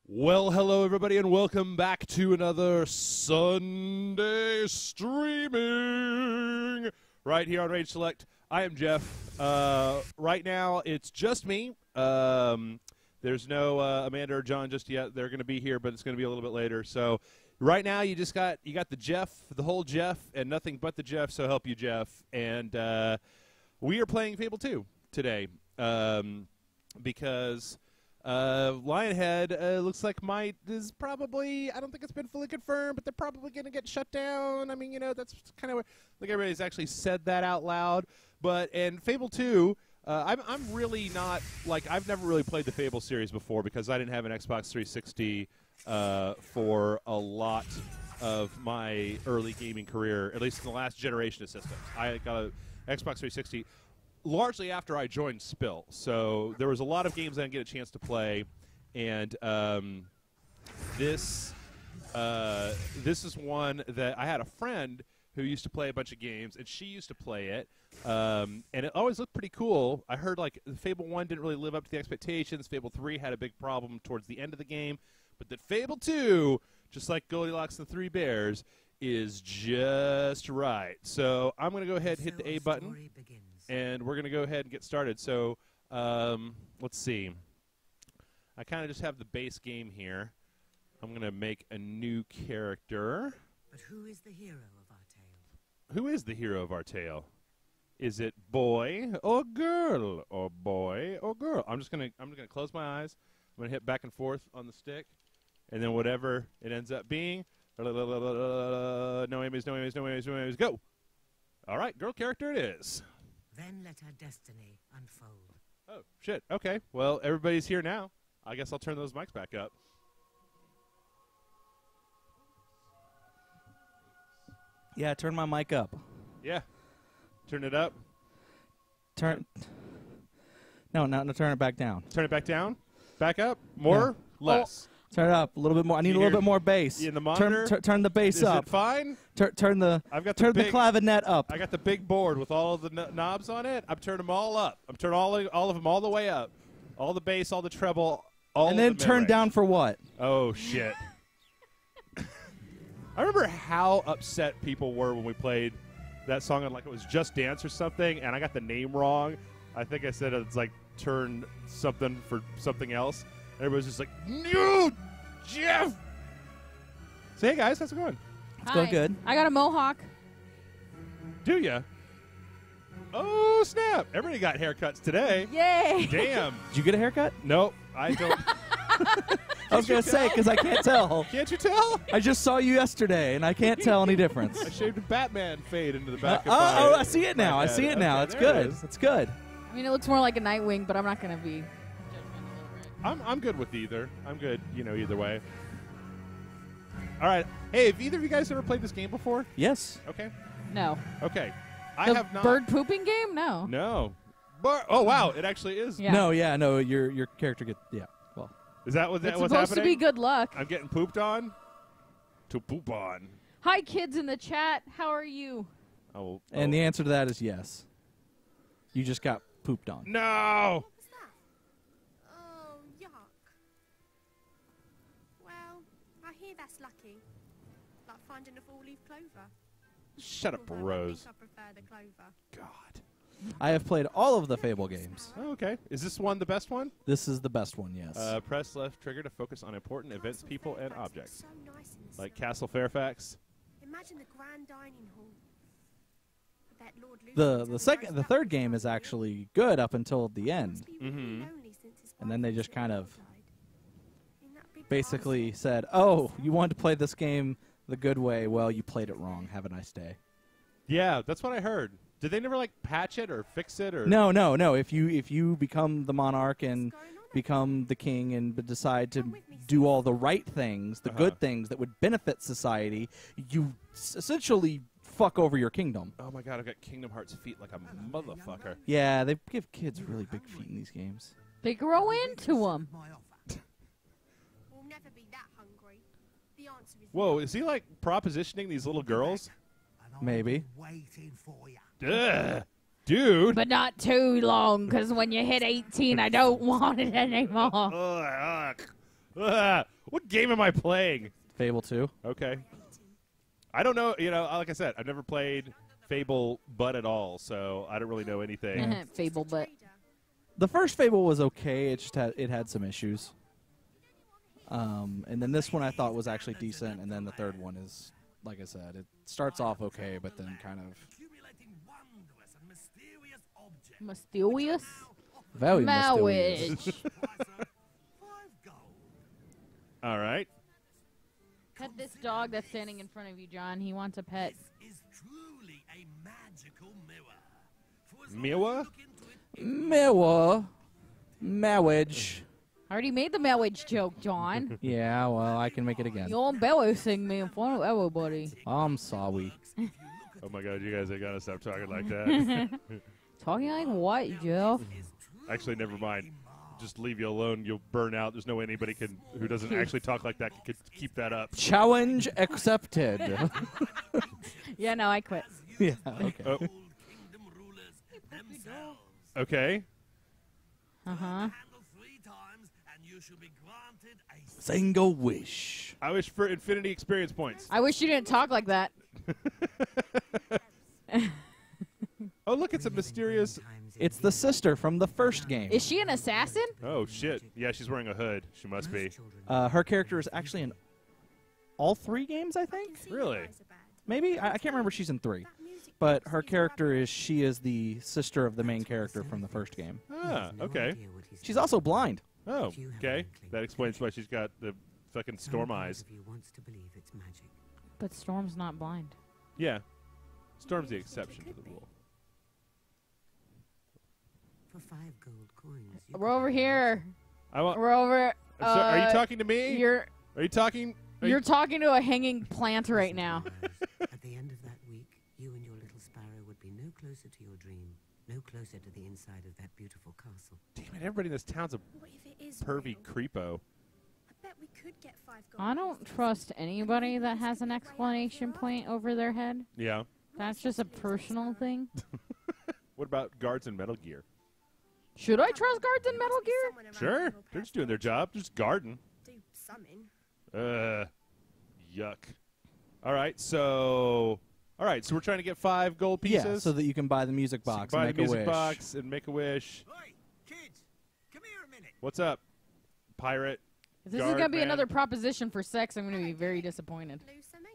Well, hello everybody, and welcome back to another Sunday streaming right here on Rage Select. I am Jeff. Right now, it's just me. There's no Amanda or John just yet. They're going to be here, but it's going to be a little bit later. So, right now, you got the Jeff, the whole Jeff, and nothing but the Jeff. So help you, Jeff. And we are playing Fable II today because. Lionhead looks like is probably, I don't think it's been fully confirmed, but they're probably going to get shut down. I mean, you know, that's kind of, like, everybody's actually said that out loud. But, and Fable 2, I'm really not, like, I've never really played the Fable series before because I didn't have an Xbox 360 for a lot of my early gaming career, at least in the last generation of systems. I got an Xbox 360 largely after I joined Spill, so there was a lot of games I didn't get a chance to play, and this is one that I had a friend who used to play a bunch of games, and she used to play it, and it always looked pretty cool. I heard like Fable 1 didn't really live up to the expectations. Fable 3 had a big problem towards the end of the game, but that Fable 2, just like Goldilocks and the Three Bears, is just right. So I'm going to go ahead and hit the A button. And we're going to go ahead and get started. So let's see. I kind of just have the base game here. I'm going to make a new character. But who is the hero of our tale? Who is the hero of our tale? Is it boy or girl? Or boy or girl? I'm going to close my eyes. I'm going to hit back and forth on the stick. And then whatever it ends up being. No enemies, no enemies, no enemies, no enemies. Go! All right, girl character it is. Then let her destiny unfold. Oh, shit. Okay. Well, everybody's here now. I guess I'll turn those mics back up. Yeah, turn my mic up. Yeah. Turn it up. No, turn it back down. Turn it back down? Back up? More? Yeah. Less? Turn it up a little bit more. I need a little bit more bass. In the monitor? Turn the bass up. Is it fine? Turn the clavinet up. I got the big board with all of the knobs on it. I'm turning them all up. I'm turning all of them all the way up. All the bass, all the treble, all and then the turn down for what? Oh, shit. I remember how upset people were when we played that song on, like, it was Just Dance or something, and I got the name wrong. I think I said it's like turn something for something else. Everybody's just like, no, Jeff! So, hey, guys, how's it going? It's going good. I got a mohawk. Do ya? Oh, snap. Everybody got haircuts today. Yay. Damn. Did you get a haircut? Nope, I don't. I was going to say, because I can't tell. Can't you tell? I just saw you yesterday, and I can't tell any difference. I shaved a Batman fade into the back of my I see it now. I see it now. Okay, it's good. It's good. I mean, it looks more like a Nightwing, but I'm not going to be. I'm good with either. I'm good, either way. All right. Hey, have either of you guys ever played this game before? Yes. Okay. No. Okay. The I have not. bird pooping game? No. No. Oh, wow. It actually is. Yeah. No, your character gets, well. Is that what's it's happening? supposed to be good luck. I'm getting pooped on? To poop on. Hi, kids in the chat. How are you? Oh. And the answer to that is yes. You just got pooped on. No! That's lucky. Like finding a four-leaf clover. Shut up, Rose. I prefer the clover. God. I have played all of the Fable games. Oh, okay. Is this one the best one? This is the best one, yes. Press left trigger to focus on important events, people, and objects. Like Castle Fairfax. Imagine the grand dining hall. The third game is actually good up until the end. Mm-hmm. And then they just kind of basically said, oh, you wanted to play this game the good way. Well, you played it wrong. Have a nice day. Yeah, that's what I heard. Did they never, like, patch it or fix it? Or No. If you become the monarch and become the king and decide to do all the right things, the good things that would benefit society, you essentially fuck over your kingdom. Oh, my God, I've got Kingdom Hearts feet like a motherfucker. Yeah, they give kids really big feet in these games. They grow into them. Never be that hungry. The answer is Whoa, is he like propositioning these little girls? Maybe. Waiting for you. Ugh, dude. But not too long, because when you hit 18, I don't want it anymore. What game am I playing? Fable 2. Okay. I don't know. You know, like I said, I've never played Fable but at all, so I don't really know anything. Fable, but The first Fable was okay. It just had some issues. And then this one I thought was actually decent, and then the third one is, like I said, it starts off okay, but then kind of mysterious. very Marriage. mysterious. All right. Pet this dog that's standing in front of you, John. He wants a pet. Miwa? Mirror. Marriage. I already made the marriage joke, John. Yeah, well, I can make it again. You're embarrassing me in front of everybody. I'm sorry. Oh my God, you guys ain't gotta stop talking like that. Talking like what, Jeff? Actually, never mind. Just leave you alone. You'll burn out. There's no way anybody who doesn't actually talk like that could keep that up. Challenge accepted. Yeah, no, I quit. Yeah, okay. Oh. Okay. Uh-huh. Single wish. I wish for infinity experience points. I wish you didn't talk like that. Oh, look, it's a mysterious... It's the sister from the first game. Is she an assassin? Oh, shit. Yeah, she's wearing a hood. She must be. Her character is actually in all 3 games, I think? Really? Maybe? I can't remember if she's in 3. But her character she is the sister of the main character from the first game. Ah, okay. She's also blind. Oh, okay. That explains why she's got the fucking storm eyes. But Storm's not blind. Yeah. Storm's the exception to the rule. For 5 gold coins. We're over here. I want... We're over. I'm sorry, are you talking to me? You're Are you talking... you're talking to a hanging plant right now. At the end of that week, you and your little sparrow would be no closer to your dream, no closer to the inside of that beautiful castle. Damn it, everybody in this town's a What if it is pervy real? creepo. I bet we could get 5 gold. I don't trust anybody that has an exclamation point over their head. Yeah. That's just a personal thing. What about guards in Metal Gear? Should I trust guards in Metal Gear? Someone around Sure. here will They're just doing their job. Just guarding. do something. Yuck. All right, so we're trying to get 5 gold pieces. Yeah, so that you can buy the music So you box buy and the make a music wish. box and make a wish. Oi, kids, come here a minute. What's up, pirate? If this is Guard going to be man. another proposition for sex, I'm going to be very disappointed. Lose something?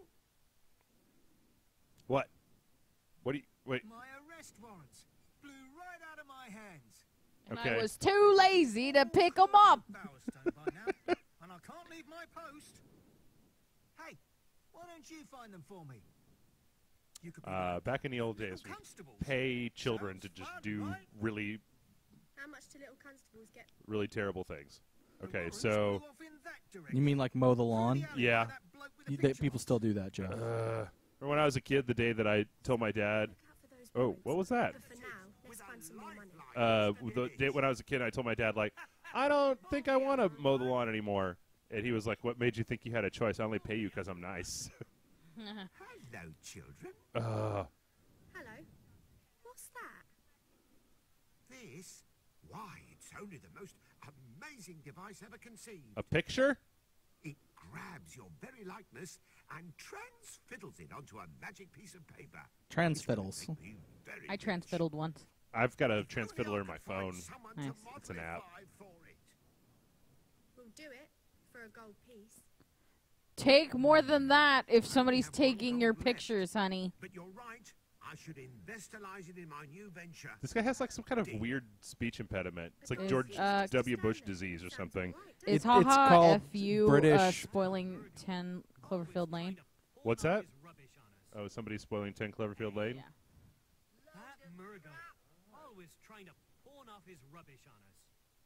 What? What do you... Wait. My arrest warrants flew right out of my hands. And Okay. I was too lazy to pick them up. Bowers done by now, and I can't leave my post. Hey, why don't you find them for me? You could be like Back in the old days, we constables. pay children to Sounds just fun, do right? really, How much do little constables get? really terrible things. The Okay, warrants so... flew off in that direction. You mean like mow the lawn? Through the alley Yeah. by that bloke with the big People chops. still do that, Joe. Remember when I was a kid, the day that I told my dad... Look out for those Oh, boys. what was that? But for now, let's find some more money. The day when I was a kid, I told my dad, like, I don't think I want to mow the lawn anymore. And he was like, what made you think you had a choice? I only pay you because I'm nice. Hello, children. uh, Hello. What's that? This? Why, it's only the most amazing device ever conceived. a picture? It grabs your very likeness and transfiddles it onto a magic piece of paper. Transfiddles. Make me very I rich. transfiddled once. I've got a If only transfiddler I in my could find phone. someone Nice. to It's an app. modify for it. We'll do it for a gold piece. Take more than that if somebody's taking your pictures, honey. But you're right. I should investalize it in my new venture. This guy has like some kind of weird speech impediment. It's like Is, George uh, W. Bush disease or something. Is It's haha called FU British- spoiling 10 Cloverfield Lane? What's that? Oh, somebody's spoiling 10 Cloverfield Lane? Yeah. That Murgo, always trying to pawn off his rubbish on us.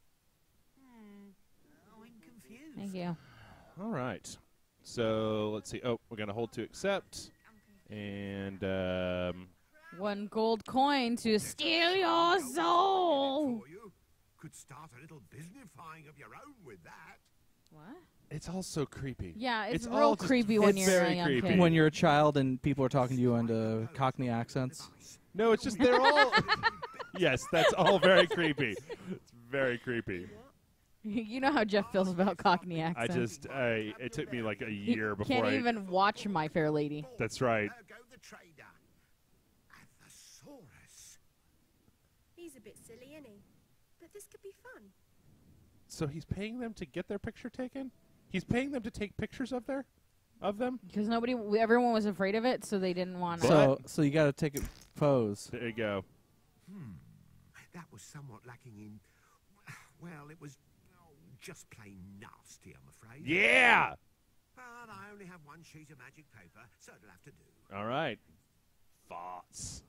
Oh, I'm confused. Thank you. All right. So let's see. Oh, we're going to hold to accept. And 1 gold coin to steal your soul. For you. Could start a little businessifying of your own with that. What? it's all so creepy. Yeah, it's all real just- creepy when it's you're very a young creepy. kid. When you're a child and people are talking to you in Cockney accents. No, it's just they're all... Yes, that's all very creepy. It's very creepy. You know how Jeff feels about Cockney accents. It took me like a He year before can't even watch My Fair Lady. That's right. Go the trader. A thesaurus. He's a bit silly, isn't he? But this could be fun. So he's paying them to get their picture taken? He's paying them to take pictures of them? Because everyone was afraid of it, so they didn't want to. So you got to take a pose. There you go. That was somewhat lacking in. Well, it was just plain nasty, I'm afraid. Yeah! But I only have one sheet of magic paper, so it'll have to do. All right. Thoughts.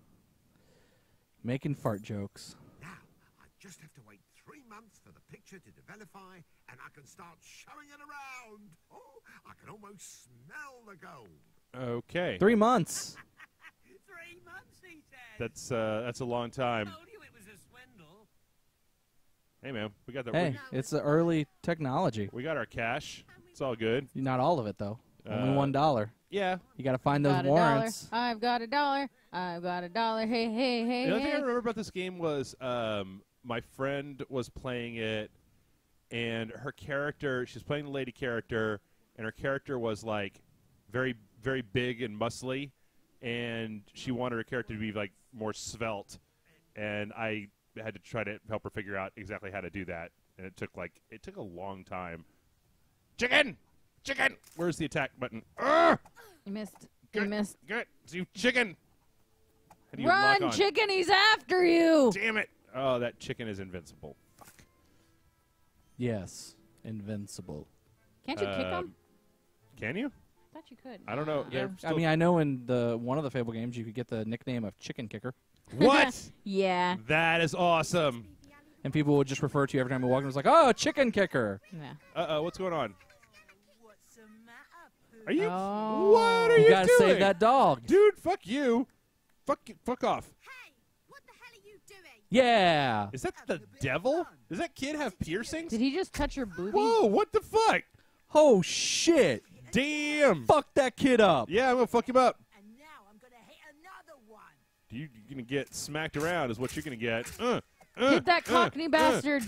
Making fart jokes. Now, I just have to wait 3 months for the picture to developify, and I can start showing it around. Oh, I can almost smell the gold. Okay. 3 months. 3 months, he said. That's a long time. Told you it was a swindle. Hey, man. We got the Hey, it's the early technology. we got our cash. It's all good. Not all of it, though. Only Uh, $1. Yeah. You got to find those Got a warrants. dollar. I've got a dollar. I've got a dollar. Hey, hey, hey, The only thing I hey. remember about this game was my friend was playing it, and her character, she's playing the lady character, and her character was like very, very big and muscly, and she wanted her character to be like more svelte, and I had to try to help her figure out exactly how to do that, and it took a long time. Chicken! Chicken! Where's the attack button? Ugh! You missed. Get You it, missed. Get it! You chicken! How do you lock Run, on? chicken! He's after you. Damn it! Oh, that chicken is invincible. Fuck. Yes. Invincible. Can't you kick him? Can you? I thought you could. I don't know. Yeah. They're I mean, I know in one of the Fable games you could get the nickname of Chicken Kicker, what? Yeah. That is awesome. and people would just refer to you every time we walk in. It was like, oh, Chicken Kicker. Yeah. What's going on? What's the matter, Pooh? Are you? Oh. What are You you gotta doing? save that dog. Dude, fuck you. Fuck off. Hey, what the hell are you doing? Yeah. Is that the devil? Does that kid have piercings? Did he just touch your boobie? Whoa, what the fuck? Oh, shit. Damn. Fuck that kid up. Yeah, I'm going to fuck him up. And now I'm gonna hit another one. You're going to get smacked around is what you're going to get. Hit that cockney bastard.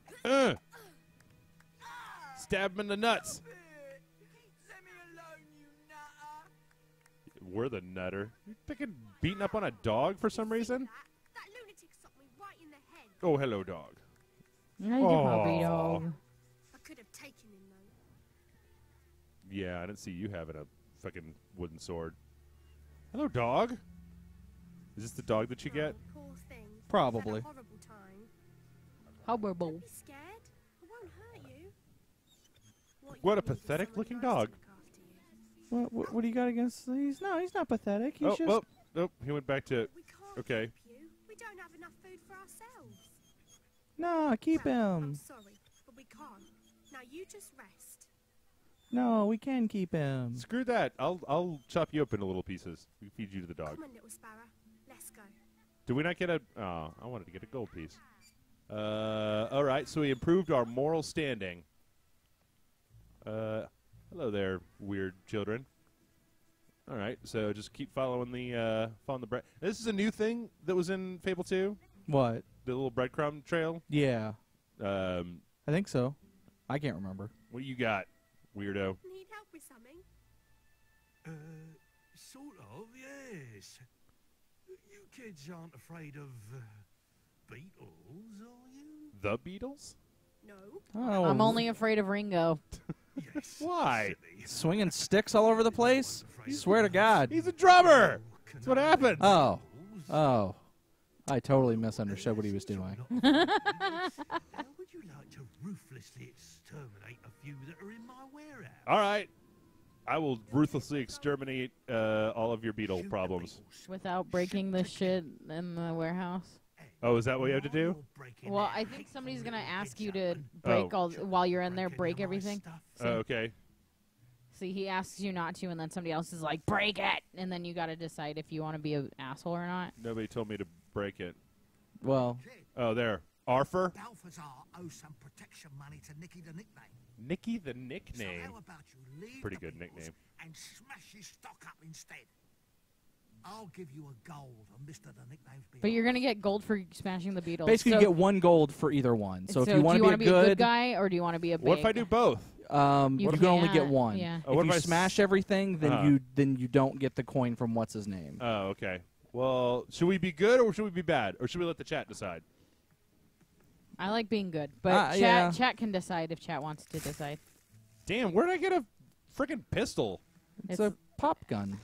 Stab him in the nuts. Let me alone, you nutter. We're the nutter. You're fucking beating up on a dog for some reason? That lunatic socked me right in the head. Oh, hello, dog. Yeah, you puppy dog. I could have taken him though. Yeah, I didn't see you having a fucking wooden sword. Hello, dog. Is this the dog that you get? Oh, poor thing. Probably. Had a horrible time. Horrible. Be scared. I won't hurt you. What you a need is pathetic-looking someone nice dog. to look after you. What do you got against? He's not pathetic. He's Oh, just. well, nope. He went back to. We can't Okay. keep you. We don't have enough food for ourselves. No, keep Well, I'm him. sorry, but we can't. Now you just rest. No, we can keep him. Screw that. I'll chop you up into little pieces. We feed you to the dog. Come on, little sparrow. Let's go. Did we not get a? Oh, I wanted to get a gold piece. All right. So we improved our moral standing. Hello there, weird children. All right. So just keep following the bread. This is a new thing that was in Fable 2. What? The little breadcrumb trail. Yeah, I I think so. I can't remember. What do you got, weirdo? Need help with something? Sort of, yes. You kids aren't afraid of beetles, are you? The Beatles? No. Oh, I'm only afraid of Ringo. Yes. Why? silly. swinging sticks all over the place. Swear to God. He's a drummer. That's what happens. Oh, oh, I totally misunderstood what he was doing. How would you like to ruthlessly exterminate a few that are in my warehouse? All right. I will ruthlessly exterminate all of your beetle problems. Without breaking the shit in the warehouse. Oh, is that what you have to do? Well, I think somebody's gonna ask you to break all while you're in there. Break everything. Oh, okay. See, he asks you not to, and then somebody else is like, "Break it," and then you got to decide if you want to be an asshole or not. Nobody told me to break it. Well, Oh, there. Arthur? Balthazar owes some protection money to Nicky the nickname. Nicky the So nickname. how about you leave Pretty the good beetles nickname. and smash his stock up instead? I'll give you a gold on Mr. the Nickname's But you're gonna get gold for smashing the beetles. Basically, so, you get 1 gold for either one. So if you want do to be a good guy or do you want to be a big? What if I do both? you can only get can't, 1. yeah. Oh, what If if you I smash everything, then Uh-huh. you don't get the coin from what's his name. Oh, okay. Well, should we be good or should we be bad? Or should we let the chat decide? I like being good, but yeah. chat can decide if chat wants to decide. Damn, where did I get a freaking pistol? It's a pop gun.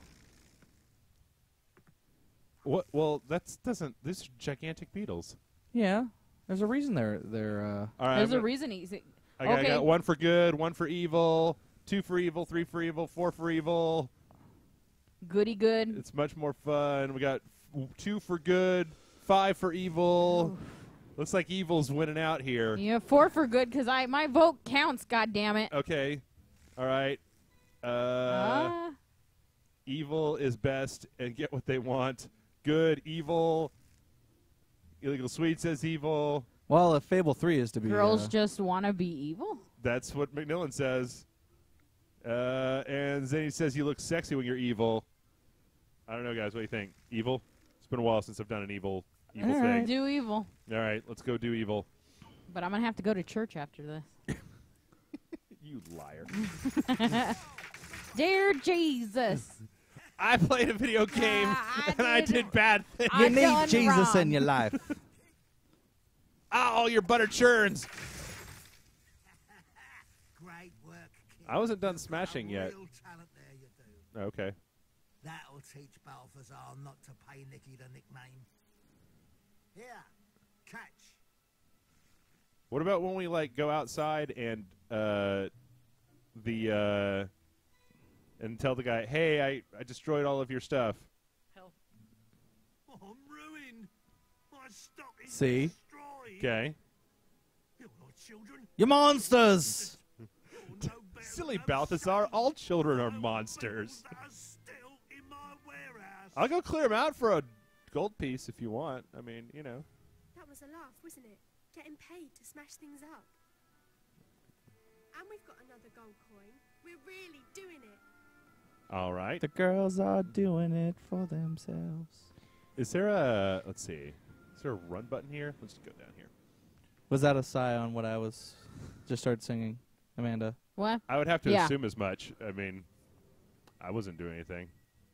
What? Well, doesn't. These are gigantic beetles. Yeah, there's a reason they're All right. There's a reason he's. I got 1 for good, 1 for evil, 2 for evil, 3 for evil, 4 for evil. Goody good. It's much more fun. We got 2 for good, 5 for evil. Looks like evil's winning out here. You have 4 for good because my vote counts. God damn it. Okay. All right. Evil is best and get what they want. Good, evil. Illegal Swede says evil. well, if Fable 3 is to be Girls just want to be evil. That's what McMillan says. And Zany says you look sexy when you're evil. I don't know, guys. What do you think? Evil? It's been a while since I've done an evil All thing. right. Do evil. All right, let's go do evil. But I'm gonna have to go to church after this. You liar. Dear Jesus. I played a video game I and I did- did bad things. you I need done Jesus wrong. in your life. Oh, your butter churns. Great work, kid. I wasn't done smashing yet. Real talent there, you do. Okay. That'll teach Balthazar not to pay Nicky the nickname. Here, catch. What about when we like go outside and and tell the guy, "Hey, I destroyed all of your stuff." Oh, I'm ruined. My stock is See? destroyed. Okay. You're not children. You monsters! You're no better Silly than Balthazar, some all children are little monsters. beetles that are still in my warehouse. I'll go clear them out for a gold piece if you want. I mean, you know. That was a laugh, wasn't it? Getting paid to smash things up. And we've got another gold coin. We're really doing it. All right. The girls are doing it for themselves. Is there a, let's see, is there a run button here? Let's go down here. Was that a sigh on what I was just started singing, Amanda? What? I would have to Yeah. assume as much. I mean, I wasn't doing anything.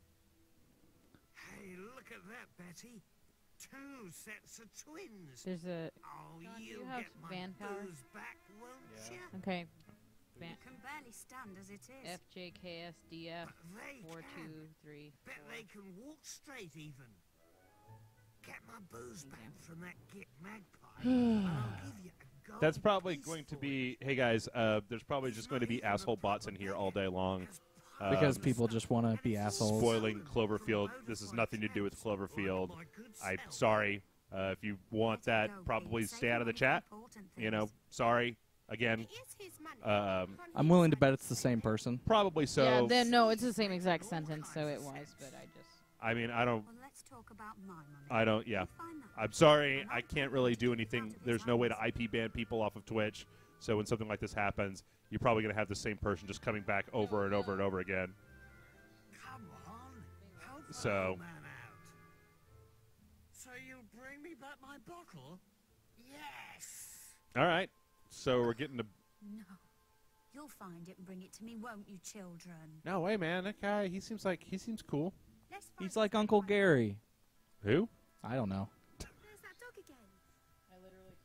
Hey, look at that, Betty. 2 sets of twins. There's a. Oh, John, do you you have get my van power? booze back, won't Yeah. you? Okay. You can barely stand as it is. FJKSDF They 4 can. 2 3. Bet they can walk straight even. Get my booze back from that git magpie, and I'll give you a gold That's probably piece going to for be, hey guys, there's probably just going to be asshole bots in here all day long. Because people just want to be assholes. Spoiling Cloverfield. This has nothing to do with Cloverfield. I'm sorry. If you want that, probably stay out of the chat. You know, sorry. Again, It is his money. um, Can't I'm he willing to say bet it's the same person. probably so. Yeah, then no, it's the same exact sentence, so it was, but I just. I mean, I don't. Well, let's talk about my money. I don't. Yeah. You find that I'm sorry. I can't really do anything. There's no way to IP ban people off of Twitch. So when something like this happens, you're probably going to have the same person just coming back over and over and over again. Come on, help the So- old man out. So you'll bring me back my bottle? Yes. All right. So we're getting to. No. You'll find it and bring it to me, won't you, children? No way, man. That guy. He seems cool. Let's find He's like his Uncle money. Gary. Who? I don't know. There's that dog again. I literally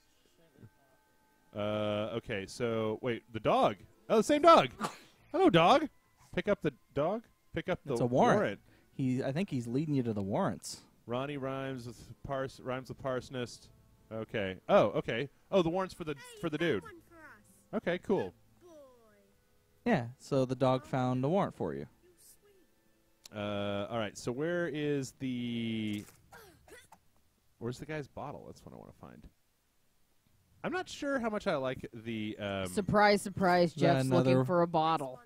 can't. Okay. So wait, the dog. Oh, the same dog. Hello, dog. Pick up the dog. Pick up the It's a warrant. I think he's leading you to the warrants. Ronnie rhymes with Parsnist. Okay. Oh, okay. Oh, the warrants for the Hey, dude. One for us. Okay, cool. Boy, Yeah, so the dog found a warrant for you. you sweet. All right. So where's the guy's bottle? That's what I want to find. I'm not sure how much I like the Surprise, surprise, that Jeff's another- looking for a bottle.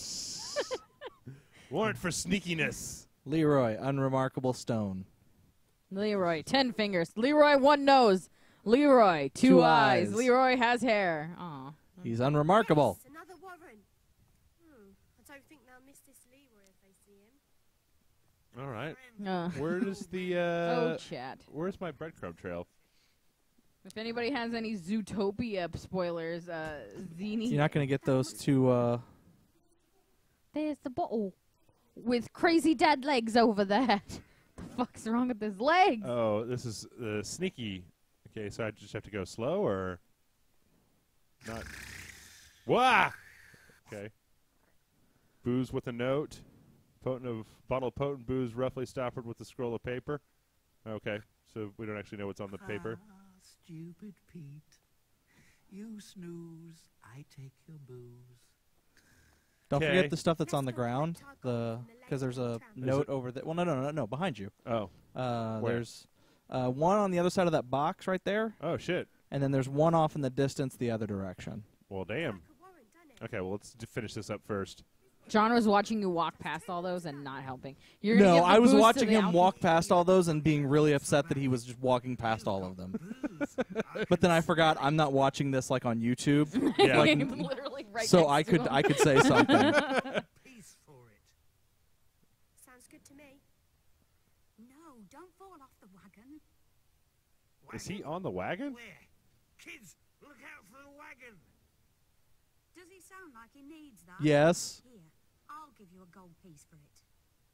warrant for sneakiness. Leroy, unremarkable stone. Leroy, 10 fingers. Leroy, 1 nose. Leroy, 2 2 eyes. eyes. Leroy has hair. Aw. He's unremarkable. Yes, another warrant. I don't think they'll miss this Leroy if they see him. All right. Uh, Where is the? oh, chat. Where's my breadcrumb trail? If anybody has any Zootopia spoilers, Zini. You're not going to get those to. There's the bottle with crazy dead legs over there. The fuck's wrong with his legs? Oh, this is sneaky. Okay, so I just have to go slow or not? Wah! Okay. Booze with a note. Bottle of potent booze roughly stoppered with a scroll of paper. Okay, so we don't actually know what's on the paper. Ah, stupid Pete. You snooze, I take your booze. Don't Okay. forget the stuff that's on the ground. Because there's a note over there. Well, no, behind you. Oh. Where? There's one on the other side of that box right there, Oh, shit. and then there's one off in the distance the other direction. Well, damn. Okay, well, let's finish this up first. John was watching you walk past all those and not helping. You're gonna No, give the I was booze to watching the him alcohol- walk past all those and being really upset that he was just walking past all of them. But then I forgot I'm not watching this like on YouTube, Yeah. like, Literally right so next I to him. I could say something. Piece for it. Sounds good to me. No, don't fall off the wagon. Is he on the wagon? Where? Kids, look out for the wagon. Does he sound like he needs that? Yes. Here, I'll give you a gold piece for it.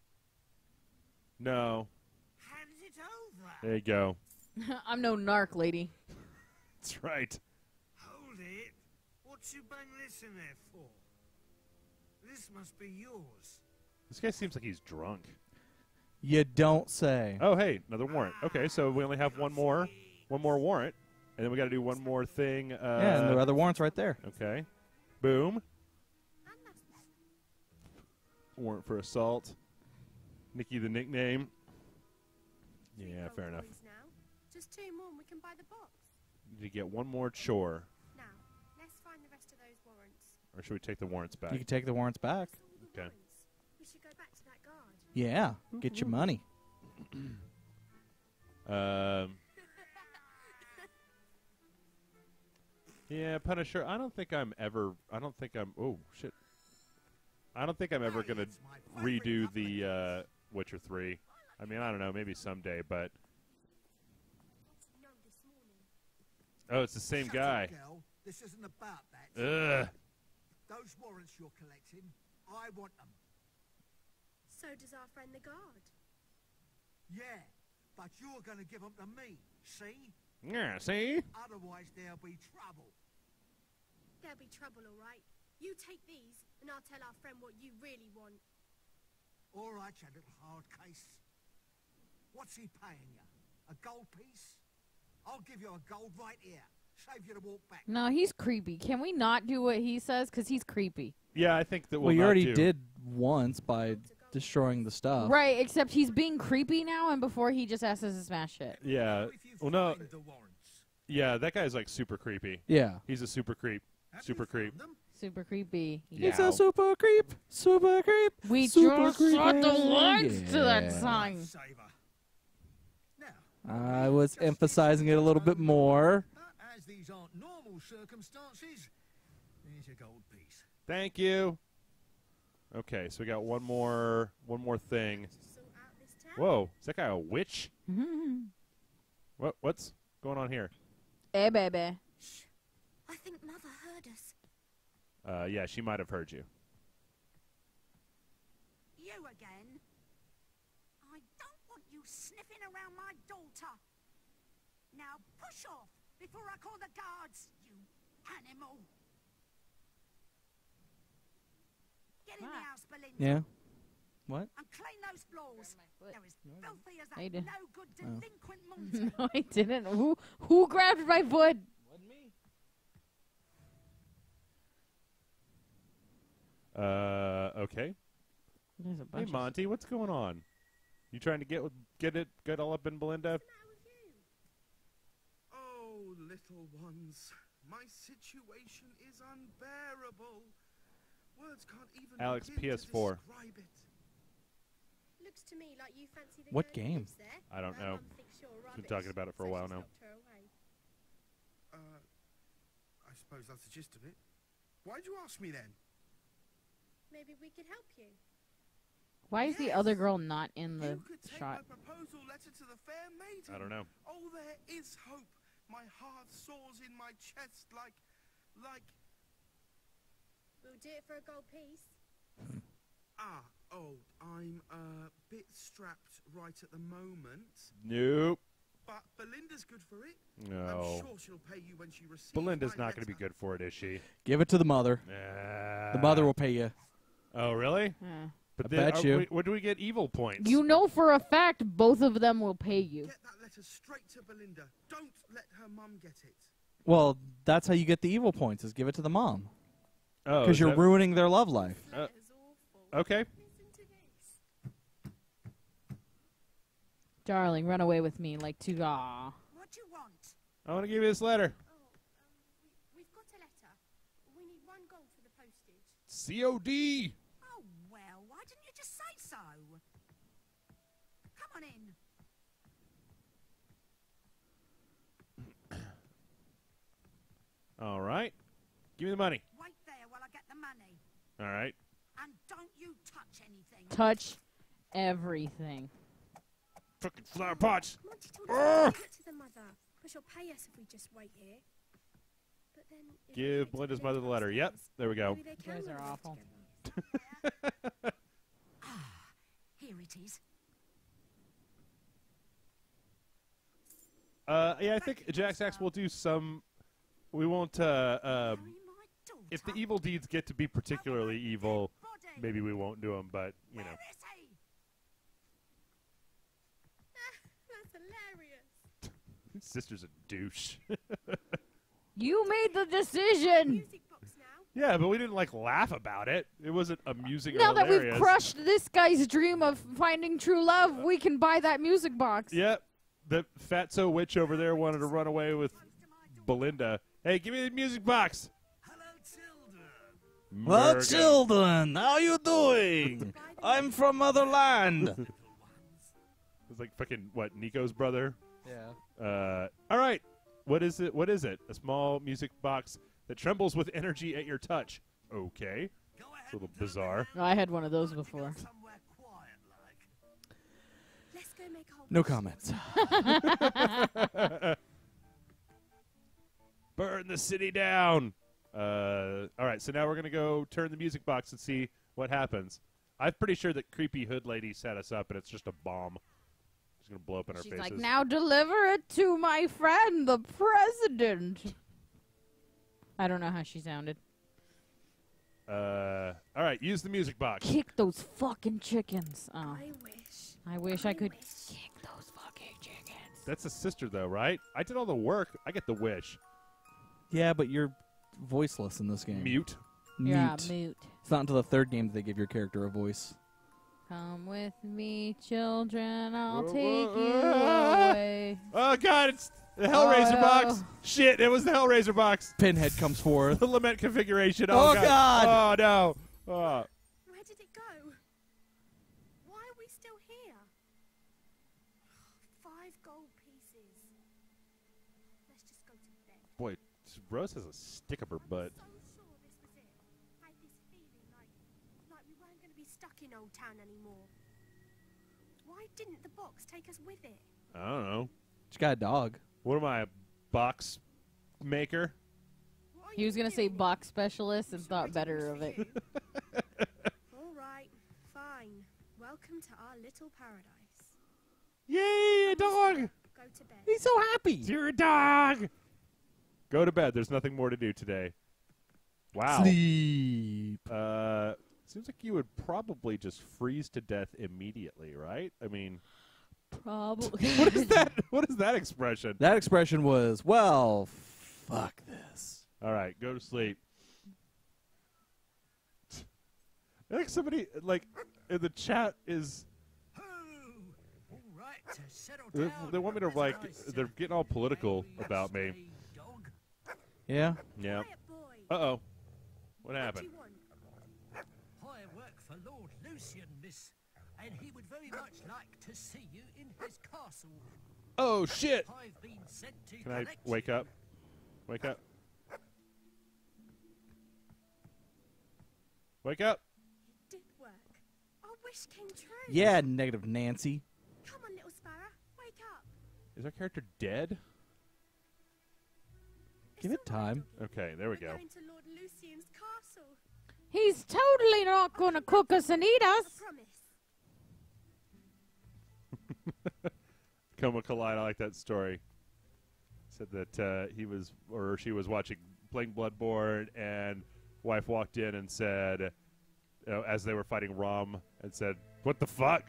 No. Hand it over. There you go. I'm no narc, lady. That's right. Hold it. What you bang this in there for? This must be yours. This guy seems like he's drunk. You don't say. Oh, hey, another warrant. Okay, so we only have one more warrant, and then we got to do one more thing. Yeah, and the other warrant's right there. Okay. Boom. Warrant for assault. Nikki the nickname. Yeah, fair enough. Now. Just 2 more and we can buy the box. Need to get one more chore. Now, let's find the rest of those warrants. Or should we take the warrants back? You can take the warrants back. That's all the Okay. warrants. We should go back to that guard. Yeah, get your money. Yeah, Punisher. I don't think I'm ever gonna redo the Witcher 3. I mean, I don't know, maybe someday, but No, this morning. oh, it's the same Shut guy. up, girl. This isn't about that. Ugh. Those warrants you're collecting, I want them. So does our friend the guard. Yeah, but you're going to give them to me. See? Yeah, see? Otherwise, there'll be trouble. There'll be trouble, all right. You take these, and I'll tell our friend what you really want. All right, you little hard case. What's he paying you? A gold piece? I'll give you a gold right here. Save you to walk back. No, he's creepy. Can we not do what he says? Because he's creepy. Yeah, I think that Well, we'll you not already do. did once by destroying the stuff. Right, except he's being creepy now, and before he just asks us to smash shit. Yeah. If you Well, no. find the warrants. Yeah, that guy's like super creepy. Yeah. He's a super creep. Have Super you creep. found them? Super creepy. It's Yeah. a super creep. Super creep. We super just shot the creepy. words to that Yeah. song. Lifesaver. Now, I was emphasizing it a little bit more. But as these aren't normal circumstances, here's your gold piece. Thank you. Okay, so we got one more thing. Sort out this town. Whoa, is that guy a witch? What's going on here? Hey, baby. I think Mother heard us. Yeah, she might have heard you. You again? I don't want you sniffing around my daughter. Now push off before I call the guards, you animal. Get in the Ah. house, Belinda. Yeah. What? And clean those floors. They're as filthy as I that did. no-good delinquent Monty. No, I didn't. Who grabbed my foot? Okay. There's a Hey, bunch of Monty, what's going on? You trying to get all up in Belinda? Oh, little ones, my situation is unbearable. Words can't even Alex, begin to PS4. describe it. Looks to me like you fancy the What girl who game? lives there. I don't Her know. mum thinks you're Been rubbish, talking about it for a so while she's now. locked her away. I suppose that's the gist of it. Why'd you ask me then? Maybe we could help you. Why is the other girl not in the You could take shot? my proposal letter to the fair maiden. I don't know. Oh, there is hope. My heart soars in my chest like... We'll do it for a gold piece. I'm a bit strapped right at the moment. Nope. But Belinda's good for it. No. I'm sure she'll pay you when she receives Belinda's my not going to be letter. good for it, is she? Give it to the mother. The mother will pay you. Oh, really? Yeah. But I then, bet you. what do we get evil points? You know for a fact both of them will pay you. Get that letter straight to Belinda. Don't let her mum get it. Well, that's how you get the evil points, is give it to the mom. Oh, Because is you're that- ruining their love life. That is awful. Okay. Listen to this. Darling, run away with me like two. Aw. What do you want? I want to give you this letter. We've got a letter. We need 1 gold for the postage. COD. Oh, well, why didn't you just say so? Come on in. All right. Give me the money. Wait there while I get the money. All right. And don't you touch anything. Touch everything. Fucking flower pots. Monty told us to give it to the mother, but she'll pay us if we just wait here. But then if we Give it to Belinda's mother the Belinda letter. Yep. upstairs, There we go. maybe they You can guys are run away awful. together. Here it is. Yeah, I think Jack's Axe will do some. We won't. Marry my daughter. If the evil deeds get to be particularly evil, maybe we won't do them. But you know. Where is he? That's hilarious. His sister's a douche. You made the decision. Music box now. Yeah, but we didn't like laugh about it. It wasn't amusing Now or that hilarious. we've crushed this guy's dream of finding true love, we can buy that music box. Yep. The fatso witch over there wanted to run away with Belinda. Hey, give me the music box. Hello, children. Well, Murga. children, how you doing? I'm from Motherland. It's like fucking what? Nico's brother. Yeah. All right. What is it? What is it? A small music box that trembles with energy at your touch. Okay. Go ahead It's a little and turn bizarre. around. I had one of those Why don't you go before. somewhere quiet like? Let's go make a whole No bunch of comments. Burn the city down. All right. So now we're gonna go turn the music box and see what happens. I'm pretty sure that creepy hood lady set us up, and it's just a bomb. It's gonna blow up in our She's faces. like, now deliver it to my friend, the president. I don't know how she sounded. All right. Use the music box. Kick those fucking chickens. Oh, I wish. I wish I could wish. kick those fucking chickens. That's a sister, though, right? I did all the work. I get the wish. Yeah, but you're voiceless in this game. Mute. Yeah, Mute. mute. It's not until the third game that they give your character a voice. Come with me, children. I'll Whoa, take whoa, you ah! away. Oh God! It's the Hellraiser no. box. Shit! It was the Hellraiser box. Pinhead comes forth. The lament configuration. Oh, God! God. Oh no! Oh. Where did it go? Why are we still here? 5 gold pieces. Let's just go to bed. Boy, Rose has a stick up her butt. I'm so sure this was it. I had this feeling like we weren't going to be stuck in Old Town anymore. Why didn't the box take us with it? I don't know. She got a dog. What am I, a box maker? What are He you was gonna say doing? box specialist and thought better of it. All right, fine. Welcome to our little paradise. Yay, a dog! Go to bed. He's so happy. You're a dog. Go to bed. There's nothing more to do today. Wow. Sleep. Seems like you would probably just freeze to death immediately, right? I mean, Probably. what is that? What is that expression? That expression was, well, fuck this. All right, go to sleep. I think somebody like in the chat is Oh, all right, settle they, down. they want me to That's like nice, they're getting all political Hey, about me. stay, dog. Yeah? Yeah. Quiet boy. Uh-oh. What What do happened? you want? I work for Lord Lucian, miss, and he would very much like to see you in his castle. Oh shit. I've been sent to Can I collect wake you. up? Wake up. Wake up. It did work. Oh, we're wish came true. Yeah, negative Nancy. Come on, little sparrow. Wake up. Is our character dead? Give it time. Okay, there we We're go. going to Lord Lucian's castle. He's totally not going to cook us and eat I us. promise. Coma Collide, I like that story. Said that he was or she was playing Bloodborne, and wife walked in and said, as they were fighting Rom, and said, "What the fuck?"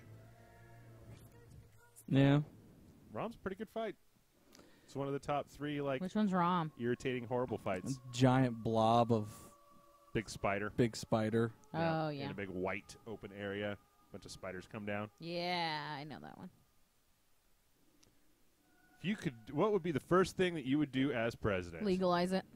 Yeah. Rom's a pretty good fight. It's one of the top 3 Which one's Rom? irritating, horrible fights. Giant blob of Big spider. big spider. Oh, yeah. In a big white open area. Bunch of spiders come down. Yeah, I know that one. If you could, what would be the first thing that you would do as president? Legalize it.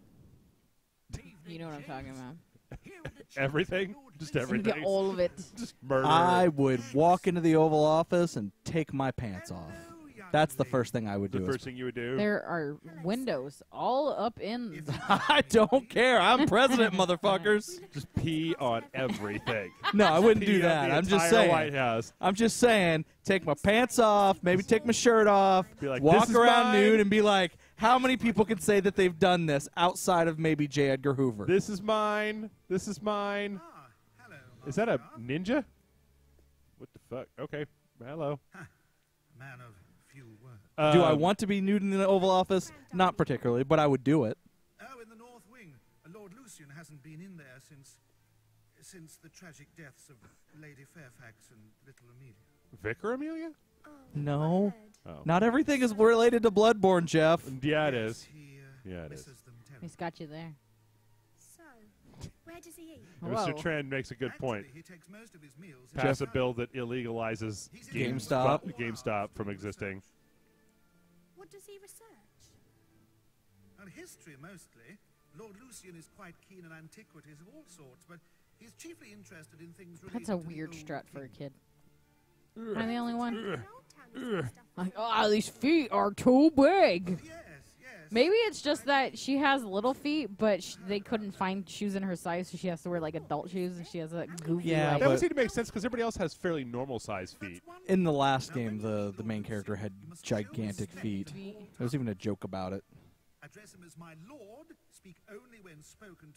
You know what I'm talking about. Everything? Just You everything? get all of it. Just murder. I would walk into the Oval Office and take my pants off. That's the first thing I would the do. first thing you would do? There are windows all up in. I don't care. I'm president, motherfuckers. Just pee on everything. No, I wouldn't Pee do on that. the I'm just entire saying. White House. I'm just saying, take my pants off, maybe take my shirt off, Be like, walk "This is around mine." nude and be like, how many people can say that they've done this outside of maybe J. Edgar Hoover? This is mine. This is mine. Ah, hello, Is that a Master. ninja? What the fuck? Okay. Hello. Man of few words. Do I want to be nude in the Oval Office? Not particularly, but I would do it. Oh, in the North Wing. Lord Lucian hasn't been in there since the tragic deaths of Lady Fairfax and little Amelia. Vicar Amelia? Oh, No. I heard. Oh. Not everything is related to Bloodborne, Jeff. Yeah, it Yes, is. He, Yeah, it misses is. them He's terribly. got you there. So, where does he eat? Whoa. Mr. Trend makes a good point. Actually, he takes most of his meals in Pass a his bill that illegalizes GameStop. GameStop from existing. What does he research? On history, mostly. Lord Lucian is quite keen on antiquities of all sorts, but he's chiefly interested in things related That's a to the weird old strut for a kingdom. kid. Am I the only one? In Old Town and stuff. Like, oh, these feet are too big. Yes, yes. Maybe it's just that she has little feet, but they couldn't find shoes in her size, so she has to wear like adult shoes, and she has a goofy. Yeah, like, That would but- seem to make sense because everybody else has fairly normal sized feet. In the last game, the main character had gigantic feet. There was even a joke about it. Address him as my lord. Speak only when spoken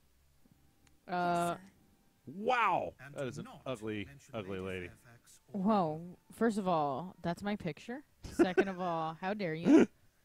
to. Wow. And That is an not ugly, mention ugly lady. Fairfax or Whoa! First of all, that's my picture. Second of all, how dare you?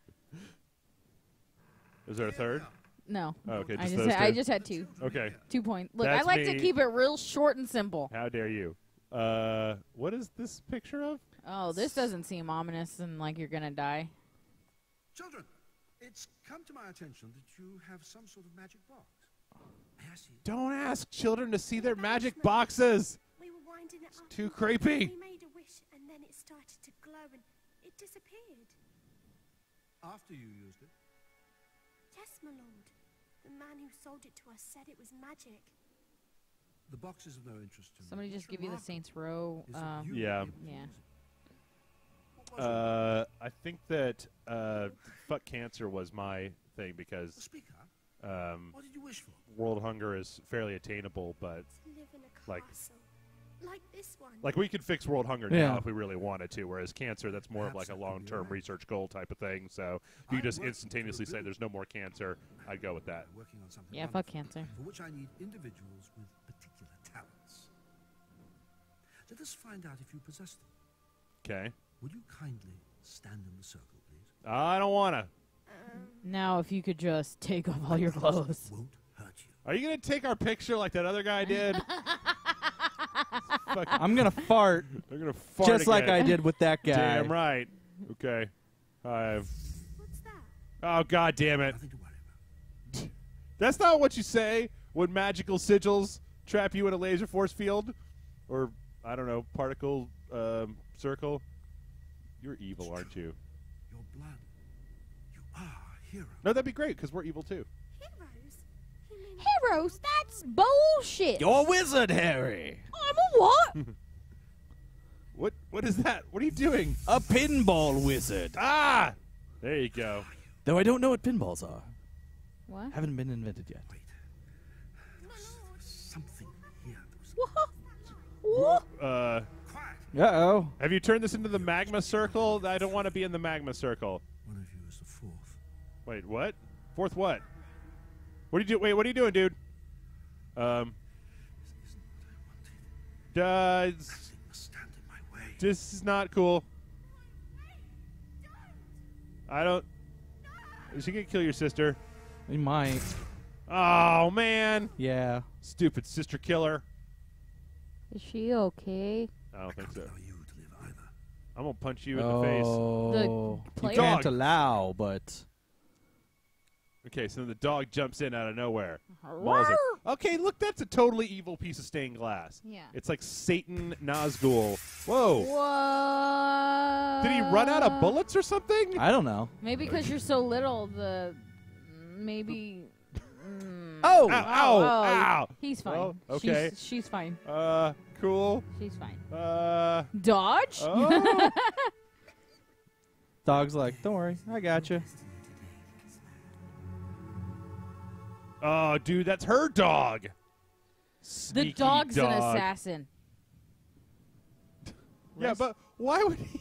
Is there a third? No. Oh, okay, I just just those I two. just had two. Okay. 2 points. Look, I That's like to me. keep it real short and simple. How dare you? What is this picture of? Oh, this doesn't seem ominous and like you're gonna die. Children, it's come to my attention that you have some sort of magic box. May I see it? Don't ask children to see their magic boxes. We were winding it up. Too creepy. We made a wish, and then it started to glow, and it disappeared. After you used it. Yes, my lord. The man who sold it to us said it was magic. The box is of no interest to me. Somebody What's just give you the remarkable Saints Row. is that you Yeah. were able to Yeah. use it. What was it? I think that fuck cancer was my thing because Speak up. um, What did you wish for? world hunger is fairly attainable, but To live in a Like- castle. Like this one. like we could fix world hunger Yeah. now if we really wanted to, whereas cancer that's more of like a Perhaps that could be long-term right. research goal type of thing. So if you I'm just working instantaneously to say agree. there's no more cancer, I'd go with that. Working on something Yeah, fuck wonderful, cancer. for which I need individuals with particular talents. Let us find out if you possess them. Okay. Would you kindly stand in the circle, please? I don't wanna. Now, if you could just take off all your clothes. Won't hurt you. Are you gonna take our picture like that other guy did? Fucking, I'm gonna fart they're gonna fart just like I again. did with that guy. Damn right. Okay. What's that? Oh god damn it. Nothing to worry about. That's not what you say when magical sigils trap you in a laser force field, or I don't know, particle circle. You're evil, aren't you? Your blood. You are a hero. No, that'd be great because we're evil too. Heroes? You mean Heroes? That's bullshit. You're a wizard, Harry. I'm a what? What is that? What are you doing? A pinball wizard. Ah! There you go. Though I don't know what pinballs are. What? Haven't been invented yet. Wait. There was something here. There was What? Uh-oh. Have you turned this into the magma circle? I don't want to be in the magma circle. One of you is the fourth. Wait, what? Fourth what? What are you do? Wait, what are you doing, dude? Nothing must stand in my way. This is not cool. I don't. Is she gonna kill your sister? He might. Oh man! Yeah. Stupid sister killer. Is she okay? I don't think so. Allow you to live either. I'm gonna punch you in the face. Oh. You player? can't Dog. allow, but... Okay, so then the dog jumps in out of nowhere. Mauls her. Okay, look, that's a totally evil piece of stained glass. Yeah. It's like Satan Nazgul. Whoa. What? Did he run out of bullets or something? I don't know. Maybe because you're so little, maybe. Oh! Ow, ow, Oh, ow. He's fine. Oh, okay. She's fine. Cool. She's fine. Dodge? Oh. Dog's like, don't worry, I got you. Oh, dude, that's her dog. The Sneaky dog's dog. an assassin. Yeah, but why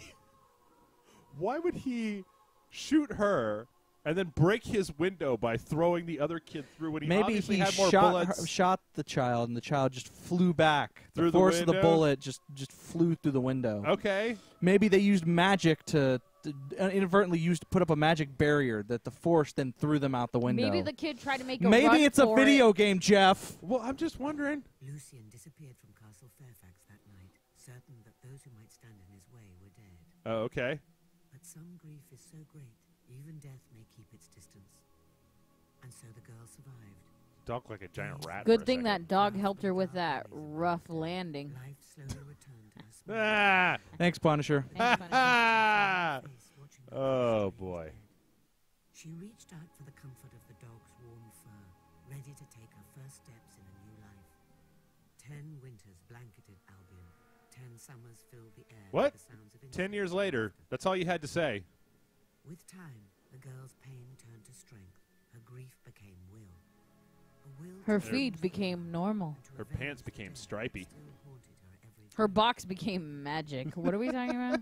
would he shoot her and then break his window by throwing the other kid through when he Maybe obviously he had more shot bullets? shot the child, and the child just flew back. Through the the force of the window? bullet just flew through the window. Okay. Maybe they used magic to inadvertently put up a magic barrier that the force then threw them out the window. Maybe the kid tried to make a Maybe run it's a for video it. game, Jeff. Well, I'm just wondering. Lucian disappeared from Castle Fairfax that night, certain that those who might stand in his way were dead. Oh, okay. But some grief is so great, even death may keep its distance. And so the girl survived. Dog like a giant rat. Good for a thing second. that dog helped her with that rough landing. Life slowly returned to her small Ah! Thanks, Punisher. Thanks, Punisher. Ah! face, watching her Oh fade boy. away. She reached out for the comfort of the dog's warm fur, ready to take her first steps in a new life. 10 winters blanketed Albion. 10 summers filled the air What? with the sounds of 10 years insect later. laughter. That's all you had to say. With time, the girl's pain turned to strength. Her grief became will. A will Her to feet avenge became normal. and to Her avenge pants the became death stripey. that still haunted her every Her day. box became magic. What are we talking about?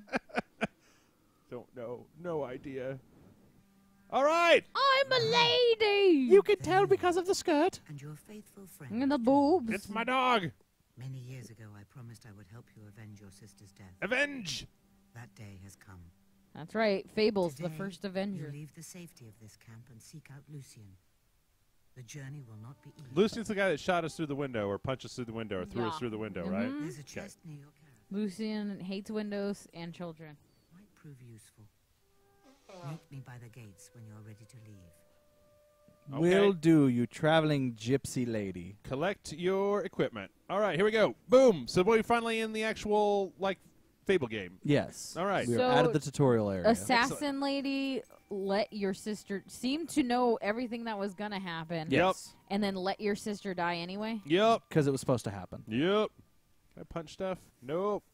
Don't know. No idea. All right. I'm a lady! You can tell because of the skirt. And your faithful friend. And the boobs. It's my dog. Many years ago, I promised I would help you avenge your sister's death. Avenge. That day has come. That's right. Fable's the Today, first You Avenger. leave the safety of this camp and seek out Lucian. The journey will not be easy. Lucian's the guy that shot us through the window or punched us through the window or threw us Yeah. through the window, right? Mhm. There's a chest near your caravan. Lucian hates windows and children. Might prove useful. Meet me by the gates when you're ready to leave. Okay. Will do, you traveling gypsy lady. Collect your equipment. All right, here we go. Boom. So we're finally in the actual, like, Fable game. Yes. All right. We're So, out of the tutorial area. Assassin lady let your sister seem to know everything that was gonna happen. Yes. And then let your sister die anyway. Yep. Because it was supposed to happen. Yep. Can I punch stuff? Nope.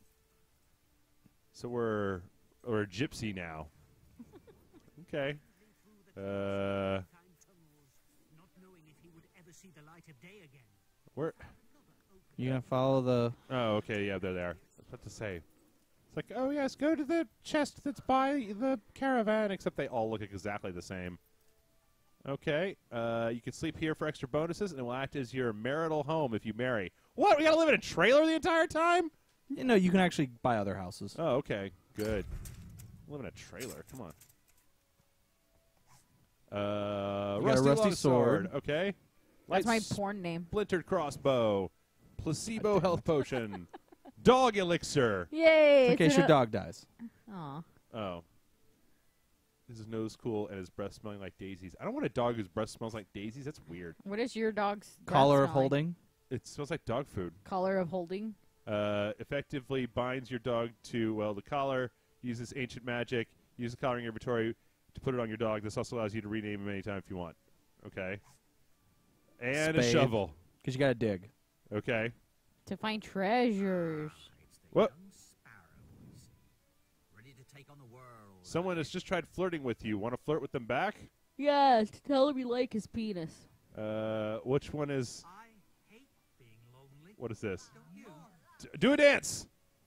So we're a gypsy now. Okay. Not knowing if he would ever see the light of day again. Where? You gonna follow the... Oh, okay. Yeah, they're there. I was about to say. It's like, oh, yes, go to the chest that's by the caravan, except they all look exactly the same. Okay. You can sleep here for extra bonuses, and it will act as your marital home if you marry. What? We got to live in a trailer the entire time? You know, you can actually buy other houses. Oh, okay. Good. Live in a trailer. Come on. You got a rusty long sword. Okay. That's my Light porn name. splintered crossbow. Placebo health potion. Dog elixir. Yay! In case your dog dies. Aw. Oh. His nose cool and his breath smelling like daisies. I don't want a dog whose breath smells like daisies. That's weird. What is your dog's breath Collar of smell like? holding. It smells like dog food. Collar of holding. Effectively binds your dog to, well, the collar. Uses ancient magic. Use the collar in your inventory to put it on your dog. This also allows you to rename him anytime if you want. Okay. And a Spade. shovel. Because you got to dig. Okay. To find treasures. It's the What? young sparrow, I see. Ready to take on the world. Someone has just tried flirting with you. Want to flirt with them back? Yeah, tell him you like his penis. Which one is... I hate being lonely. What is this? Don't you? Do a dance.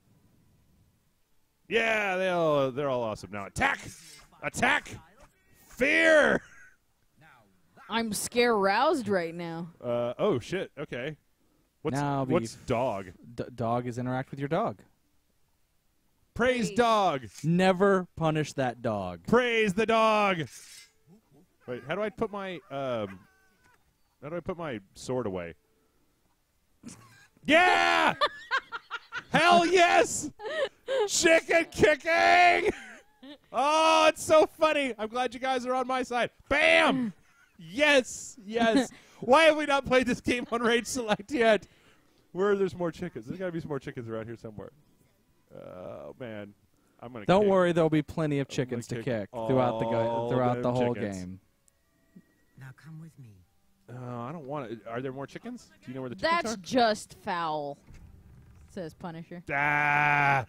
Yeah, they're all awesome now. Attack! Attack! Fear! I'm scare roused right now. Oh shit. Okay. Now What's dog? Dog is interact with your dog. Praise dog. Never punish that dog. Praise the dog. Wait, how do I put my sword away? Yeah! Hell yes! Chicken kicking! Oh, it's so funny. I'm glad you guys are on my side. Bam! Yes, yes. Why have we not played this game on Rage Select yet? Where there's more chickens? There's got to be some more chickens around here somewhere. Oh man, I'm gonna. Don't worry, there'll be plenty of chickens to kick throughout the whole chickens. game. Now come with me. I don't want to. Are there more chickens? Do you know where the chickens That's are? just foul, says Punisher. Ah!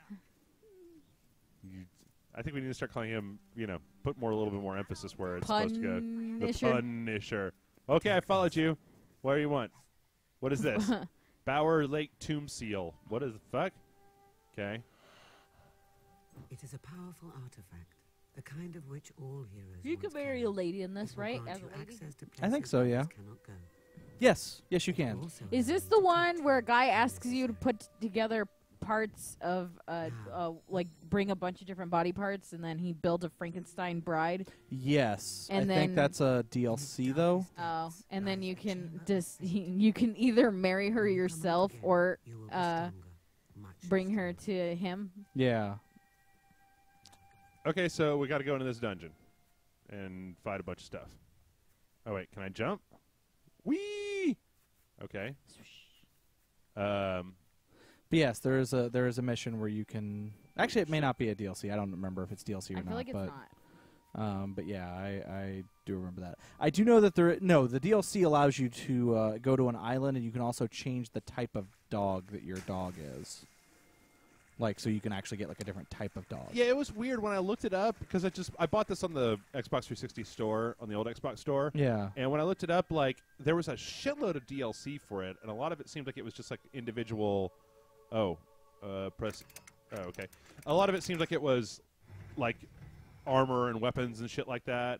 I think we need to start calling him, put a little bit more emphasis where it's supposed to go. The Punisher. Okay, I followed you. What do you want? What is this? Bower Lake Tomb Seal. What is the fuck? Okay. It is a powerful artifact, the kind of which all heroes. You could marry a lady in this, right? As a lady? I think so, yeah. Yes, you can. Is this the one where a guy asks you to put together parts of, like, bring a bunch of different body parts, and then he builds a Frankenstein bride? Yes. And I think that's a DLC, though. Oh, and then you can you can either marry her yourself or bring her to him. Yeah. Okay, so we got to go into this dungeon and fight a bunch of stuff. Oh wait, can I jump? Whee! Okay. But yes, there is a mission where you can. Actually, it may not be a DLC. I don't remember if it's DLC or not. I feel like it's not. But yeah, I do remember that. I do know that the DLC allows you to go to an island, and you can also change the type of dog that your dog is. Like, so you can actually get like a different type of dog. Yeah, it was weird when I looked it up because I bought this on the Xbox 360 store, on the old Xbox store. Yeah. And when I looked it up, like, there was a shitload of DLC for it, and a lot of it seemed like it was just like individual. Press. Oh, okay. A lot of it seemed like it was like armor and weapons and shit like that.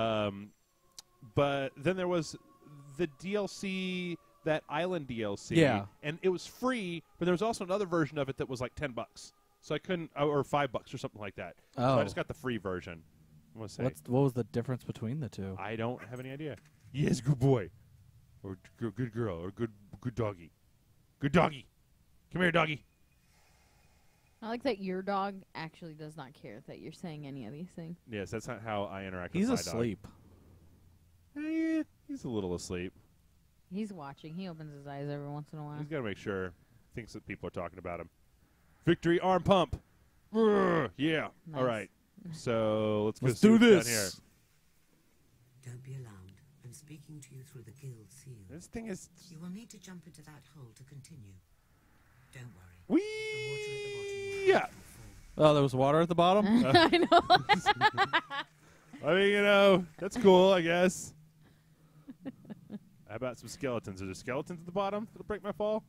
But then there was the DLC, that island DLC. Yeah. And it was free, but there was also another version of it that was like $10. So I couldn't, or $5 or something like that. Oh. So I just got the free version. I'm gonna say. What was the difference between the two? I don't have any idea. Yes, good boy. Or good girl. Or good doggy. Good doggy. Come here, doggy. I like that your dog actually does not care that you're saying any of these things. Yes, that's not how I interact He's with my asleep. dog. He's a little asleep. He's watching. He opens his eyes every once in a while. He's got to make sure. Thinks that people are talking about him. Victory arm pump. Yeah. Nice. All right. So let's Let's go do see what's this. down Don't be alarmed. I'm speaking to you through the guild seal. here. This thing is. You will need to jump into that hole to continue. Don't worry. Whee! The water at the bottom will Yeah. help you fall. Oh, there was water at the bottom? I know. I mean, that's cool, I guess. How about some skeletons? Are there skeletons at the bottom that'll break my fall?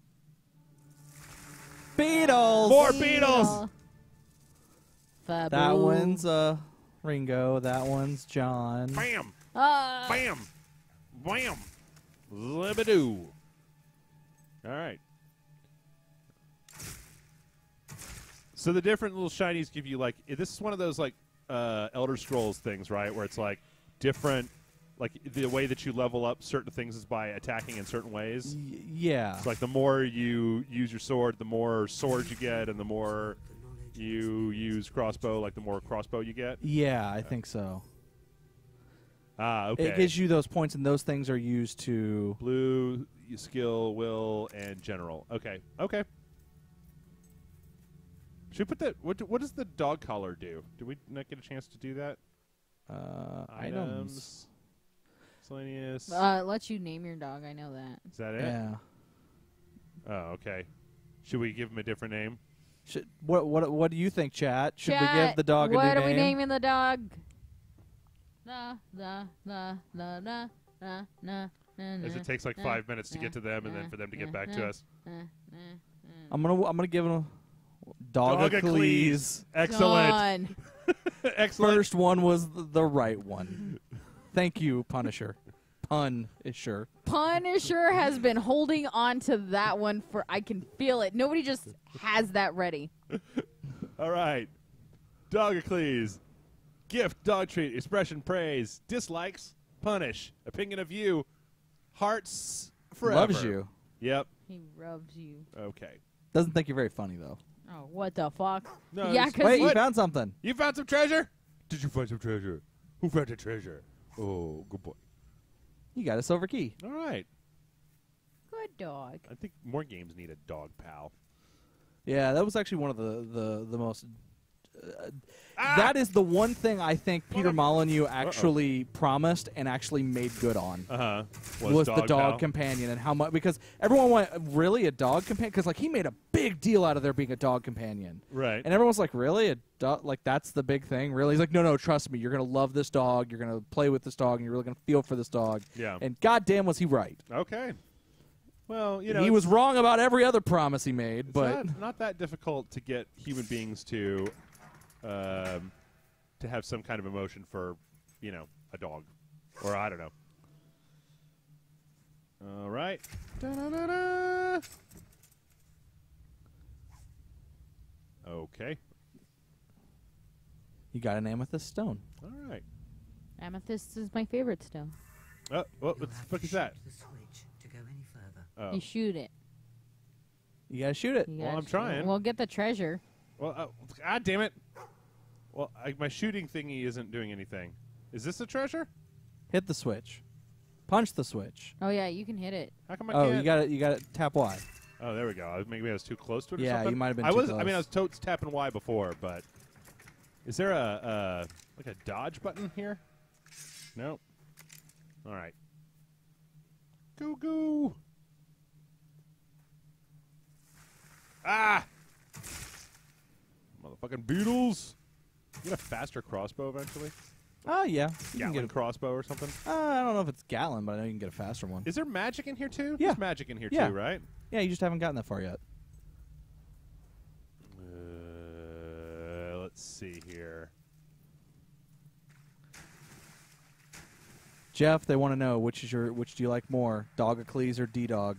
Beetles! More beetles! That one's Ringo. That one's John. Bam! Bam! Bam! Libadoo. All right. So the different little shinies give you, like, this is one of those, like, Elder Scrolls things, right? Where it's, like, different, like, the way that you level up certain things is by attacking in certain ways. Yeah. It's like the more you use your sword, the more swords you get, and the more you use crossbow, like the more crossbow you get. Yeah, I think so. Ah, okay. It gives you those points, and those things are used to... Blue, skill, will, and general. Okay. Okay. Should we put that... What does the dog collar do? Did we not get a chance to do that? Items. Miscellaneous. Let you name your dog. I know that. Is that it? Yeah. Oh, okay. Should we give him a different name? What do you think, chat? Should we Chat, give the dog a new what name? are we naming the dog? Na na na na na na na na. As it takes like 5 minutes to get to them and then for them to get back to us. I'm gonna give him Dogacles. Excellent. Done. Excellent. First one was the right one. Thank you, Punisher. Punisher. Punisher has been holding on to that one for. I can feel it. Nobody just has that ready. All right. Dogacles. Gift, dog treat, expression, praise, dislikes, punish, opinion of you, hearts forever. Loves you. Yep. He rubs you. Okay. Doesn't think you're very funny though. Oh, what the fuck? No, Yeah, it's- because Wait, you found something. You found some treasure? Did you find some treasure? Who found the treasure? Oh, good boy. You got a silver key. All right. good dog. I think more games need a dog pal. Yeah, that was actually one of the most. That is the one thing I think Peter Molyneux actually promised and actually made good on. Was the dog pal? companion and how much, because everyone went, really, a dog companion? Because like he made a big deal out of there being a dog companion, Right. and everyone's like, really, a dog? Like that's the big thing? Really? He's like, no, trust me, you're gonna love this dog, you're gonna play with this dog, and you're really gonna feel for this dog. Yeah. And goddamn, was he right? Okay. Well, you know, He was wrong about every other promise he made, it's but not that difficult to get human beings to have some kind of emotion for, you know, a dog, or I don't know. All right. Da-da-da-da. Okay. you got an amethyst stone. All right. Amethyst is my favorite stone. Oh, what the fuck is that? The switch to go any further. Oh. You shoot it. You gotta shoot it. You Well, gotta I'm shoot it. trying. Well, get the treasure. Well, God damn it. Well, my shooting thingy isn't doing anything. Is this a treasure? Hit the switch. Punch the switch. Oh yeah, you can hit it. How come I Oh, can't? you got to tap Y. Oh, there we go. Maybe I was too close to it or Yeah, something? you might have been I too was. I close. mean, I was totes tapping Y before, but is there a like a dodge button here? No. All right. Goo goo. Ah! Motherfucking beetles. You get a faster crossbow eventually? Oh yeah. You can Gatling get crossbow or something? I don't know if it's Gatlin, but I know you can get a faster one. Is there magic in here too? Yeah. There's magic in here Yeah. too, right? Yeah, you just haven't gotten that far yet. Let's see here. Jeff, they want to know which do you like more, Dogacles or D-Dog?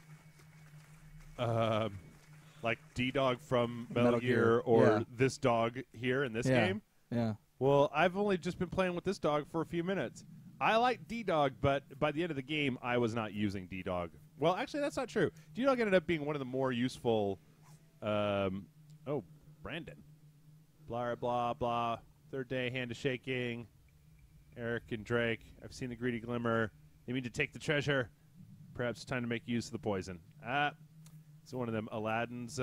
Like D-Dog from Metal Metal Gear Gear, or yeah. this dog here in this Yeah. game? Yeah. Well, I've only just been playing with this dog for a few minutes. I like D-Dog, but by the end of the game, I was not using D-Dog. Well, actually, that's not true. D-Dog ended up being one of the more useful... oh, Brandon. Blah, blah, blah. Third day, hand to shaking. Eric and Drake. I've seen the greedy glimmer. They mean to take the treasure. Perhaps time to make use of the poison. It's one of them Aladdin's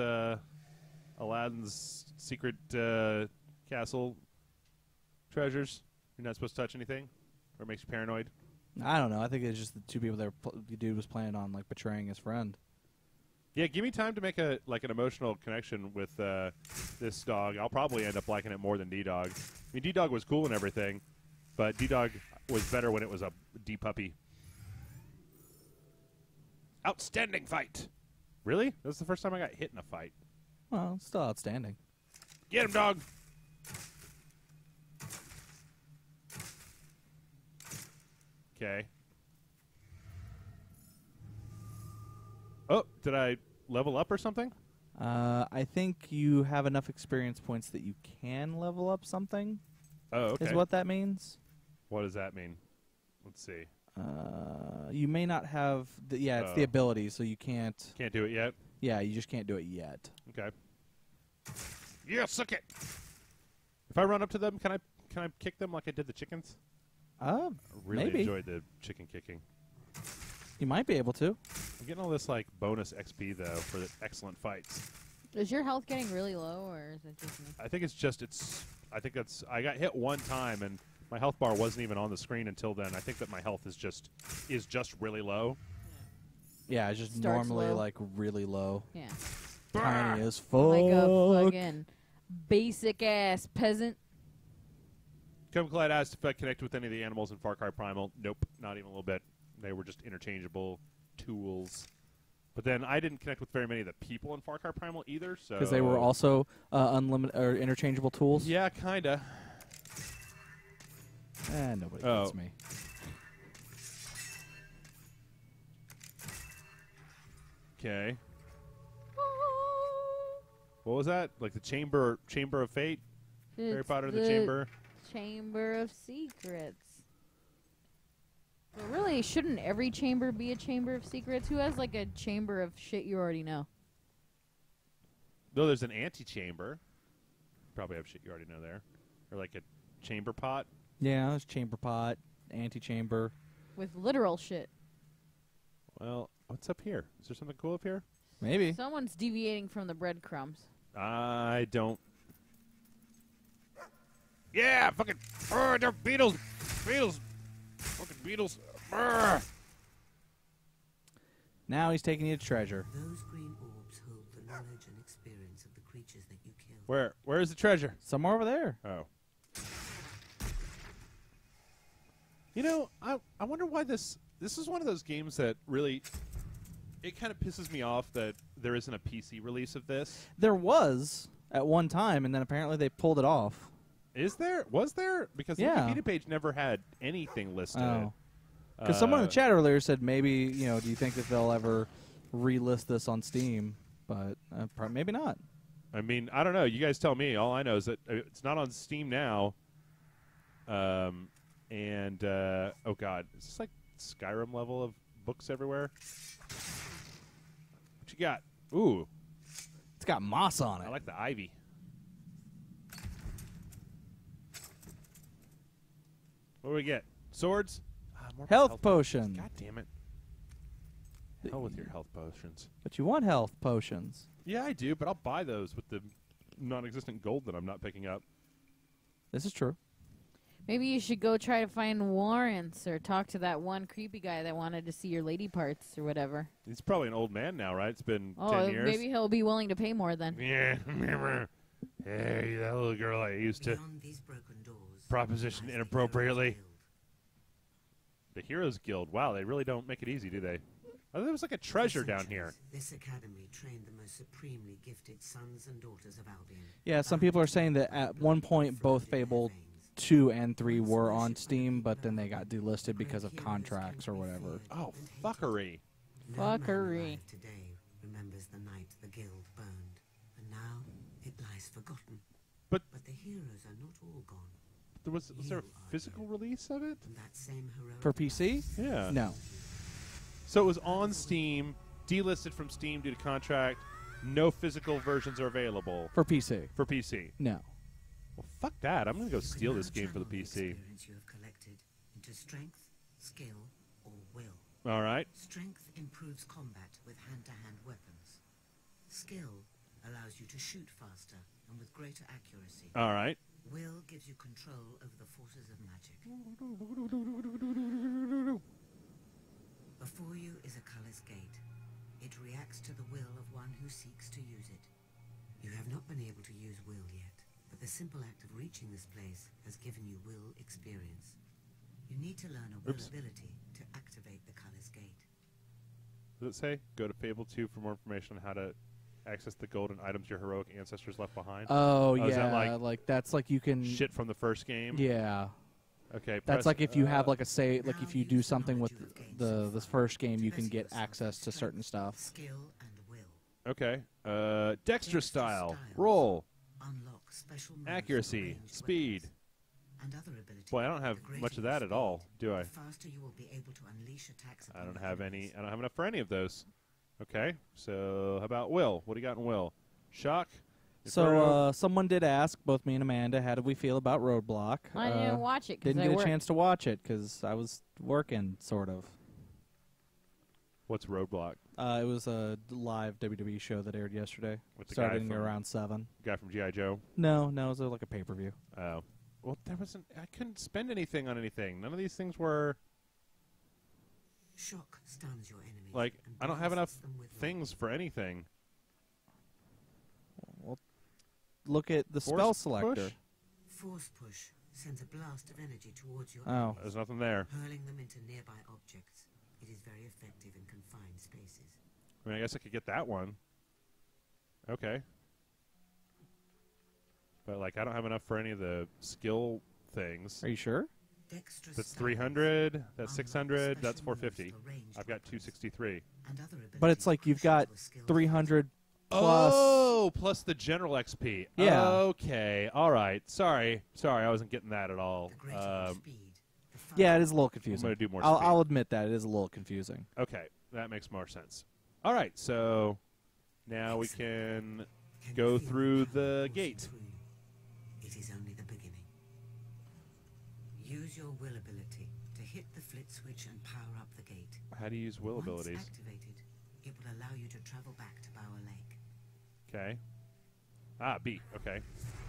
secret castle treasures. You're not supposed to touch anything, or it makes you paranoid. I don't know. I think it's just the two people that the dude was planning on like betraying his friend. Yeah, give me time to make an emotional connection with this dog. I'll probably end up liking it more than D-Dog. I mean, D-Dog was cool and everything, but D-Dog was better when it was a D-puppy. Outstanding fight. Really? That was the first time I got hit in a fight. Well, it's still outstanding. Get him, dog. Okay. Oh, did I level up or something? I think you have enough experience points that you can level up something. Oh, okay. Is what that means. What does that mean? Let's see. You may not have. It's the Oh. ability, so you can't. Can't do it yet? Yeah, you just can't do it yet. Okay. Yeah, suck it. If I run up to them, can I kick them like I did the chickens? I really maybe. enjoyed the chicken kicking. You might be able to. I'm getting all this like bonus XP though for the excellent fights. Is your health getting really low, or is it just me? I think I got hit one time and my health bar wasn't even on the screen until then. I think that my health is just really low. Yeah, it's just Starts normally low. like really low. Yeah. Tiny as fuck. Like a fucking basic ass peasant. Come Clyde asked if I connected with any of the animals in Far Cry Primal. Nope, not even a little bit. They were just interchangeable tools. But then I didn't connect with very many of the people in Far Cry Primal either, so Because they were also unlimited or interchangeable tools. yeah, kinda. Nobody gets me. Okay. What was that? Like the Chamber of Fate? Harry It's Potter and the Chamber? Chamber of Secrets. But really, shouldn't every chamber be a chamber of secrets? Who has like a chamber of shit you already know? No, there's an antechamber. Probably have shit you already know there. Or like a chamber pot. Yeah, there's chamber pot, antechamber. With literal shit. Well, what's up here? Is there something cool up here? Maybe. Someone's deviating from the breadcrumbs. I don't. Yeah, fucking. They're beetles. Beetles. Fucking beetles. Brr. Now he's taking you to treasure. Those green orbs hold the knowledge and experience of the creatures that you kill. Where is the treasure? Somewhere over there. Oh. You know, I wonder why this is one of those games that really, it kind of pisses me off that there isn't a PC release of this. There was at one time, and then apparently they pulled it off. Is there? Was there? Because the Yeah. Wikipedia page never had anything listed. Oh. Because someone in the chat earlier said maybe, do you think that they'll ever relist this on Steam? But maybe not. I mean, I don't know. You guys tell me. All I know is that it's not on Steam now. And oh god, is this like Skyrim level of books everywhere? What you got? Ooh, It's got moss on it. I like the ivy. What do we get? Swords? More Health potion. God damn it. Hell with your health potions. But you want health potions. Yeah, I do, but I'll buy those with the non-existent gold that I'm not picking up. This is true. Maybe you should go try to find Lawrence or talk to that one creepy guy that wanted to see your lady parts or whatever. He's probably an old man now, right? It's been 10 Oh, years. maybe he'll be willing to pay more then. Yeah, remember? Hey, that little girl I used to Beyond these broken doors, proposition lies the inappropriately. Heroes Guild. The Heroes Guild. Wow, they really don't make it easy, do they? Oh, there was like a treasure For down here. centuries, This academy trained the most supremely gifted sons and daughters of Albion. Yeah, some people are saying that at one point both Fable 2 and 3 were on Steam, but then they got delisted because of contracts or whatever. Oh, fuckery. No man Fuckery. alive today remembers the night the guild burned, and now it lies forgotten. But the heroes are not all gone. was there a physical release of it? And that same heroic For PC? Yeah. No. So it was on Steam, delisted from Steam due to contract. No physical versions are available For PC? for PC. No. Well, fuck that. I'm going to go You can steal now this game for the channel PC. experience you have collected into strength, skill, or will. All right. Strength improves combat with hand-to-hand weapons. Skill allows you to shoot faster and with greater accuracy. All right. Will gives you control over the forces of magic. Before you is a color's gate. It reacts to the will of one who seeks to use it. You have not been able to use will yet, but the simple act of reaching this place has given you will experience. You need to learn a will Oops. ability to activate the color's gate. Does it say? Go to Fable 2 for more information on how to access the golden items your heroic ancestors left behind. Oh, is that yeah. like that's like you can... Shit from the first game? Yeah. Okay. That's press- like if you have like a say, like Now if you use do the something with knowledge you have gained so this far first game, you can better get yourself access to strength, certain stuff. Skill and will. Okay. Dexter style. styles Roll. Unlock special moves for Accuracy. ranged Speed. weapons and other abilities. Boy, I don't have The greater much of your that at speed, all, do I? the faster you will be able to unleash attacks I upon don't the have enemies. any. I don't have enough for any of those. Okay. So how about Will? What do you got in Will? Shock. So Inferno? someone did ask both me and Amanda, how did we feel about Roadblock? I didn't watch it because Didn't I get a worked. chance to watch it because I was working, sort of. What's Roadblock? It was a live WWE show that aired yesterday, With the guy starting from- around 7. Guy from GI Joe. No, it was like a pay-per-view. Oh. Well, there wasn't. I couldn't spend anything on anything. None of these things were Shock stuns your enemies. like. and I don't have enough blasts them with things for anything. Well, look at the Force spell push? selector. lightning. Force push sends a blast of energy towards your Oh. enemies, There's nothing there. hurling them into nearby objects. It is very effective in confined spaces. I mean, I guess I could get that one. Okay. But, like, I don't have enough for any of the skill things. Are you sure? That's 300. That's 600. That's 450. I've got 263. But it's like you've got 300 plus. Oh, plus the general XP. Yeah. Okay. All right. Sorry, I wasn't getting that at all. Yeah, it is a little I'm confusing. going to do more I'll, speed. I'll admit that it is a little confusing. Okay, that makes more sense. All right, so now we can go through the gate. It is only the beginning. Use your will ability to hit the flit switch and power up the gate. How do you use will Once abilities? activated, it will allow you to travel back to Bower Lake. Okay. Ah, B. Okay.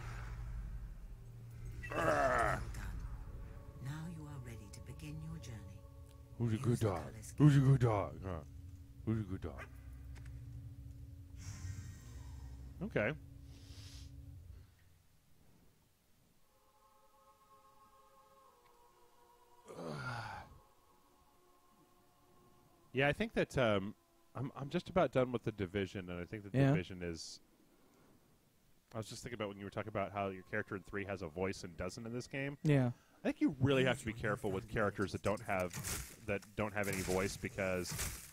Well done. Now you are ready to begin your journey. Who's a Use good the dog? palace Who's a gate. good dog? Huh? Who's a good dog? Okay. Yeah, I think that I'm just about done with the division, and I think the division is. I was just thinking about when you were talking about how your character in 3 has a voice and doesn't in this game. Yeah. I think you really have to be careful with characters that don't have any voice because,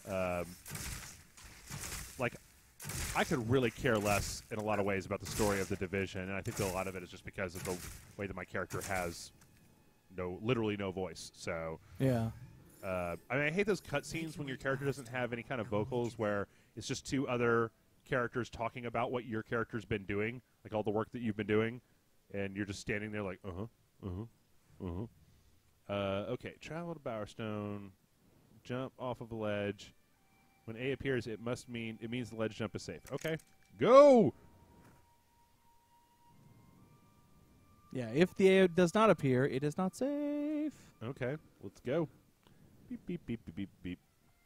like, I could really care less in a lot of ways about the story of the division, and I think that a lot of it is just because of the way that my character has literally no voice. So Yeah. I mean, I hate those cutscenes when your character doesn't have any kind of vocals, where it's just two other characters talking about what your character's been doing, like all the work that you've been doing, and you're just standing there like, okay, travel to Bowerstone, jump off of a ledge. When A appears, it means the ledge jump is safe. Okay, go. Yeah, if the A does not appear, it is not safe. Okay, let's go. Beep beep beep beep beep beep.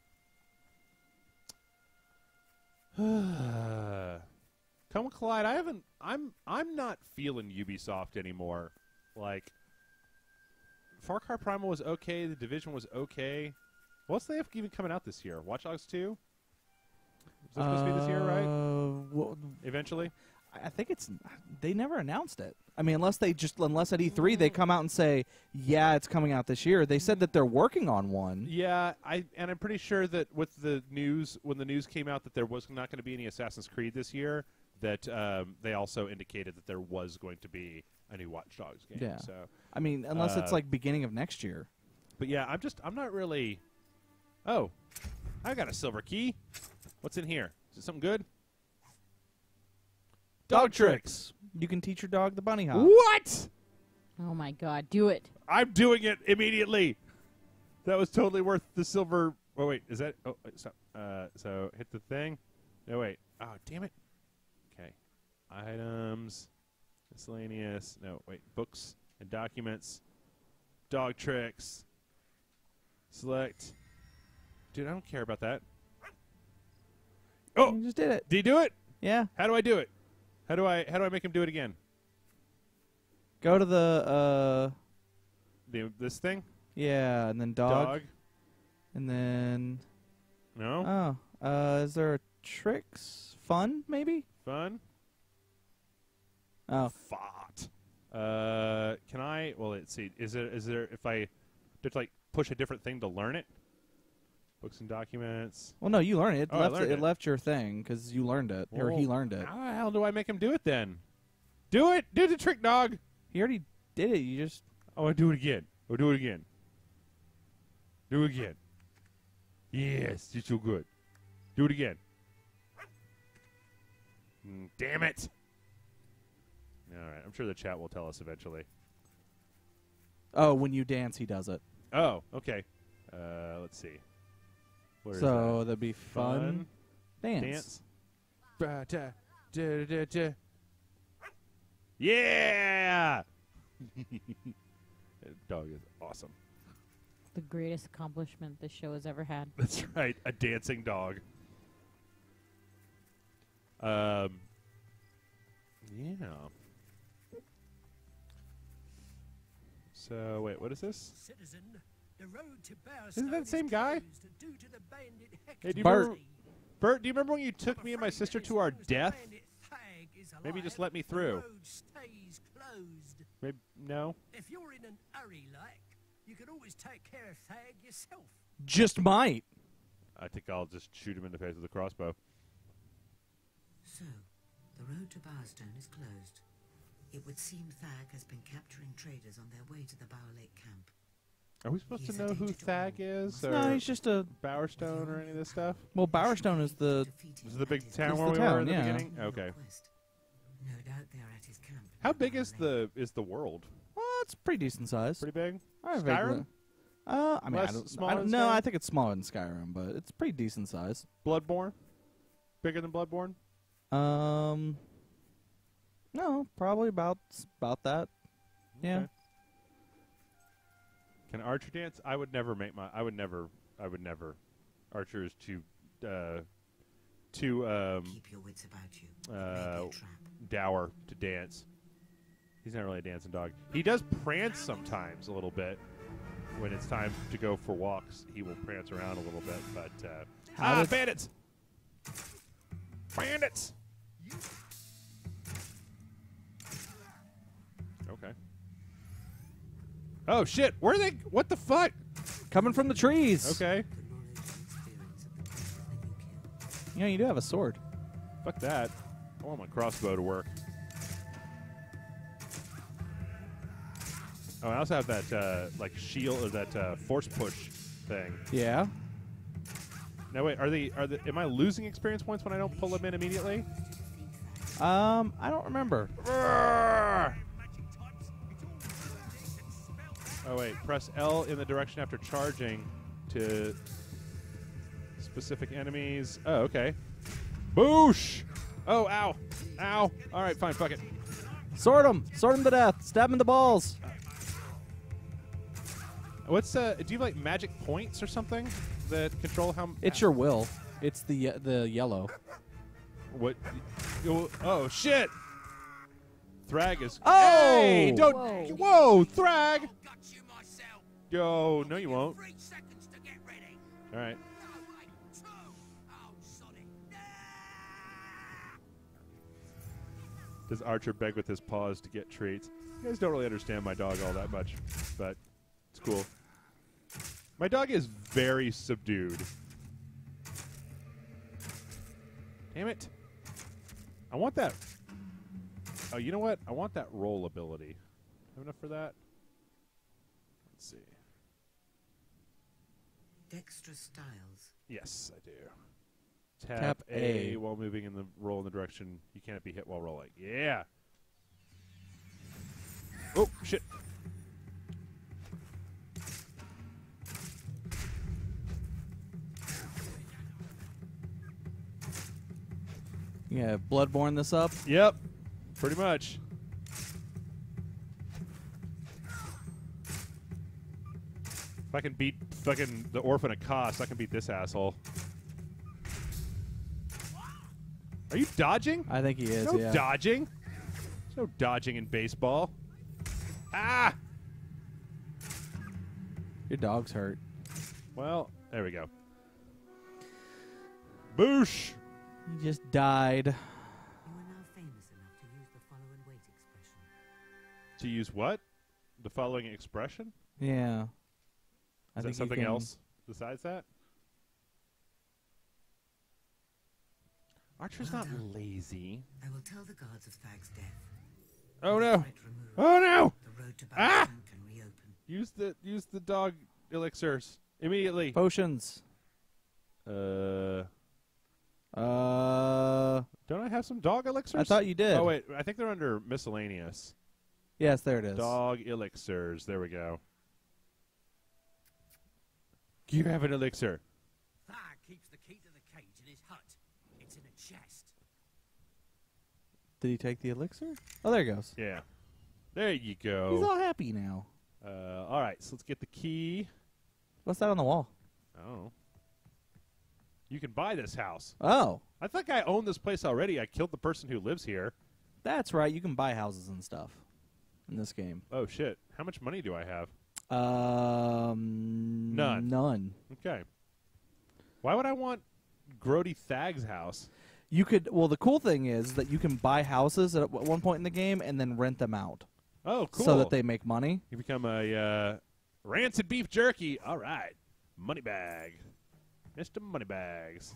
Come on, Collide. I'm not feeling Ubisoft anymore. Like, Far Cry Primal was okay. The Division was okay. What's they have even coming out this year? Watch Dogs 2? Is that supposed to be this year, right? Well, Eventually? I think it's. They never announced it. I mean, unless at E3 they come out and say, yeah, it's coming out this year. They said that they're working on one. Yeah, I'm pretty sure that with the news, when the news came out that there was not going to be any Assassin's Creed this year, that they also indicated that there was going to be a new Watch Dogs game. Yeah. So, I mean, unless it's like beginning of next year. but yeah, I'm not really. Oh, I got a silver key. What's in here? Is it something good? Dog tricks. You can teach your dog the bunny hop. What? Oh my God, do it. I'm doing it immediately. That was totally worth the silver. Oh wait, is that? Oh, stop. So hit the thing. No wait. Oh damn it. Okay. Items. Miscellaneous. No wait. Books and documents. Dog tricks. Select. Dude, I don't care about that. Oh, You just did it. did he do it? Yeah. How do I do it? How do I make him do it again? Go to the This thing? yeah, and then dog, Dog? and then No? is there a tricks fun maybe? Fun? Oh, Fought. Can I? Well, let's see. Is there? If I just like push a different thing to learn it? Books and documents. well, no, you learned it. Oh, I learned It it. left your thing because you learned it, or he Well, learned it. How the hell do I make him do it then? Do it. Do the trick, dog. He already did it. You just I want to do it again. Or do it again. Do it again. Yes, you're so good. Do it again. Damn it. All right. I'm sure the chat will tell us eventually. when you dance, he does it. Oh, okay. Let's see. Where is So that? that'd be fun. Dance. Dance. Da-da-da-da. Yeah! That dog is awesome. The greatest accomplishment this show has ever had. That's right, a dancing dog. Yeah. So wait, what is this? Citizen, the road to Bearstone Isn't that the is same guy? closed due to the bandit Hey, do you Bart. remember? Bert, do you remember when you took me and my sister to our death? Maybe just let me through. Maybe no. If you're in an hurry, like, you could always take care of Thag yourself. Just might. I think I'll just shoot him in the face with a crossbow. So, the road to Bowerstone is closed. It would seem Thag has been capturing traders on their way to the Bower Lake camp. Are we supposed to know who Thag is? Or No, he's just a... Bowerstone or any of this stuff? Well, Bowerstone is the... Is it the big town It's where the we were town, in the yeah. beginning? Okay. No doubt they're at his camp. How big is the world? Well, it's pretty decent size. Pretty big? I have Skyrim? vaguely- I mean, Less smaller than no, Skyrim? I think it's smaller than Skyrim, but it's pretty decent size. Bloodborne? Bigger than Bloodborne? No, probably about that. Yeah. Okay. Can Archer dance? I would never make my. I would never. Archer is too. Keep your wits about you. It may be a trap. Dour to dance. He's not really a dancing dog. He does prance sometimes a little bit. When it's time to go for walks, he will prance around a little bit. But bandits! Bandits! Okay. Oh shit! Where are they? What the fuck? Coming from the trees. Okay. Yeah, you do have a sword. Fuck that. I want my crossbow to work. Oh, I also have that like shield or that force push thing. Yeah. Now wait, am I losing experience points when I don't pull them in immediately? I don't remember. Oh wait, press L in the direction after charging to specific enemies. Oh, okay. Boosh! Oh, ow. Ow. All right, fine, fuck it. Sword him to death. Stab him in the balls. What's do you have like magic points or something that control how? It's your will. It's the yellow. What? Oh shit! Thrag is. Oh! Hey, don't! Whoa. Whoa, Thrag! Yo, no, you won't. All right. Does Archer beg with his paws to get treats? You guys don't really understand my dog all that much, but it's cool. My dog is very subdued. Damn it. I want that. Oh, you know what? I want that roll ability. Have enough for that? Let's see. Dexterous styles. Yes, I do. Tap A A. while moving in the roll in the direction you can't be hit while rolling. Yeah. Oh, shit. Yeah, Bloodborne this up. Yep. Pretty much. If I can beat fucking the Orphan of Kos, I can beat this asshole. Are you dodging? I think he is, No yeah. dodging. There's no dodging in baseball. Ah! Your dog's hurt. Well, there we go. Boosh! He just died. You are now famous enough to use the follow and wait expression. To use what? The following expression? Yeah. Is that something else besides that? Archer's Well not done. lazy. I will tell the guards of Thag's death. Oh With no! threat removed, Oh no! The road to Ah! Bowerstone can reopen. Use the dog elixirs immediately. Potions. Don't Uh, I have some dog elixirs? I thought you did. Oh wait, I think they're under miscellaneous. Yes, there it is. Dog elixirs. There we go. You have an elixir. Thag keeps the key to the cage in his hut. It's in a chest. Did he take the elixir? Oh, there he goes. Yeah. There you He's go. all happy now. All right, so let's get the key. What's that on the wall? Oh. You can buy this house. Oh, I think I own this place already. I killed the person who lives here. that's right. You can buy houses and stuff in this game. Oh, shit. How much money do I have? None. None. None. Okay. Why would I want Grody Thag's house. You could. Well, the cool thing is that you can buy houses at one point in the game and then rent them out. Oh, cool. So that they make money. You become a rancid beef jerky. All right. Moneybag. Mr. Moneybags.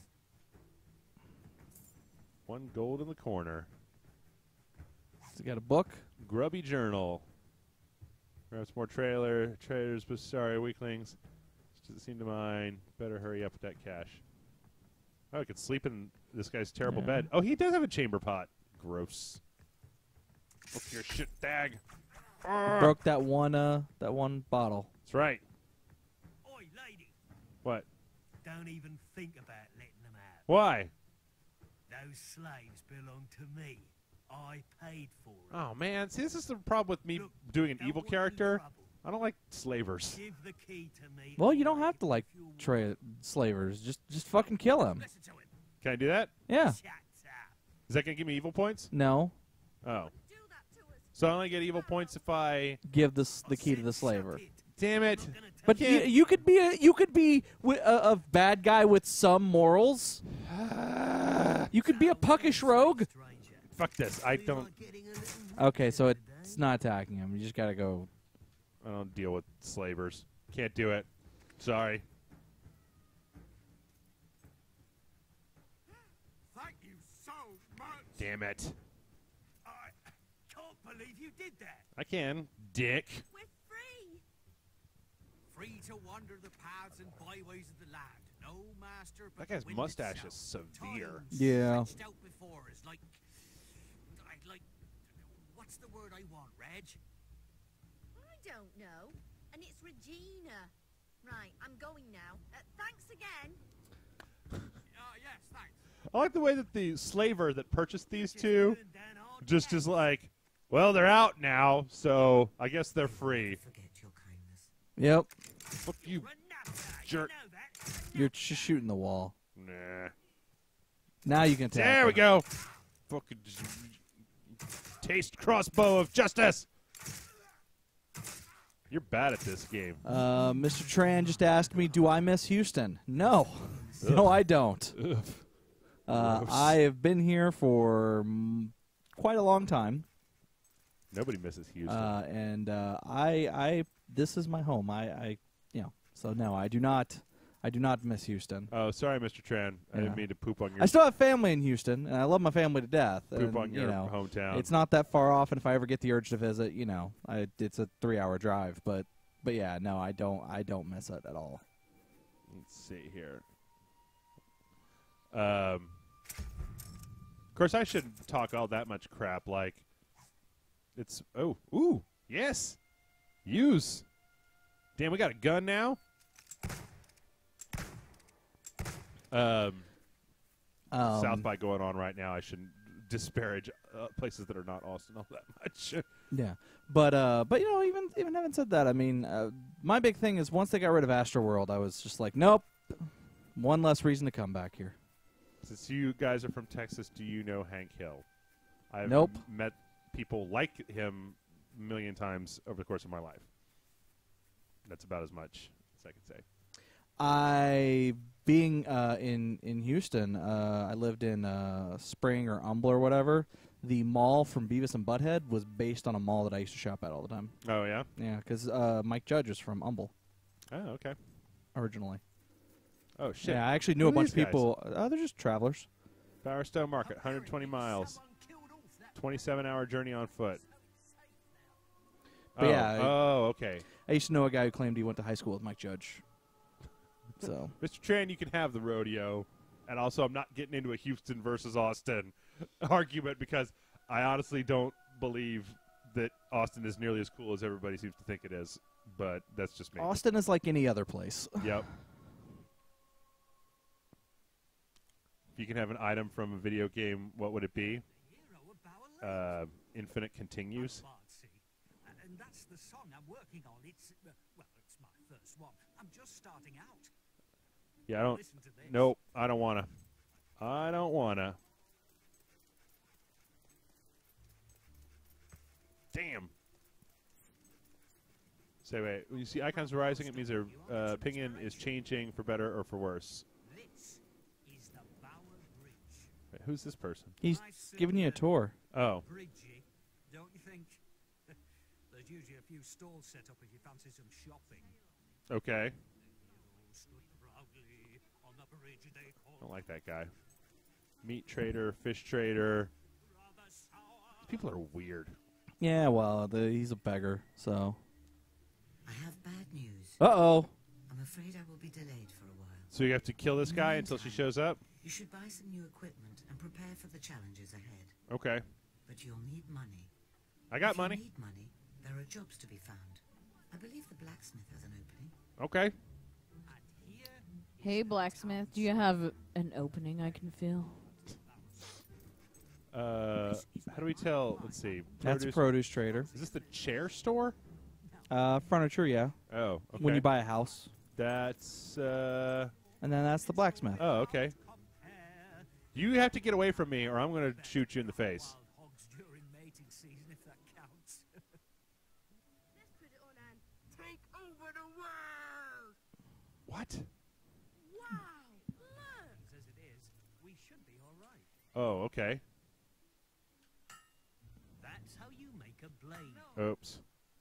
1 gold in the corner. So you got a book. Grubby journal. Perhaps more traders, but sorry, weaklings. Doesn't seem to mind. Better hurry up with that cash. Oh, I could sleep in this guy's terrible bed. Oh, he does have a chamber pot. Gross. Look your shit, Thag. Broke that one bottle. That's right. Oi, lady. What? Don't even think about letting them out. Why? Those slaves belong to me. I paid for it. Oh, man. See, this is the problem with me Look, doing an don't evil want any character. trouble. I don't like slavers. Give the key to me. Well, you don't have to like slavers. Just fucking kill him. Listen to him. Can I do that? Yeah. Shut up. Is that going to give me evil points? No. Oh. Do that to us. So I only get evil points if I... Give the key to the slaver. Damn it. But you could be a bad guy with some morals. You could be a puckish rogue. Fuck this. I don't... Okay, so it's not attacking him. You just gotta go. I don't deal with slavers. Can't do it. Sorry. Thank you so much. Damn it. I can't believe you did that. I can. Dick. We're free. Free to wander the paths and byways of the land. No master but That guy's the wind mustache itself. is severe. Time Yeah. stretched out before us like what's the word I want, Reg? I don't know. And it's Regina. Right, I'm going now. Thanks again. Yes, thanks. I like the way that the slaver that purchased these two just is like, well, they're out now, so I guess they're free. Forget your kindness. Yep. Fuck you, Renata, jerk. you know that. You're just shooting the wall. Nah. Now you can attack. There him. we go. Fucking taste crossbow of justice. You're bad at this game. Mr. Tran just asked me, do I miss Houston? No. No, I don't. Gross. I have been here for quite a long time. Nobody misses Houston. And this is my home. So no, I do not miss Houston. Oh, sorry, Mr. Tran. I didn't mean to poop on your I still have family in Houston, and I love my family to death. poop and, on your hometown. It's not that far off, and if I ever get the urge to visit, it's a 3-hour drive. But yeah, no, I don't miss it at all. Let's see here. Of course, I shouldn't talk all that much crap. Like, it's yes, use. Damn, we got a gun now. South by going on right now. I shouldn't disparage places that are not Austin all that much. Yeah, but even having said that, I mean, my big thing is once they got rid of Astroworld, I was just like, nope, one less reason to come back here. Since you guys are from Texas, do you know Hank Hill? I've Nope. met people like him a million times over the course of my life. That's about as much as I can say. Being in Houston, I lived in Spring or Humble or whatever. The mall from Beavis and Butthead was based on a mall that I used to shop at all the time. Oh, yeah? Yeah, because Mike Judge was from Humble Oh, okay. originally. Oh, shit. Yeah, I actually knew Who a are bunch of these people. They're just travelers. Bowerstone Market, 120 miles. 27-hour journey on foot. But yeah, Oh, okay. I used to know a guy who claimed he went to high school with Mike Judge. So Mr. Tran, you can have the rodeo. And also, I'm not getting into a Houston versus Austin argument because I honestly don't believe that Austin is nearly as cool as everybody seems to think it is. But that's just me. Austin is like any other place. Yep. If you can have an item from a video game, what would it be? Infinite Continues. And that's the song I'm working on. It's my first one. I'm just starting out. Yeah, I don't. Listen to this. Nope, I don't wanna. I don't wanna. Damn. Say wait. When you see icons rising, it means their opinion is changing for better or for worse. This is the Who's this person? He's giving you a tour. Oh. Bridgie, don't you think? There's usually a few stalls set up if you fancy some shopping. Okay. Stood proudly on the bridge they call Don't like that guy. Meat trader, fish trader. These people are weird. Yeah, well, he's a beggar, so. I have bad news. Uh-oh. I'm afraid I will be delayed for a while. So you have to kill this guy until she shows up? You should buy some new equipment and prepare for the challenges ahead. Okay. But you'll need money. I got if money. You need money. There are jobs to be found. I believe the blacksmith has an opening. Okay. Hey, blacksmith, do you have an opening I can fill? How do we tell? Let's see. That's a produce trader. Is this the chair store? Furniture, yeah. Oh, okay. When you buy a house. That's, And then that's the blacksmith. Oh, okay. You have to get away from me, or I'm going to shoot you in the face. hogs during mating season, if that counts. Let's put it on and Take over the world! What? wow! Look! As it is, we should be all right. Oh, okay. That's how you make a blade. Oops.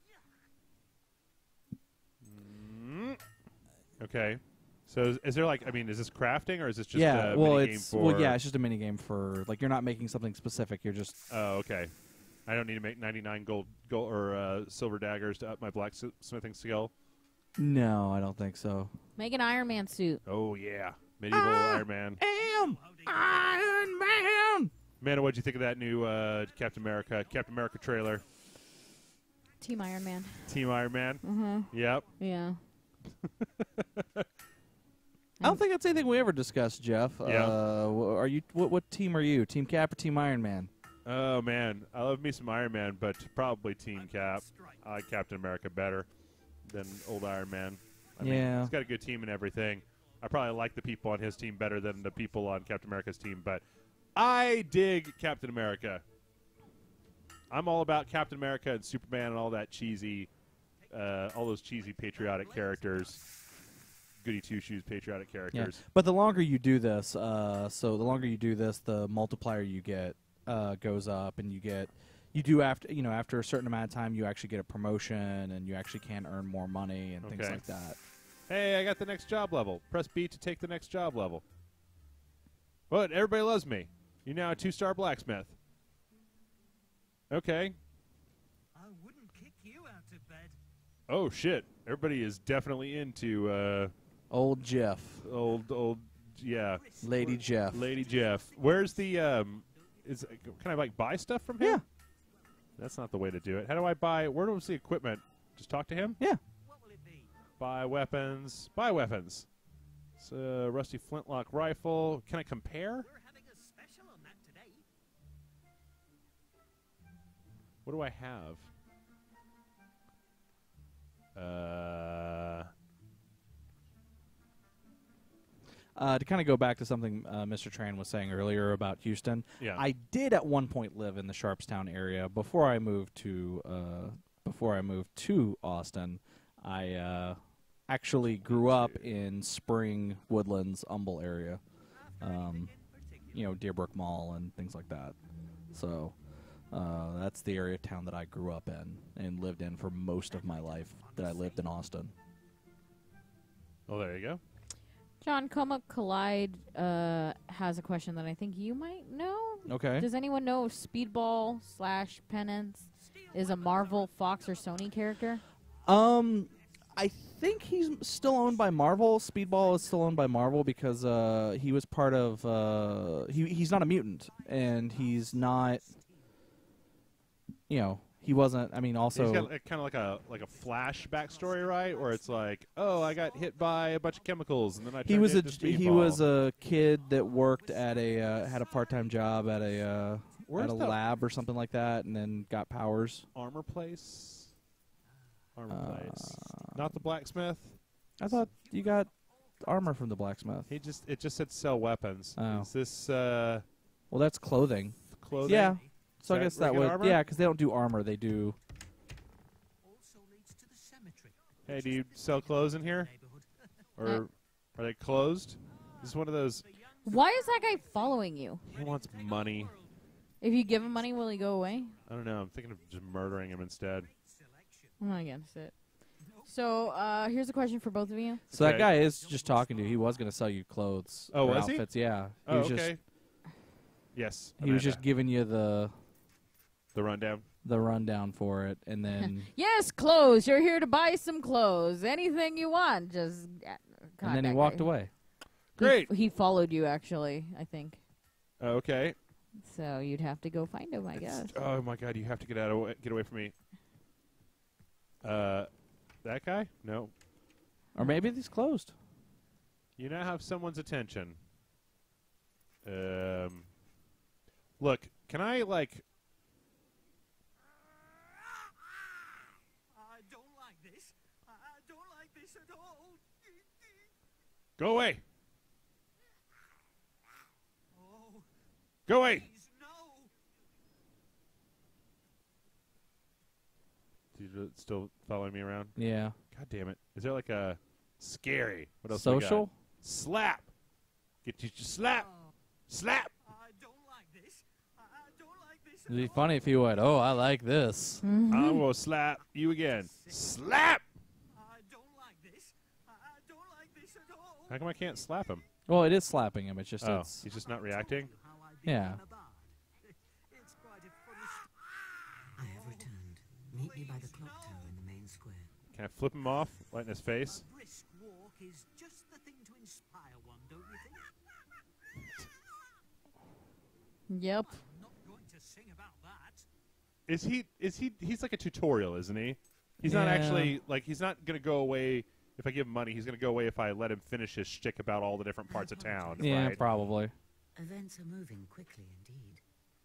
Okay. So is there like, I mean, is this crafting or is this just yeah, a well, mini game for? yeah, it's just a mini game for like you're not making something specific. You're just. Oh, okay. I don't need to make 99 gold or silver daggers to up my blacksmithing skill. No, I don't think so. Make an Iron Man suit. Oh yeah, medieval Iron Man. Iron Man. Amanda, what'd you think of that new Captain America trailer? Team Iron Man. Team Iron Man. Mm-hmm. Yep. Yeah. I don't think that's anything we ever discussed, Jeff. Yeah. Are you? What team are you? Team Cap or Team Iron Man? Oh man, I love me some Iron Man, but probably Team Cap. I like Captain America better than old Iron Man. I mean, he's got a good team and everything. I probably like the people on his team better than the people on Captain America's team, but I dig Captain America. I'm all about Captain America and Superman and all that cheesy, all those cheesy patriotic characters. Goody two-shoes patriotic characters. Yeah. But the longer you do this, the multiplier you get goes up, and after a certain amount of time, you actually get a promotion, and you actually can earn more money and things like that. Hey, I got the next job level. Press B to take the next job level. What? Everybody loves me. You're now a 2-star blacksmith. Okay. I wouldn't kick you out of bed. Oh shit! Everybody is definitely into old Jeff. Old, yeah. Lady Jeff. Lady Jeff. Where's the can I like buy stuff from him? Yeah. That's not the way to do it. How do I buy? Where was the equipment? Just talk to him. Yeah. What will it be? Buy weapons. Buy weapons. It's a rusty flintlock rifle. Can I compare? We're having a special on that today. What do I have? To kind of go back to something Mr. Tran was saying earlier about Houston, Yeah. I did at one point live in the Sharpstown area before I moved to Austin. I actually grew up in Spring Woodlands, Humble area, Deerbrook Mall and things like that. So that's the area of town that I grew up in and lived in for most of my life. That I lived in Austin. Oh, there you go. John, Coma Collide has a question that I think you might know. Okay. Does anyone know if Speedball/Penance is a Marvel, Fox, or Sony character? I think he's still owned by Marvel. Speedball is still owned by Marvel because he was part of. He's not a mutant, and he's not. He wasn't. I mean, also he's got kind of like a Flash backstory, right? Where it's like, oh, I got hit by a bunch of chemicals, and then I turned into Speedball. He was a kid that worked at had a part-time job at a lab or something like that, and then got powers. Armor place. Not the blacksmith. I thought you got armor from the blacksmith. It just said sell weapons. Oh. Is this well, that's clothing. clothing? Yeah. So I Is guess that that would armor? because they don't do armor. They do. Also leads to the cemetery. Hey, do you sell clothes in here? Or are they closed? Is this one of those Why is that guy following you? He wants money. If you give him money, will he go away? I don't know. I'm thinking of just murdering him instead. I'm not against it. So, here's a question for both of you. So that Okay. guy is just talking to you. He was going to sell you clothes. Oh, or was he? outfits. Yeah. Oh, was okay. Yes. He was Amanda. just giving you the rundown. rundown for it, and then Yes, clothes. You're here to buy some clothes. Anything you want. Just. and then he walked away. Great. He followed you, actually, I think. Okay. So you'd have to go find him, I guess. Oh my God! You have to get away from me. That guy? No. Or maybe he's closed. You now have someone's attention. Look, can I like? I don't like this. I don't like this at all. Go away! Oh, Go away! please, no. You still following me around? Yeah. God damn it! Is there like a scary? What else? we got? Social? Slap! Get you to slap! Slap! I don't like this. I don't like this It'd at be all. funny if he went, "Oh, I like this." I'm gonna slap you again. Slap! I don't like this. I don't like this at all. How come I can't slap him? Well, it is slapping him. It's just Oh, it's he's just not reacting. How I Yeah. became a bard. It's quite a funny I have returned. Meet me by the clock tower in the main square. Can I flip him off right in his face? A brisk walk is just the thing to inspire one, don't you think? Yep. I'm not going to sing about that. He's like a tutorial, isn't he? He's not Yeah. actually like he's not gonna go away if I give him money. He's gonna go away if I let him finish his shtick about all the different parts of town. yeah, right? probably. Events are moving quickly indeed.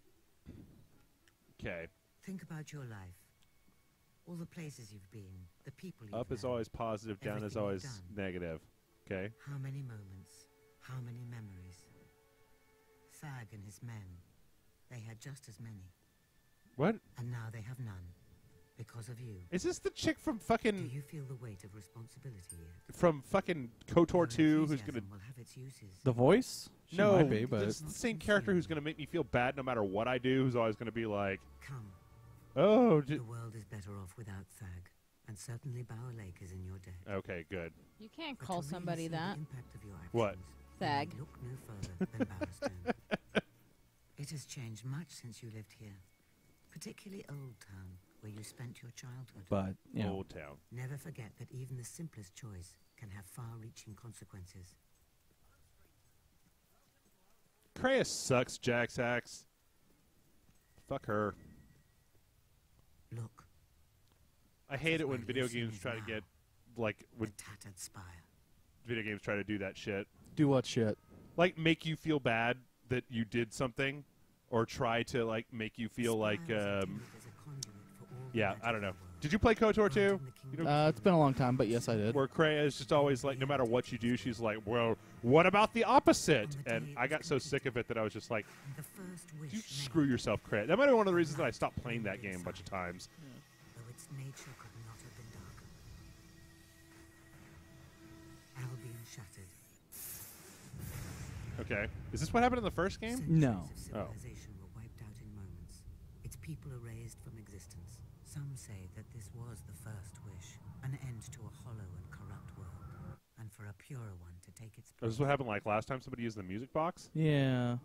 Okay. Think about your life. All the places you've been, the people you've Up is known. always positive, down is everything you've always done. negative. Okay. How many moments, how many memories. Thag and his men, they had just as many. What? And now they have none. Because of you. Is this the chick from Do fucking you feel the weight of responsibility yet? KOTOR Your 2 who's gonna enthusiasm will have its uses. The voice? She No, might be, but it's the same character who's gonna make me feel bad no matter what I do, who's always gonna be like, Come, oh, the world is better off without Thag. And certainly Bower Lake is in your debt. okay, good. You can't But call to really somebody see that. The impact of your actions, What? you Thag. need look no further than Bowerstone. It has changed much since you lived here. Particularly Old Town, where you spent your childhood. but you know, Old Town. Never forget that even the simplest choice can have far-reaching consequences. Kreia sucks, Jax Axe. Fuck her. Look, I hate it when why video Lucian games is try to now get like the when tattered spire. video games try to do that shit. do what shit? Like make you feel bad that you did something, or try to like make you feel like Spire is intended as a conduit for all the yeah, magic I don't of know. the world. Did you play KOTOR 2? Granting the You kingdom know, It's been a long time, but yes, I did. where Kreia is just always like, no matter what you do, she's like, well, what about the opposite? And I got so sick of it that I was just like, and the first wish you made, screw yourself, Kreia. That might be one of the reasons that I stopped playing that game a bunch of times. though its nature could not have been darker. Albion shattered. Okay. Is this what happened in the first game? Centuries No. of civilization were wiped out in moments. Its people erased from existence. Some say that this was the first wish, an end to a hollow and corrupt world, and for a purer one to take its Is place. this what happened like last time somebody used the music box? Yeah.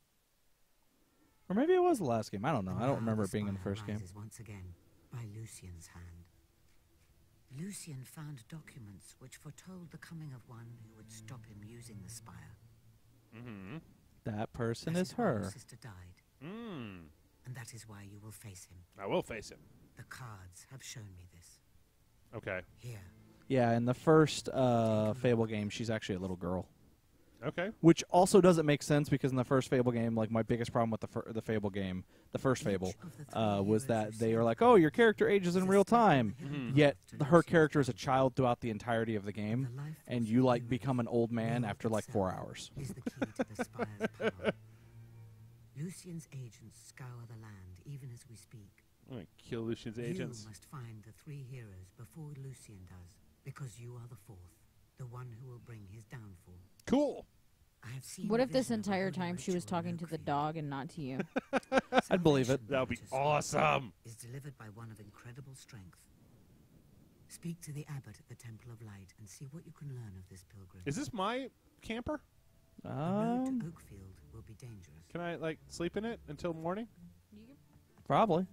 Or maybe it was the last game. I don't know. And I don't now remember it being in the spire first game. rises once again by Lucian's hand. Lucian found documents which foretold the coming of one who would stop him using the spire. Mm-hmm. That person That is why your her. sister died, Mm. and that is why you will face him. I will face him. The cards have shown me this. Okay. Here, Yeah, in the first Fable game, she's actually a little girl. Okay. Which also doesn't make sense because in the first Fable game, like my biggest problem with the Fable game, the first Fable, Each of the three was heroes that you they see are like, oh, your character ages in is a real step on the time. hidden Mhm. path Yet to her Lucian's character is a destiny. child throughout the entirety of the game, The life and force you like within become an old man Life after like itself 4 hours. is the key to the spire's power. Lucian's agents scour the land even as we speak. I'm gonna kill Lucian's agents. You must find the three heroes before Lucian does, because you are the fourth, the one who will bring his downfall. Cool. I have seen What a if this vision of a entire holy time she was ritual in talking to the Oakfield. dog and not to you? I'd believe it. That would be Salvation awesome. is delivered by one of incredible strength. Speak to the abbot at the Temple of Light and see what you can learn of this pilgrim. Is this my camper? The road to Oakfield will be dangerous. Can I like sleep in it until morning? Probably.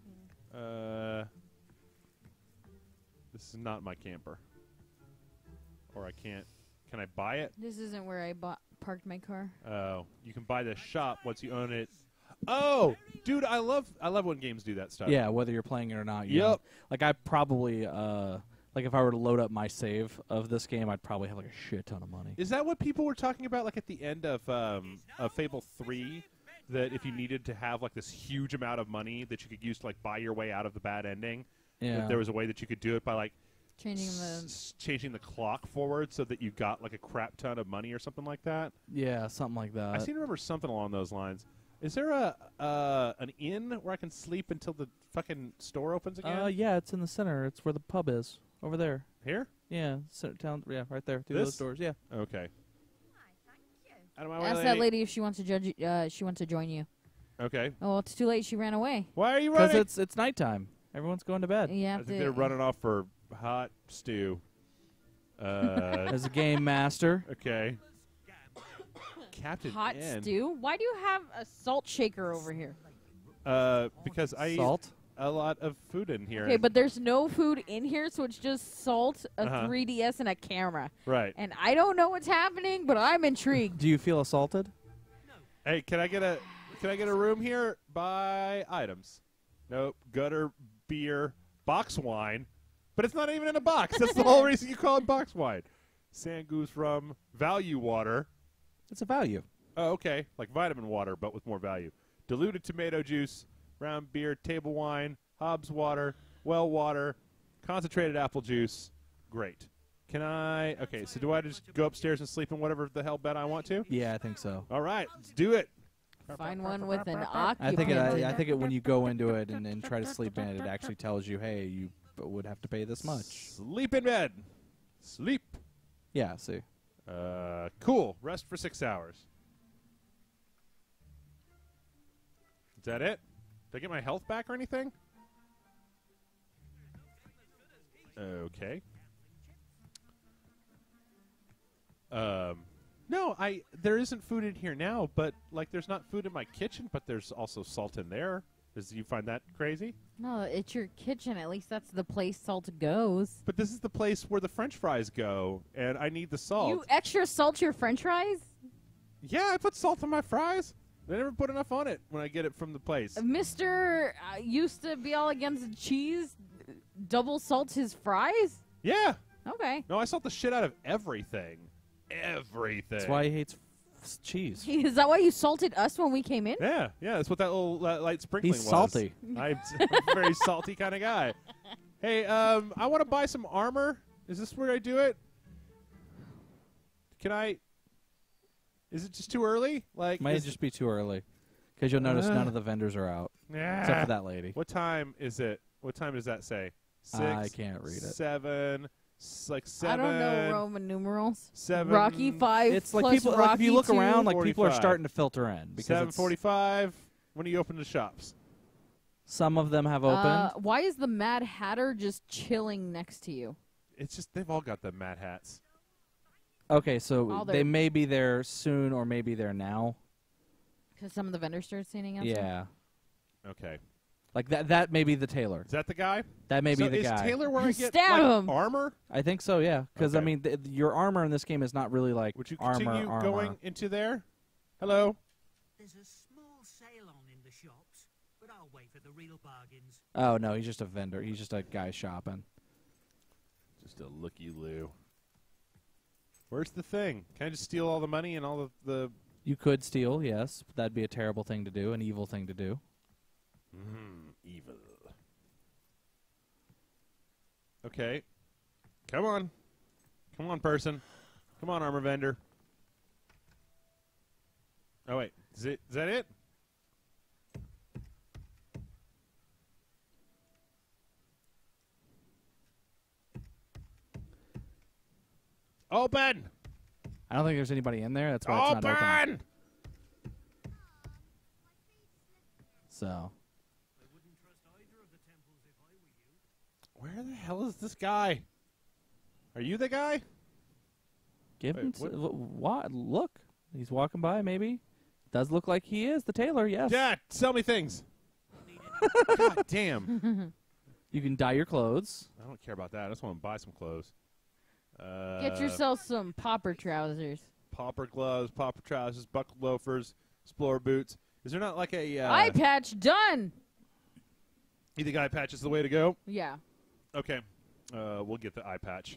This is not my camper. Or I can't. Can I buy it? This isn't where I parked my car. Oh, you can buy the shop once you own it. Oh, dude, I love when games do that stuff. Yeah, whether you're playing it or not. You Yep. know. Like I probably, like if I were to load up my save of this game, I'd probably have like a shit ton of money. Is that what people were talking about, like at the end of Fable 3? That if you needed to have like this huge amount of money that you could use to like buy your way out of the bad ending, Yeah. that there was a way that you could do it by like Changing the clock forward so that you got like a crap ton of money or something like that. Yeah, something like that. I seem to remember something along those lines. Is there an inn where I can sleep until the fucking store opens again? Yeah, it's in the center. It's where the pub is. Over there. Here? Yeah, center town. Yeah, right there. Through This? those doors. Yeah. Okay. Out of my way, Ask that lady if she wants to she wants to join you. Okay. Oh, well, it's too late. She ran away. Why are you running? Because it's nighttime. Everyone's going to bed. Yeah. I think they're running off for hot stew. As a game master. Okay. Captain Hot N. stew? Why do you have a salt shaker over here? Because I Salt? eat a lot of food in here. Okay, but there's no food in here, so it's just salt, a Uh-huh. 3DS, and a camera. Right. And I don't know what's happening, but I'm intrigued. Do you feel assaulted? Hey, can I get a room here? Buy items. Nope. Gutter, beer, box wine. But it's not even in a box. That's the whole reason you call it box wine. Sand goose rum, value water. It's a value. Oh, okay. Like vitamin water, but with more value. Diluted tomato juice, brown beer, table wine, Hobbs water, well water, concentrated apple juice. Great. Can I... Okay, so do I just go upstairs and sleep in whatever the hell bed I want to? Yeah, I think so. All right, let's do it. Find one with an I occupant. think it when you go into it and try to sleep in it actually tells you, hey, you would have to pay this much. Sleep in bed. Sleep. Yeah, see. Cool. Rest for 6 hours. Is that it? Did I get my health back or anything? Okay. No, there isn't food in here now, but like there's not food in my kitchen, but there's also salt in there. Do you find that crazy? No, it's your kitchen. At least that's the place salt goes. But this is the place where the French fries go, and I need the salt. You extra salt your French fries? Yeah, I put salt on my fries. They never put enough on it when I get it from the place. Mr. Used to be all against cheese. Double salts his fries? Yeah. Okay. No, I salt the shit out of everything. Everything. That's why he hates cheese. Is that why you salted us when we came in? Yeah, that's what that little light sprinkling He's was. salty. I'm a very salty kind of guy. Hey, I want to buy some armor. Is this where I do it? Can I? Is it just too early? Like, Might just be too early. Because you'll notice none of the vendors are out. Except for that lady. What time is it? What time does that say? 6, I can't read it. 7, like 7. I don't know Roman numerals. 7. Rocky 5. It's like plus people. Rocky Like if you look 2. around, like people are 45. starting to filter in because 7:45. When do you open the shops? some of them have opened. Why is the Mad Hatter just chilling next to you? It's just they've all got the Mad Hats. Okay, so All they their- may be there soon or maybe there now. Because some of the vendors started standing outside? Yeah. Okay. Like that may be the tailor. Is that the guy? That may So be the is guy. Taylor where I get Stab like, him. armor? I think so, yeah. Because, Okay. I mean, your armor in this game is not really like Would you armor. continue going into there? Hello? There's a small sale on in the shops, but I'll wait for the real bargains. Oh, no, he's just a vendor. He's just a guy shopping. Just a looky-loo. Where's the thing? Can I just steal all the money and all of the... You could steal, yes. But that'd be a terrible thing to do, an evil thing to do. Evil. Okay. Come on. Come on, person. Come on, armor vendor. Oh, wait. Is that it? Open! I don't think there's anybody in there. That's why it's not open. Open! So. Where the hell is this guy? Are you the guy? Give Wait, him what? what? Look. He's walking by, maybe. Does look like he is the tailor, yes. Yeah, sell me things. God damn. You can dye your clothes. I don't care about that. I just want to buy some clothes. Get yourself some popper trousers. Popper gloves, popper trousers, buckled loafers, explorer boots. Is there not like a... Eye patch done! You think eye patch is the way to go? Yeah. Okay. We'll get the eye patch.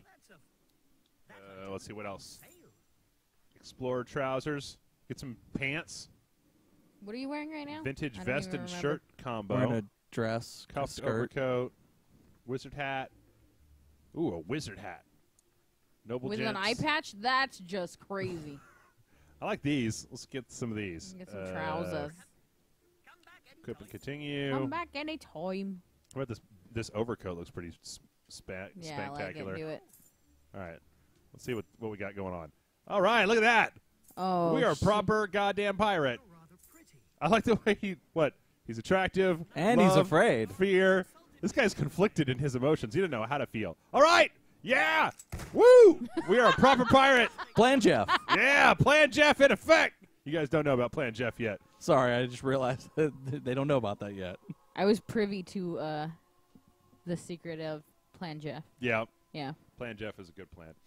Let's see, what else? Explorer trousers. Get some pants. What are you wearing right now? Vintage I don't vest even and remember. shirt combo. Wearing a dress, Cuffed skirt. overcoat. Wizard hat. Ooh, a wizard hat. Noble With gents. an eye patch? That's just crazy. I like these. Let's get some of these. Get some trousers. Equip and continue. Come back anytime. What about this overcoat? Looks pretty Yeah, spectacular. I like it. Do it. All right. Let's see what we got going on. All right, look at that. Oh, We are a proper goddamn pirate. I like the way he's attractive. And he's love, afraid. Fear. This guy's conflicted in his emotions. He didn't know how to feel. All right. Yeah. Woo. We are a proper pirate. Plan Jeff. Yeah. Plan Jeff in effect. You guys don't know about Plan Jeff yet. Sorry, I just realized that they don't know about that yet. I was privy to the secret of Plan Jeff. Yeah. Yeah. Plan Jeff is a good plan.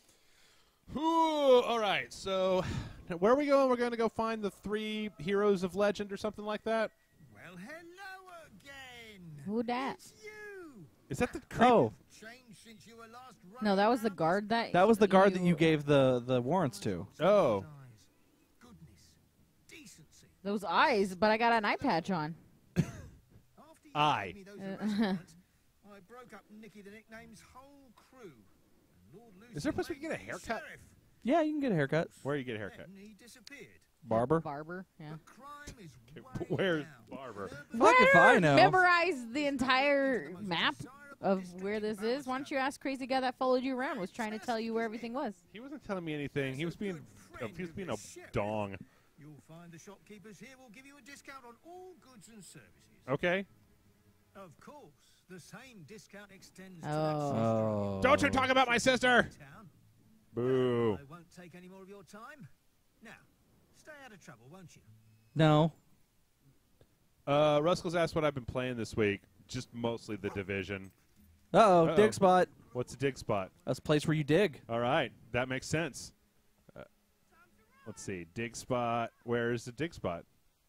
Ooh, all right, so where are we going? We're going to go find the 3 heroes of legend or something like that? Well, hello again. Who dat? It's you. Is that the creep? Oh, Changed since you were last No, that was the guard that was the guard that you gave the warrants to. Oh. Goodness. Decency. Those eyes, but I got an eye patch on. After you Aye. gave me those arrests, I broke up Nicky the Nickname's whole crew. And Lord Lucy Is there a place we made can get a me haircut? sheriff. Yeah, you can get a haircut. Where you get a haircut? Then he disappeared. Barber. Barber, yeah. But crime is Okay, way where's down. Barber? Fuck if I know. Memorize the entire map of where this is. Why don't you ask crazy guy that followed you around? Was trying to tell you where everything was. He wasn't telling me anything. He was being a dong. You'll find the shopkeepers here will give you a discount on all goods and services. Okay. Of course, the same discount extends to Oh. Don't you talk about my sister! that town. Boo. I won't take any more of your time. Now, stay out of trouble, won't you? No. Ruskell's asked what I've been playing this week. Just mostly The Division. Uh-oh, Uh-oh. dig spot. What's a dig spot? That's a place where you dig. All right, that makes sense. Let's see, dig spot. Where is the dig spot?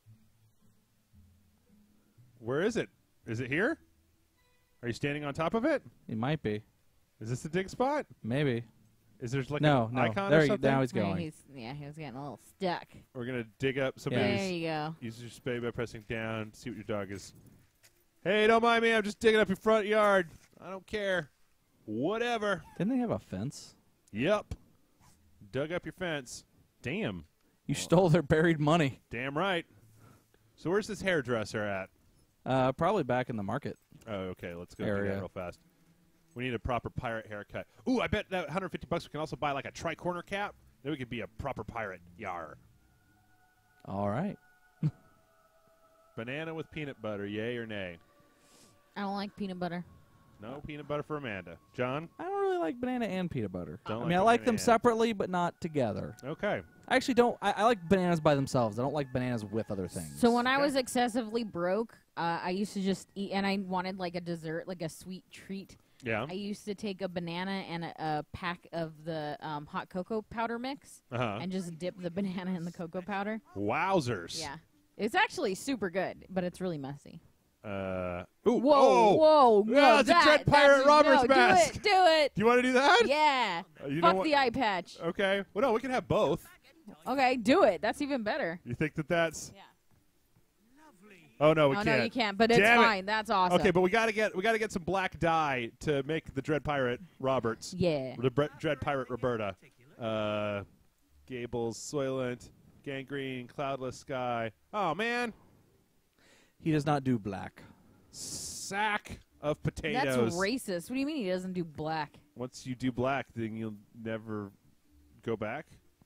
Where is it? Is it here? Are you standing on top of it? It might be. Is this the dig spot? Maybe. Is there like No, an no. icon There or he, something? now he's Yeah, going. he was getting a little stuck. We're gonna dig up There somebody's. you go. Use your spade by pressing down. See what your dog is. Hey, don't mind me. I'm just digging up your front yard. I don't care. Whatever. Didn't they have a fence? Yep. Dug up your fence. Damn. You stole their buried money. Damn right. So where's this hairdresser at? Probably back in the market. Oh, okay. Let's go do Area. that real fast. We need a proper pirate haircut. Ooh, I bet that $150 we can also buy like a tri-corner cap. Then we could be a proper pirate. Yar. All right. Banana with peanut butter, yay or nay? I don't like peanut butter. No peanut butter for Amanda. John? I don't really like banana and peanut butter. Don't I mean, I like them banana. separately, but not together. Okay. I actually don't. I like bananas by themselves. I don't like bananas with other things. So when I Okay. was excessively broke, I used to just eat, and I wanted like a dessert, like a sweet treat. Yeah. I used to take a banana and a pack of the hot cocoa powder mix Uh-huh. and just dip the banana in the cocoa powder. Wowzers. Yeah. It's actually super good, but it's really messy. Ooh. Whoa, oh. whoa, no, Yeah, it's a Dread Pirate that's- Roberts no, mask. Do it, Do you want to do that? Yeah. You know Fuck what? the eye patch. Okay. Well, no, we can have both. Okay, do it. That's even better. You think that that's? Yeah. Oh no, we Oh can't. no, you can't. But it's Damn it. fine. That's awesome. Okay, but we gotta get some black dye to make the Dread Pirate Roberts. Yeah. The Dread Pirate Roberta. Gables, Soylent, Gangrene, Cloudless Sky. Oh man, he does not do black. sack of That's potatoes. racist. What do you mean he doesn't do black? Once you do black, then you'll never go back.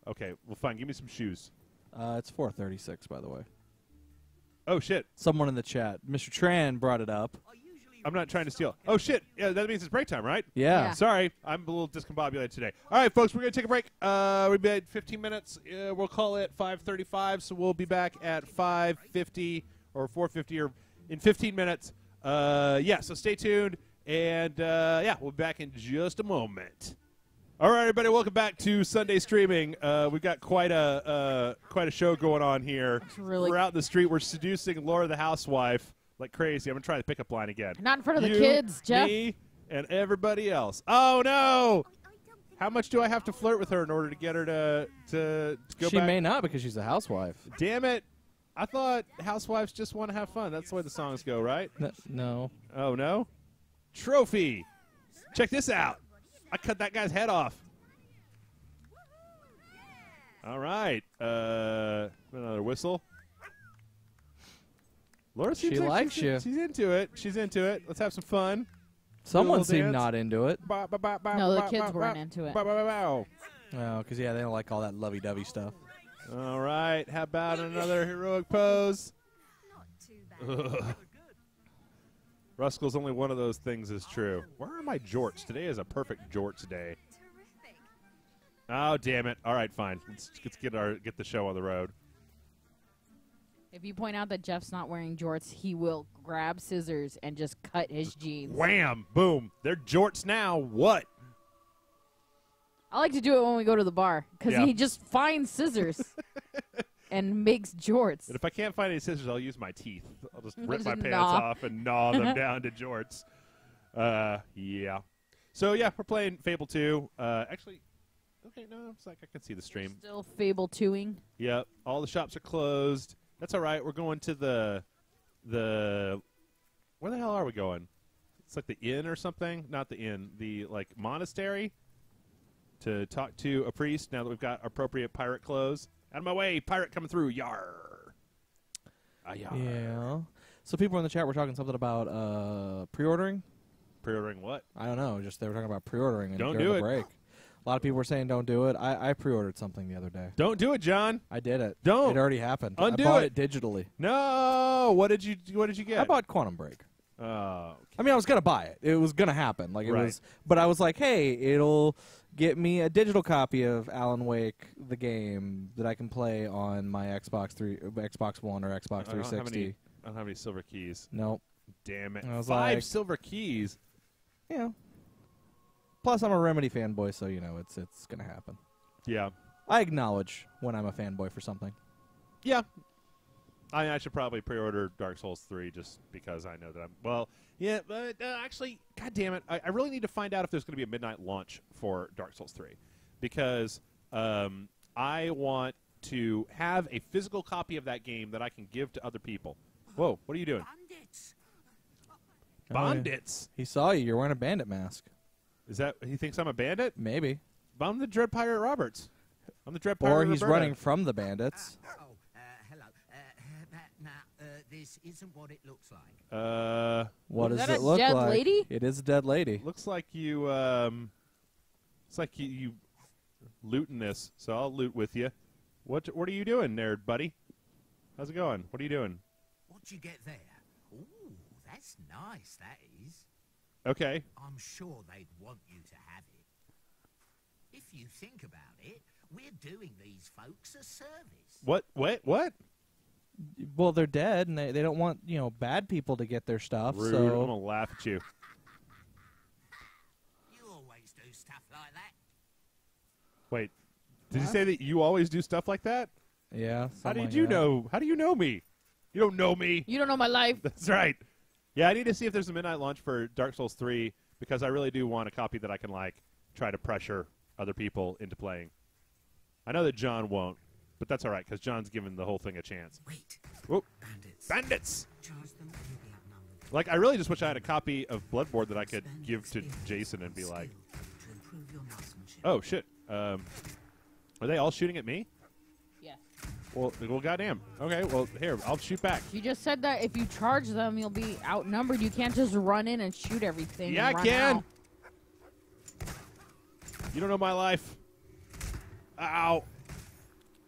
Okay, well, fine. Give me some shoes. It's 4:36, by the way. Oh, shit. Someone in the chat, Mr. Tran, brought it up. I'm not trying to steal. Oh, shit. Yeah, that means it's break time, right? Yeah. Yeah. Sorry. I'm a little discombobulated today. All right, folks, we're going to take a break. We'll be at 15 minutes. We'll call it 5:35, so we'll be back at 5:50 or 4:50 or in 15 minutes. Yeah, so stay tuned. And, yeah, we'll be back in just a moment. All right, everybody, welcome back to Sunday Streaming. We've got quite a show going on here. Really We're out in the street. We're seducing Laura the housewife like crazy. I'm going to try the pickup line again. Not in front of the You, kids, Jeff. me, and everybody else. Oh, no! How much do I have to flirt with her in order to get her to go She back? may not because she's a housewife. Damn it. I thought housewives just want to have fun. That's the way the songs go, right? No. Oh, no? Trophy. Check this out. I cut that guy's head off. All right. Another whistle. Laura seems She like likes you. She's into it. She's into it. Let's have some fun. Someone little seemed dance. not into it. No, the kids weren't into it. Oh, because, yeah, they don't like all that lovey-dovey stuff. All right. How about another heroic pose? Not too bad. Ruskell's only one of those things is true. Where are my jorts? Today is a perfect jorts day. Terrific. Oh, damn it. All right, fine. Let's get the show on the road. If you point out that Jeff's not wearing jorts, he will grab scissors and just cut his jeans. Wham! Boom! They're jorts now. What? I like to do it when we go to the bar because Yeah. he just finds scissors and makes jorts. And if I can't find any scissors, I'll use my teeth. I'll just rip Just my pants gnaw. off and gnaw them down to jorts. Yeah. So, yeah, we're playing Fable 2. Actually, okay, no, it's like I can see the stream. Still Fable 2ing. Yep. All the shops are closed. That's all right. We're going to the where the hell are we going? It's like the inn or something. Not the inn. The like monastery to talk to a priest. Now that we've got appropriate pirate clothes. Out of my way, pirate coming through. Yar. Yar. Yeah. So people in the chat were talking something about pre-ordering. Pre-ordering what? I don't know. Just they were talking about pre-ordering and Don't during do the it. break. A lot of people were saying don't do it. I pre-ordered something the other day. Don't do it, John. I did it. Don't. It already happened. Undo I bought it. it digitally. No. What did you get? I bought Quantum Break. Oh. Okay. I mean, I was gonna buy it. It was gonna happen. Like it Right. was, but I was like, hey, it'll get me a digital copy of Alan Wake, the game that I can play on my Xbox One or Xbox I don't have 360. I don't have any silver keys. Nope. Damn it. I was 5 like- silver keys. Yeah. Plus, I'm a Remedy fanboy, so you know it's gonna happen. Yeah. I acknowledge when I'm a fanboy for something. Yeah. I should probably pre-order Dark Souls 3 just because I know that I'm... Well, yeah, but actually, God damn it, I really need to find out if there's going to be a midnight launch for Dark Souls 3 because I want to have a physical copy of that game that I can give to other people. Whoa, what are you doing? Bandits. Oh, yeah. Bandits. He saw you. You're wearing a bandit mask. Is that... He thinks I'm a bandit? Maybe. But I'm the Dread Pirate Roberts. I'm the Dread Pirate Or he's Roberta. running from the bandits. Hello. This isn't what it looks like. What Is does that it a look dead like? lady? It is a dead lady. Looks like you, it's like you looting this, so I'll loot with you. What are you doing there, buddy? How's it going? What are you doing? What'd you get there? Ooh, that's nice, that is. Okay. I'm sure they'd want you to have it. If you think about it, we're doing these folks a service. What? Well, they're dead, and they don't want bad people to get their stuff. Rude. So I'm gonna laugh at you. You always do stuff like that. Wait, did you say that you always do stuff like that? yeah. How something did like you that. know? How do you know me? You don't know me. You don't know my life. That's right. Yeah, I need to see if there's a midnight launch for Dark Souls 3 because I really do want a copy that I can try to pressure other people into playing. I know that John won't, but that's all right because John's given the whole thing a chance. Wait. Whoa. Bandits. Bandits! Charge them, you'll be outnumbered. Like, I really just wish I had a copy of Bloodborne that I could Spend give to experience Jason and be skill like, to improve your marksmanship. oh, shit. Are they all shooting at me? Yeah. Well, goddamn. Okay, well, here, I'll shoot back. You just said that if you charge them, you'll be outnumbered. You can't just run in and shoot everything. Yeah, and I run can. out. You don't know my life. Ow.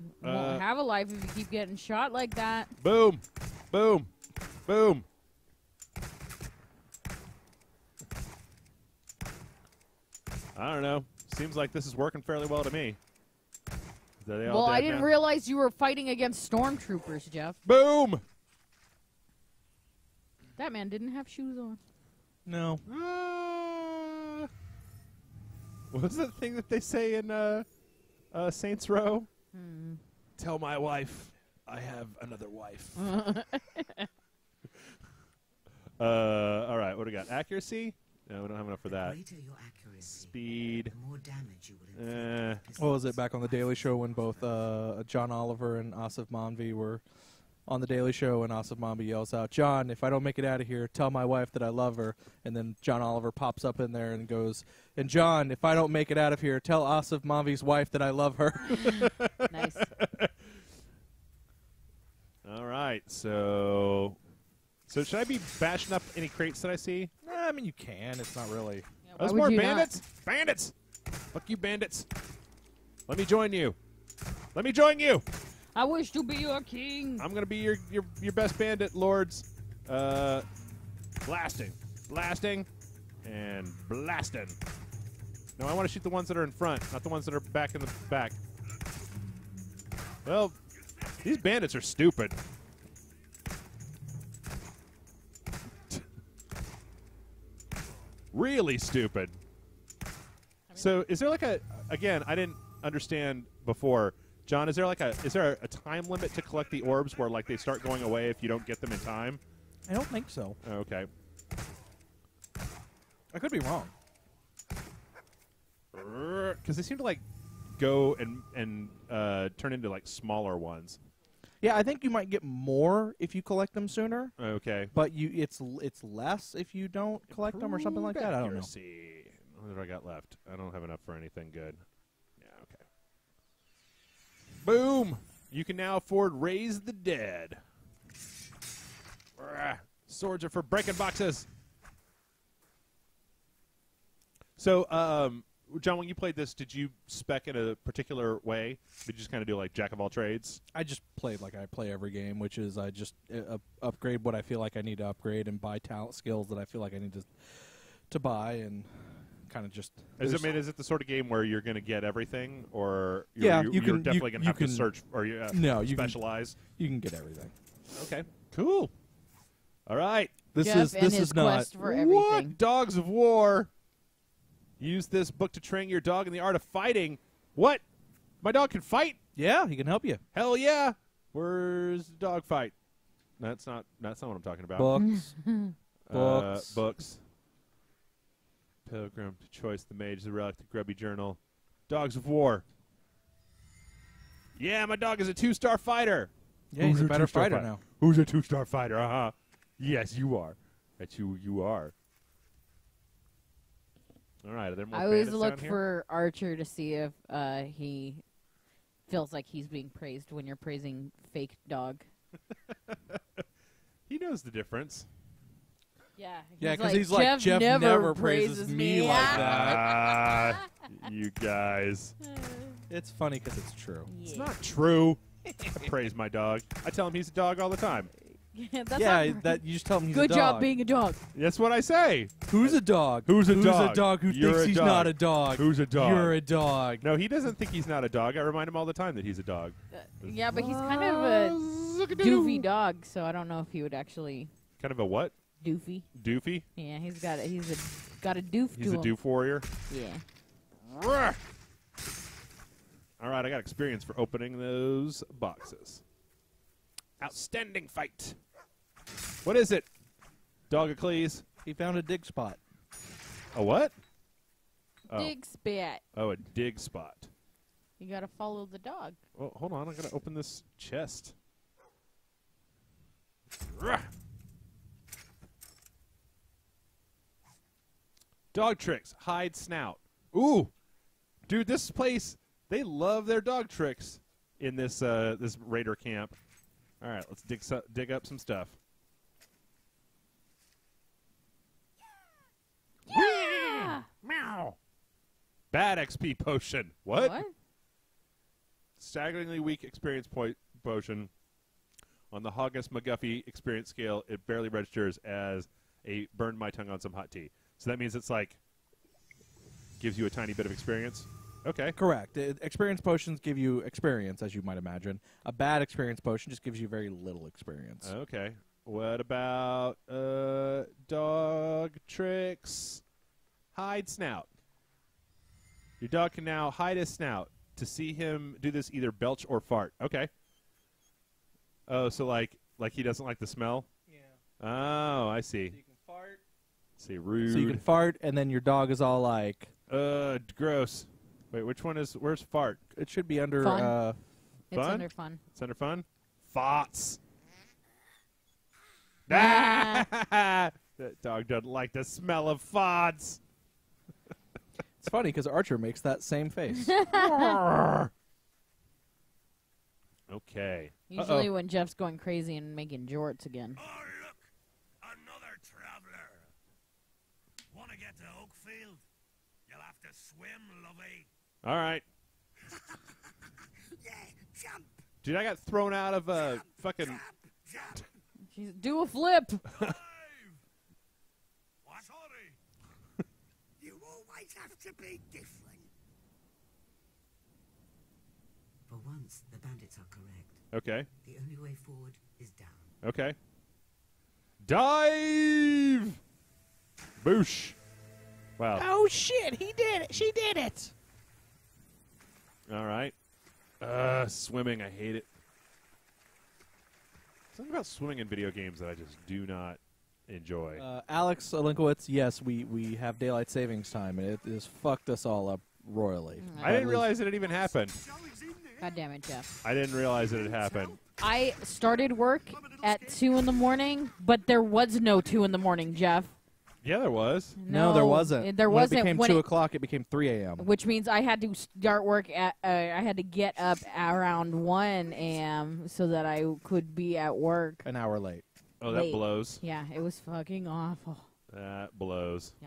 Won't have a life if you keep getting shot like that. Boom. Boom. Boom. I don't know. Seems like this is working fairly well to me. Are they all Well, I dead didn't now? realize you were fighting against stormtroopers, Jeff. Boom. That man didn't have shoes on. No. What was that thing that they say in Saints Row? Hmm. Tell my wife I have another wife. All right, what do we got? Accuracy? No, we don't have enough for The that. greater your accuracy, Speed. the more damage you will inflict. with What was it pistols. back on the Daily Show when both John Oliver and Asif Manvi were on the Daily Show, and Asif Manvi yells out, "John, if I don't make it out of here, tell my wife that I love her." And then John Oliver pops up in there and goes, "And John, if I don't make it out of here, tell Asif Manvi's wife that I love her." Nice. All right, so should I be bashing up any crates that I see? I mean, you can. It's not really. Yeah, why There's would more you bandits? Bandits! Fuck you, bandits. Let me join you. Let me join you. not? I wish to be your king. I'm gonna be your best bandit, lords. Blasting, blasting, and blasting. No, I want to shoot the ones that are in front, not the ones that are back in the back. Well, these bandits are stupid. Really stupid. So, is there like again, I didn't understand before. John, is there a time limit to collect the orbs where like they start going away if you don't get them in time? I don't think so. Okay. I could be wrong. Because they seem to like go and turn into like smaller ones. Yeah, I think you might get more if you collect them sooner, Okay. but it's less if you don't collect them or something like that. I don't know. Accuracy. What have I got left? I don't have enough for anything good. Yeah, okay. Boom! You can now afford Raise the Dead. Swords are for breaking boxes. So, John, when you played this, did you spec in a particular way? Did you just kind of do like jack of all trades? I just played like I play every game, which is I just upgrade what I feel like I need to upgrade and buy talent skills that I feel like I need to buy, and kind of just. Is it the sort of game where you're going to get everything, or Yeah, you're you can- definitely you- going to you have to can- search or No, you can- specialize? You can get everything. Okay, cool. All right, Jeff and his quest for everything. What? Dogs of War. Use this book to train your dog in the art of fighting. What? My dog can fight? Yeah, he can help you. Hell yeah. Where's the dog fight? That's not what I'm talking about. Books. Books. Pilgrim to Choice, the Mage, the Relic, the Grubby Journal. Dogs of War. Yeah, my dog is a 2-star fighter. Yeah, he's a better fighter now. Who's a 2-star fighter? Uh-huh. Yes, you are. That's who you are. All right, are there more I always bandits look down here? for Archer to see if he feels like he's being praised when you're praising fake dog. He knows the difference. Yeah, Yeah, because he's like, Jeff never praises me like that. Ah, you guys. It's funny because it's true. It's not true. I praise my dog. I tell him he's a dog all the time. That's Yeah, not that you just tell him he's good a dog. job being a dog. That's what I say. Who's a dog? Who's a Who's dog? a dog who You're thinks a he's dog. not a dog? Who's a dog? You're a dog. No, he doesn't think he's not a dog. I remind him all the time that he's a dog. Yeah, but he's kind of a doofy dog, so I don't know if he would actually Kind of a what? doofy. Doofy? Yeah, he's got a doof. He's to a him. doof warrior? Yeah. Ruh. All right, I got experience for opening those boxes. Outstanding fight. What is it? Dogacles? He found a dig spot. A what? Oh. Dig spit. Oh, a dig spot. You gotta follow the dog. Oh, hold on. I got to open this chest. Ruh. Dog tricks. Hide snout. Ooh. Dude, this place, they love their dog tricks in this this raider camp. All right, let's dig up some stuff. Yeah. Meow. Bad XP potion. What? staggeringly weak experience potion. On the Hoggus McGuffey experience scale, it barely registers as a burned my tongue on some hot tea. So that means it's like gives you a tiny bit of experience. Okay. Correct. Experience potions give you experience, as you might imagine. A bad experience potion just gives you very little experience. Okay. What about dog tricks? Hide snout. Your dog can now hide his snout. To see him do this, either belch or fart. Okay. Oh, so like he doesn't like the smell? Yeah. Oh, I see. So you can fart. See, rude. So you can fart, and then your dog is all like... Gross. Wait, which one is... Where's fart? It should be under... Fun. It's Fun? under fun. It's under fun? Farts. Ah. That dog doesn't like the smell of farts. It's funny, because Archer makes that same face. Okay. Usually when Jeff's going crazy and making jorts again. Oh, look! Another traveler. Want to get to Oakfield? You'll have to swim, lovey. All right. Yeah, jump, Dude, I got thrown out of a fucking... jump. Jeez, do a flip. What? Sorry. You always have to be different. For once, the bandits are correct. Okay. The only way forward is down. Okay. Dive! Boosh. Wow. Oh, shit! He did it! She did it! All right. Swimming, I hate it. Something about swimming in video games that I just do not enjoy. Alex Olinkowitz, yes, we have daylight savings time, and it has fucked us all up royally. I didn't realize that it even happened. God damn it, Jeff. I didn't realize that it happened. I started work at 2 in the morning, but there was no 2 in the morning, Jeff. Yeah, there was. No, there wasn't. There wasn't. When it became when 2 o'clock, it became 3 a.m. Which means I had to start work at. I had to get up around 1 a.m. so that I could be at work. An hour late. Oh, that Late. blows. Yeah, it was fucking awful. That blows. Yeah.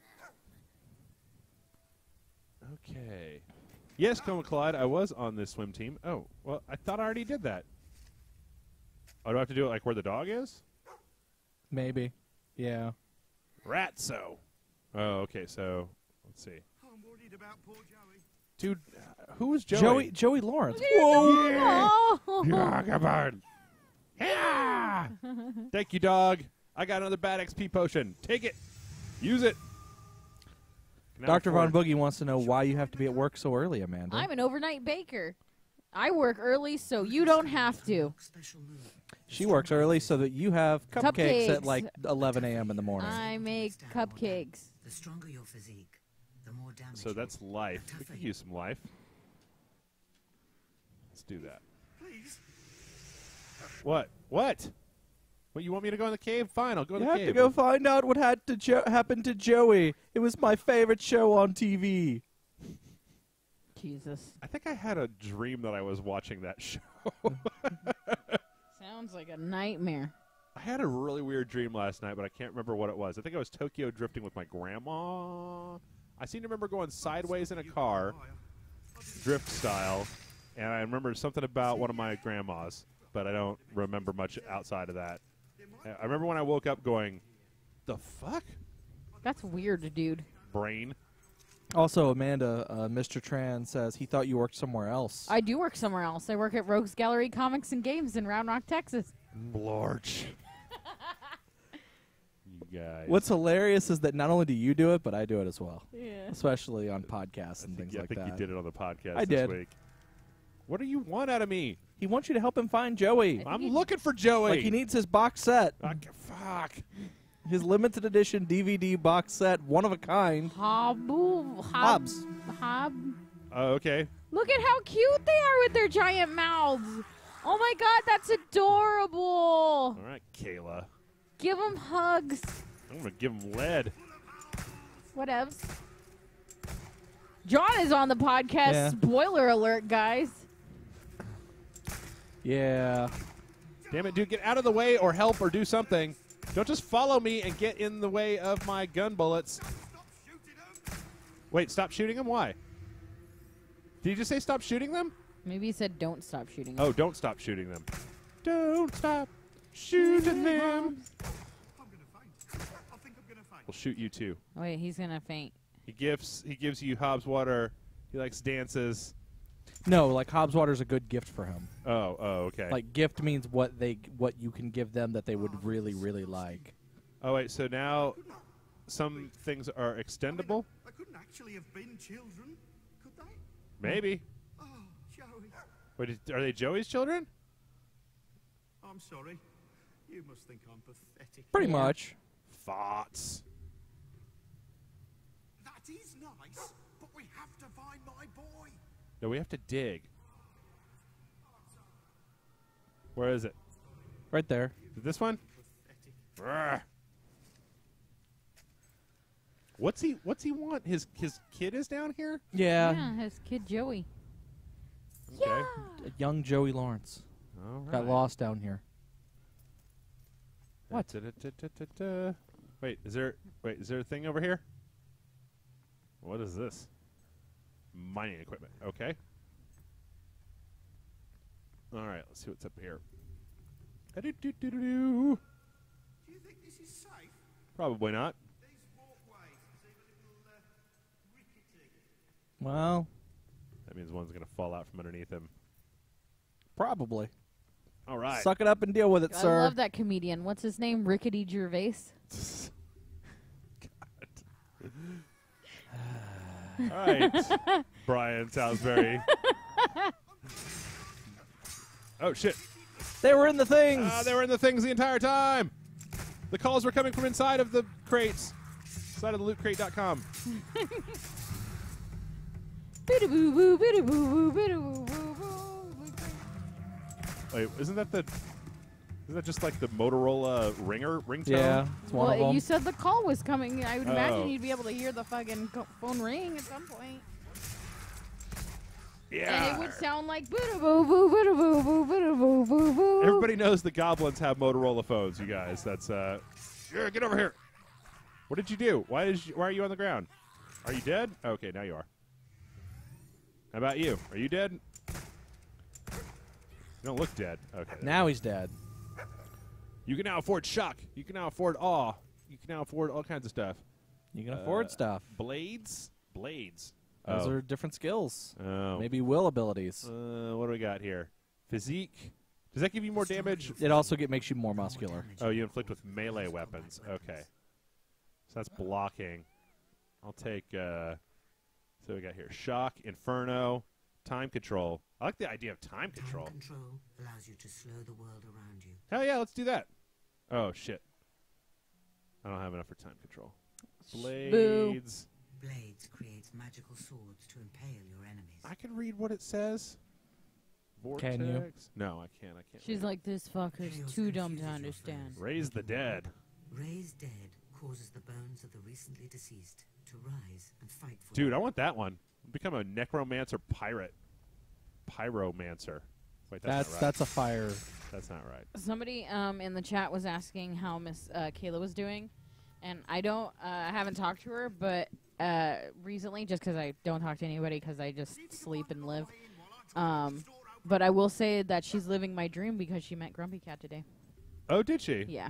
Okay. Yes, Coma Clyde, I was on this swim team. Oh, well, I thought I already did that. Oh, do I have to do it like where the dog is? Maybe. Yeah. Ratso. Oh, okay, so let's see. I'm worried about poor Joey. Dude, who was Joey? Joey Lawrence. Oh. Yeah, come on. Yeah. Thank you, dog. I got another bad XP potion. Take it. Use it. Now Dr. Von forward. Boogie wants to know why you have to be at work so early, Amanda. I'm an overnight baker. I work early, so you don't have to. Special move. She works early so that you have cupcakes at Cupcakes. like 11 a.m. in the morning. I make Stand more cupcakes. damage. The stronger your physique, the more damage. So that's you- life. the We tougher could you- use some life. Let's do that. Please. What? What? What, you want me to go in the cave? Fine, I'll go in You the have cave. to go find out what had to happen to Joey. It was my favorite show on TV. Jesus. I think I had a dream that I was watching that show. Sounds like a nightmare. I had a really weird dream last night, but I can't remember what it was. I think I was Tokyo drifting with my grandma. I seem to remember going sideways in a car, drift style, and I remember something about one of my grandmas, but I don't remember much outside of that. I remember when I woke up going, the fuck? That's weird, dude. Brain. Also, Amanda, Mr. Tran says he thought you worked somewhere else. I do work somewhere else. I work at Rogues Gallery Comics and Games in Round Rock, Texas. Blorch. You guys. What's hilarious is that not only do you do it, but I do it as well. Yeah. Especially on podcasts and things I like think that. you did it on the podcast I this did. week. What do you want out of me? He wants you to help him find Joey. I'm looking for Joey. Like he needs his box set. Fuck. His limited edition DVD box set, one of a kind. Hobbs. Oh, okay. Look at how cute they are with their giant mouths. Oh my god, that's adorable. All right, Kayla. Give them hugs. I'm going to give him lead. Whatevs. John is on the podcast. Yeah. Spoiler alert, guys. Yeah. Damn it, dude. Get out of the way or help or do something. Don't just follow me and get in the way of my gun bullets. Wait, stop shooting them? Why? Did you just say stop shooting them? Maybe he said don't stop shooting. Oh, don't stop shooting them. Don't stop shooting them. I'm gonna faint. I think I'm gonna faint. We'll shoot you too. Oh, wait, he's gonna faint. He gives you Hobbs water. He likes dances. No, like Hobbs water's a good gift for him. Oh, okay. Like gift means what you can give them that they would really, really like. Oh wait, so now some things are extendable? They couldn't actually have been children, could they? Maybe. Oh, Joey. Wait, are they Joey's children? I'm sorry. You must think I'm pathetic. Pretty much. Thoughts. That is nice, but we have to find my boy. No, we have to dig. Where is it? Right there. Is it this one? Brr. What's he want? His kid is down here? Yeah. His kid Joey. Okay. A young Joey Lawrence. All right. Got lost down here. What? Wait, is there a thing over here? What is this? Mining equipment. Okay. All right, let's see what's up here. Do you think this is safe? Probably not. These walkways seem a little rickety. Well, That means one's going to fall out from underneath him. probably. All right. Suck it up and deal with it, I sir. love that comedian. What's his name? Rickety Gervais. All right. Brian Salisbury. Oh, shit. They were in the things. They were in the things the entire time. The calls were coming from inside of the crates. Inside of the lootcrate.com. Wait, isn't that just like the Motorola ringtone? Yeah, it's one of Well, them. you said the call was coming. I would imagine Oh. you'd be able to hear the fucking phone ring at some point. Yeah. And it would sound like boo-boo-boo-boo-boo-boo-boo-boo-boo. Everybody knows the goblins have Motorola phones, you guys. That's here, get over here. What did you do? Why are you on the ground? Are you dead? Okay, now you are. How about you? Are you dead? You don't look dead. Okay. Now he's dead. You can now afford shock. You can now afford awe. You can now afford all kinds of stuff. You can afford stuff. Blades? Blades. Those are different skills. Oh. Maybe will abilities. What do we got here? Physique. Does that give you more damage? It also makes you more muscular. Oh, you inflict with melee weapons. Okay. So that's blocking. I'll take, so we got here. Shock, Inferno, Time Control. I like the idea of Time Control. Time control allows you to slow the world around you. Hell yeah, let's do that. Oh, shit. I don't have enough for Time Control. Blades. Blades creates magical swords to impale your enemies. I can read what it says. Vortex. Can you? No, I can't. She's read like, this fucker's too dumb to understand. it. Raise the dead. Raise dead causes the bones of the recently deceased to rise and fight for Dude, you. I want that one. Become a necromancer pirate. Pyromancer. Wait, that's not right. That's a fire. That's not right. Somebody in the chat was asking how Miss Kayla was doing, and I haven't talked to her, but recently, just because I don't talk to anybody because I just sleep and live. But I will say that she's living my dream because she met Grumpy Cat today. Oh, did she? Yeah.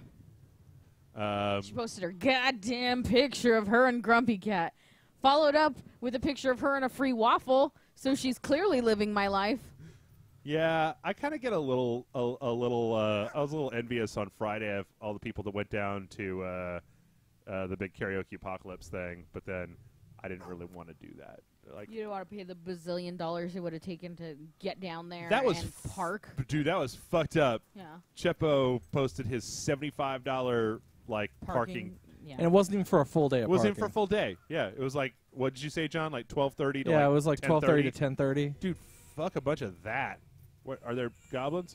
Um, She posted her goddamn picture of her and Grumpy Cat, followed up with a picture of her and a free waffle. So she's clearly living my life. yeah, I kind of get a little. I was a little envious on Friday of all the people that went down to the big karaoke apocalypse thing, but then I didn't really want to do that. Like, You don't want to pay the bazillion dollars it would have taken to get down there that was and park. Dude, that was fucked up. Yeah. Chepo posted his $75 like parking. Yeah. And it wasn't even for a full day of It wasn't parking. for a full day. Yeah, it was like, what did you say, John? Like 12:30 to Yeah, like it was like 12:30 to 10:30? 10:30. Dude, fuck a bunch of that. What are there goblins?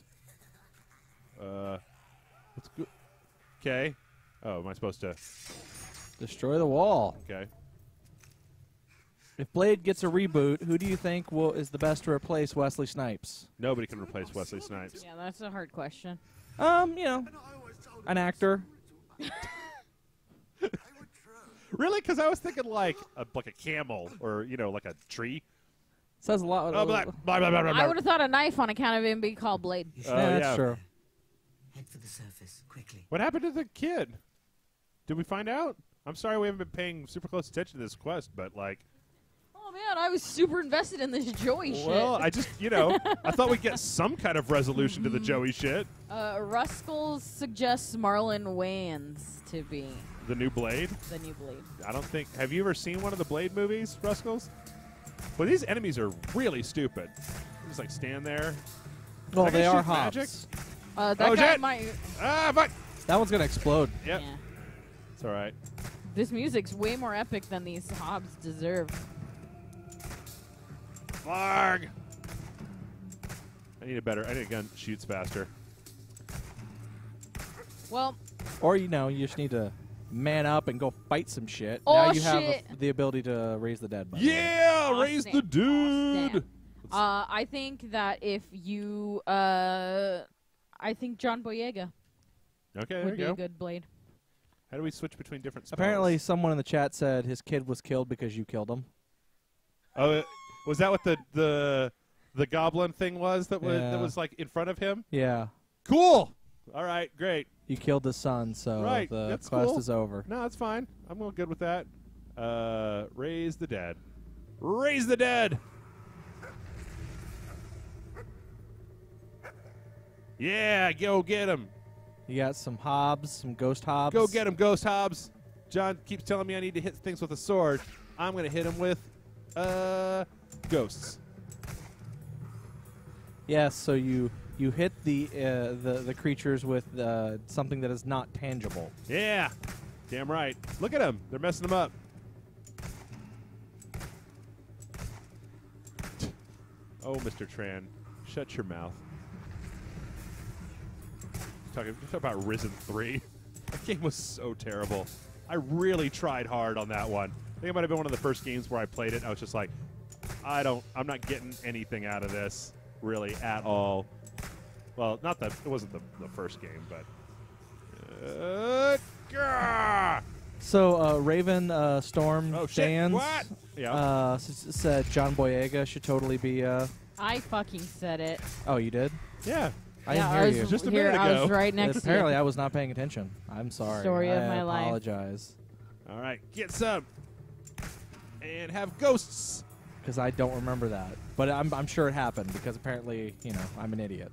Let's go. Okay. Oh, am I supposed to? Destroy the wall. Okay. If Blade gets a reboot, who do you think is the best to replace Wesley Snipes? Nobody can replace Wesley Snipes. Yeah, that's a hard question. An actor. Really? Because I was thinking like a camel or like a tree. Says a lot. Oh, blah, blah, blah, blah, blah. I would have thought a knife on account of him being called Blade. You should Yeah, that's yeah. true. head for the surface, quickly. What happened to the kid? Did we find out? I'm sorry we haven't been paying super close attention to this quest, but like, Oh man, I was super invested in this Joey well, shit. I just, I thought we'd get some kind of resolution to the Joey shit. Ruskell suggests Marlon Wayans to be The new Blade? the new Blade. I don't think. Have you ever seen one of the Blade movies, Ruskells? Well, these enemies are really stupid. They just like stand there. Well, That guy they are shoot magic? Hobbs. That Oh, guy shit! might. Ah, fuck! That one's gonna explode. Yep. Yeah. It's all right. This music's way more epic than these Hobbs deserve. Flarg! I need a gun that shoots faster. Well, Or you just need to man up and go fight some shit. Oh, now you have shit. the ability to raise the dead. By the way. Yeah! Raise the Awesome. dude! I think that if you, I think John Boyega Okay, there would you be go. a good Blade. How do we switch between different spells? Apparently, someone in the chat said his kid was killed because you killed him. Oh, was that what the goblin thing was that was Yeah. that was like in front of him? Yeah, Cool. All right, great. you killed his son, so Right, the that's quest cool. is over. No, that's fine. I'm all good with that. Raise the dead. Raise the dead. Yeah, go get him. You got some Hobbs, some ghost Hobbs. Go get him, Ghost Hobbs. John keeps telling me I need to hit things with a sword. I'm going to hit him with ghosts. Yes, so you hit the creatures with something that is not tangible. Yeah. Damn right. Look at them. They're messing them up. Oh, Mr. Tran, shut your mouth. Talk about Risen 3. That game was so terrible. I really tried hard on that one. I think it might have been one of the first games where I played it. And I was just like, I'm not getting anything out of this really at all. Well, not that it wasn't the first game, but. Gah! So Raven Storm Oh, shit. stands. What? Yeah. Said John Boyega should totally be. I fucking said it. Oh, you did? Yeah. I yeah, didn't I hear was you. Just a here. minute I was ago. right next Apparently, to I was not paying attention. I'm sorry. Story of I my life. apologize. All right, get some. And have ghosts. Because I don't remember that, but I'm sure it happened because apparently I'm an idiot.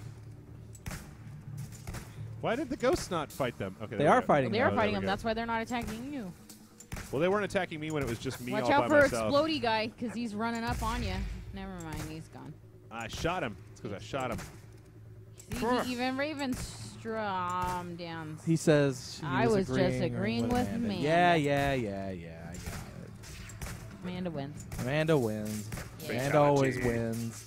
Why did the ghosts not fight them? Okay, They there we are go. fighting you. They them. are there fighting we them. go. That's why they're not attacking you. Well, they weren't attacking me when it was just me Watch all out by for myself. Explodey guy, because he's running up on you. Never mind, he's gone. I shot him. It's because I shot him. See, even Ravenstrom down. He says he I was just agreeing agreeing with Amanda. Amanda. Yeah. I got it. Amanda wins. Amanda wins. Yeah. Amanda always wins.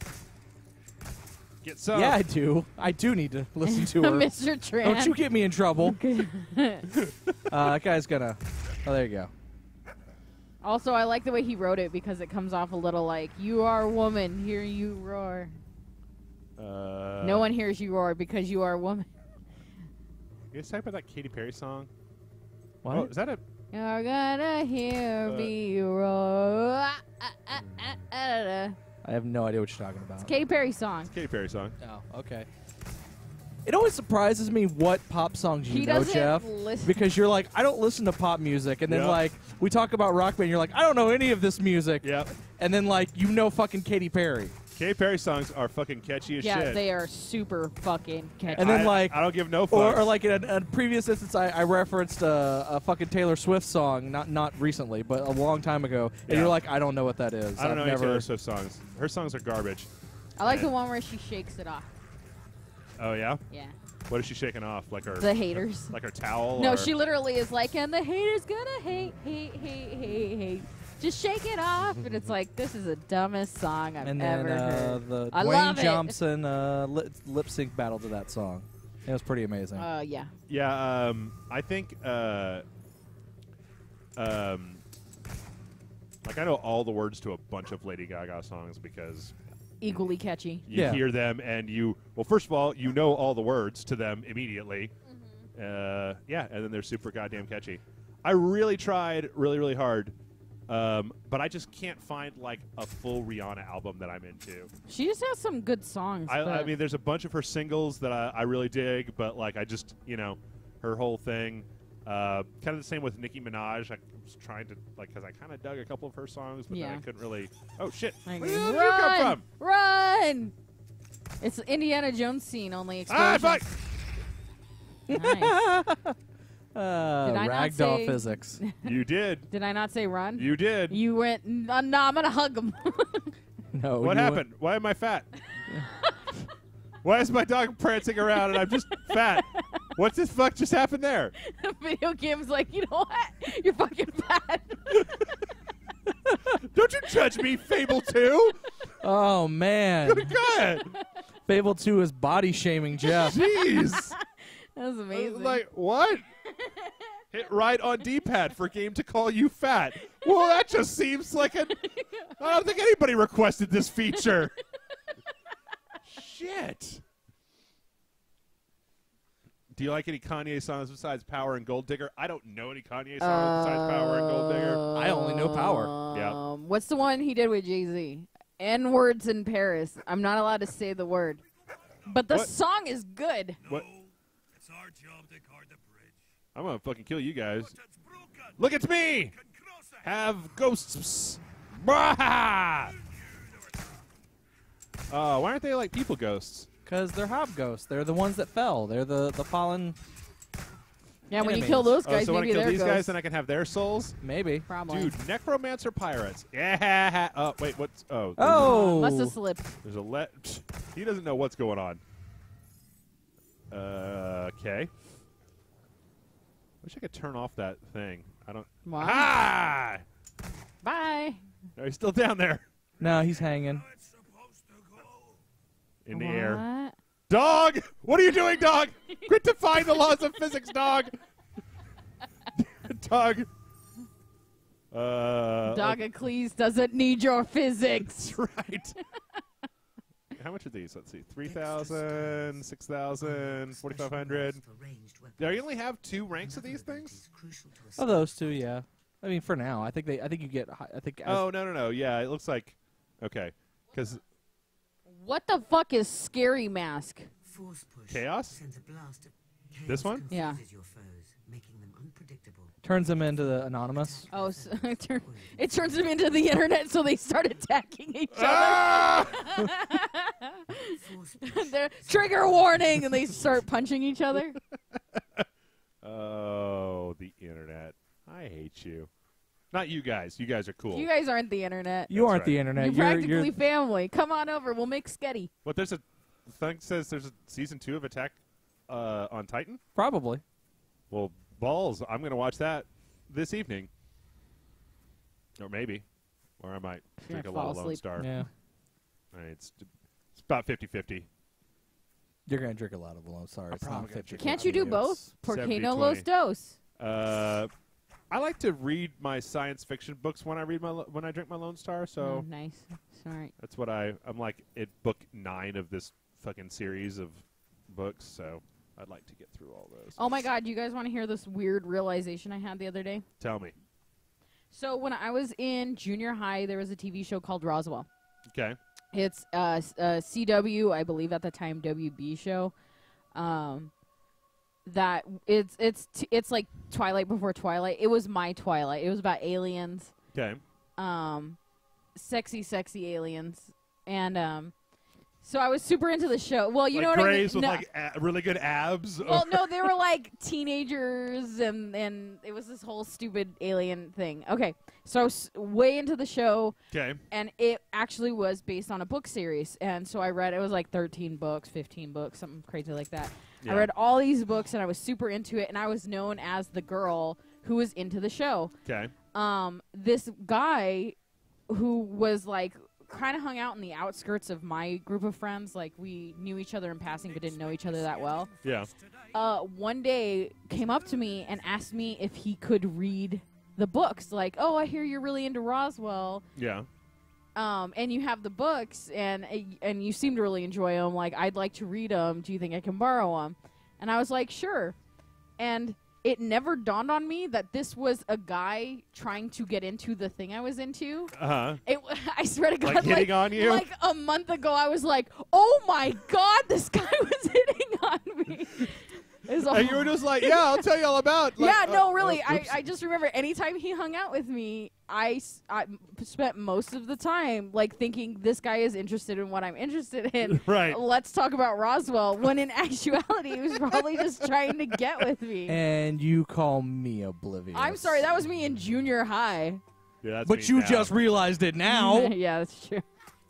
Get some. Yeah, I do. I do need to listen to her. Mr. Tran. Don't you get me in trouble. That guy's gonna. Oh, there you go. Also, I like the way he wrote it because it comes off a little like, "You are a woman, hear you roar." No one hears you roar because you are a woman. You guys talk about that Katy Perry song? What? Oh, is that a? You're gonna hear me roar. I have no idea what you're talking about. Katy Perry song. Katy Perry song. Oh, okay. It always surprises me what pop songs you He know, doesn't Jeff. listen. Because you're like, I don't listen to pop music, and then Yep. like we talk about rock band, you're like, I don't know any of this music. Yep. And then like fucking Katy Perry. Katy Perry songs are fucking catchy as Yeah, shit. they are super fucking catchy. And then I don't give no fucks. Or like in a previous instance, I referenced a fucking Taylor Swift song, not recently, but a long time ago, and Yeah. you're like, I don't know what that is. I don't know I've any never. Taylor Swift songs. Her songs are garbage. I like the one where she shakes it off. Oh yeah. Yeah. What is she shaking off? Like her? The haters. Like her towel? No, or? she literally is like, and the haters gonna hate. Just shake it off. And it's like, this is the dumbest song I've And then ever heard. the I Dwayne love it. Johnson lip sync battle to that song. It was pretty amazing. Yeah. Yeah. I think. Like I know all the words to a bunch of Lady Gaga songs because Equally catchy. you Yeah. hear them and well, first of all, you know all the words to them immediately. Yeah, and then they're super goddamn catchy. I really tried really hard But I just can't find like a full Rihanna album that I'm into. She just has some good songs. I but- mean, there's a bunch of her singles that I really dig, but like I just her whole thing. Kind of the same with Nicki Minaj. I was trying to because I kind of dug a couple of her songs, but then I couldn't really. Oh shit! Like, Where did you come from? Run! It's Indiana Jones scene only. Explosions. Fuck! Nice. Did I not Ragdoll say- physics. You did. Did I not say run? You did. You went. No, I'm gonna hug him. No. What you happened? Why am I fat? Why is my dog prancing around and I'm just fat? What the fuck just happened there? Video game's like, you know what? You're fucking fat. Don't you judge me, Fable 2. Oh man. Good God. Fable 2 is body shaming Jeff. Jeez. That was amazing. Like, what? Hit right on D-pad for game to call you fat. Well, that just seems like I don't think anybody requested this feature. Shit. Do you like any Kanye songs besides Power and Gold Digger? I don't know any Kanye songs besides Power and Gold Digger. I only know Power. Yeah. What's the one he did with Jay-Z? N-words in Paris. I'm not allowed to say the word. But the What? song is good. What? It's our job to guard the bridge. I'm going to fucking kill you guys. But it's broken. Look at me. Can cross it. Have ghosts. Bah! Why aren't they like people ghosts? Because they're hob ghosts. They're the ones that fell. They're the fallen. Yeah, when you Enemies. kill those Oh, guys, so when I maybe kill they're these ghosts. guys, then I can have their souls? Maybe. Probably. Dude, necromancer pirates. Yeah. Oh, wait, what's... Oh. Oh. Must have slipped. There's a He doesn't know what's going on. Okay. Wish I could turn off that thing. I don't... Wow. Ah! Bye. No, he's still down there. No, he's hanging. It's supposed to go. In the air. What? Dog! What are you doing, dog? Quit defying the laws of physics, dog! Dog. Dogacles doesn't need your physics. That's right. How much are these? Let's see. 3,000, 6,000, 4,500. Now, you only have 2 ranks of these things? Oh, those two, yeah. I mean, for now, I think you get. I think. Oh, no. Yeah, it looks like... Okay. Because... What the fuck is Scary Mask? Force push Chaos? sends a blast of chaos This one? Yeah. confuses your foes, making them unpredictable. turns them into the anonymous. Oh, so it turns them into the internet, so they start attacking each other. Ah! Force push They're, trigger warning, and they start punching each other. Oh, the internet. I hate you. Not you guys. You guys are cool. You guys aren't the internet. You aren't right. the internet. You're practically family. Come on over. We'll make sketty. But there's a thing says there's a season 2 of Attack on Titan. probably. Well, balls. I'm going to watch that this evening. Or maybe. Or I might drink a fall lot of Lone asleep. Star. Yeah. All right, it's about 50-50. You're gonna drink a lot of Lone Star. It's not probably gonna 50. drink Can't you do both? Por qué no los 70-20. dos? I like to read my science fiction books when I drink my Lone Star, so Oh, nice. Sorry. that's what I'm like at book 9 of this fucking series of books, so I'd like to get through all those. Oh my God, you guys want to hear this weird realization I had the other day? Tell me. So when I was in junior high, there was a TV show called Roswell. Okay. It's a CW, I believe at the time WB show. That it's like Twilight before Twilight. It was my Twilight. It was about aliens. Okay. Sexy aliens, and so I was super into the show. Well, you like know what I mean. Grays with No. like really good abs. Well, no, they were like teenagers, and it was this whole stupid alien thing. Okay, so I was way into the show, Okay. and it actually was based on a book series, and so I read. It was like 13 books, 15 books, something crazy like that. Yeah. I read all these books, and I was super into it, and I was known as the girl who was into the show. Okay. This guy who was like kind of hung out in the outskirts of my group of friends, like we knew each other in passing but didn't know each other that well. Yeah. One day came up to me and asked me if he could read the books. Like, oh, I hear you're really into Roswell. Yeah. And you have the books, and you seem to really enjoy them. Like, I'd like to read them. Do you think I can borrow them? And I was like, sure. And it never dawned on me that this was a guy trying to get into the thing I was into. I swear to God, Like hitting on you? Like a month ago, I was like, "Oh my God, this guy was hitting on me." And you were just like, "Yeah, I'll tell you all about." Like, yeah, no, really. oops. I just remember anytime he hung out with me, I spent most of the time like thinking this guy is interested in what I'm interested in. Right. Let's talk about Roswell. When in actuality, he was probably just trying to get with me. And you call me oblivious. I'm sorry, that was me in junior high. Yeah, that's But me you now. just realized it now. Yeah, that's true.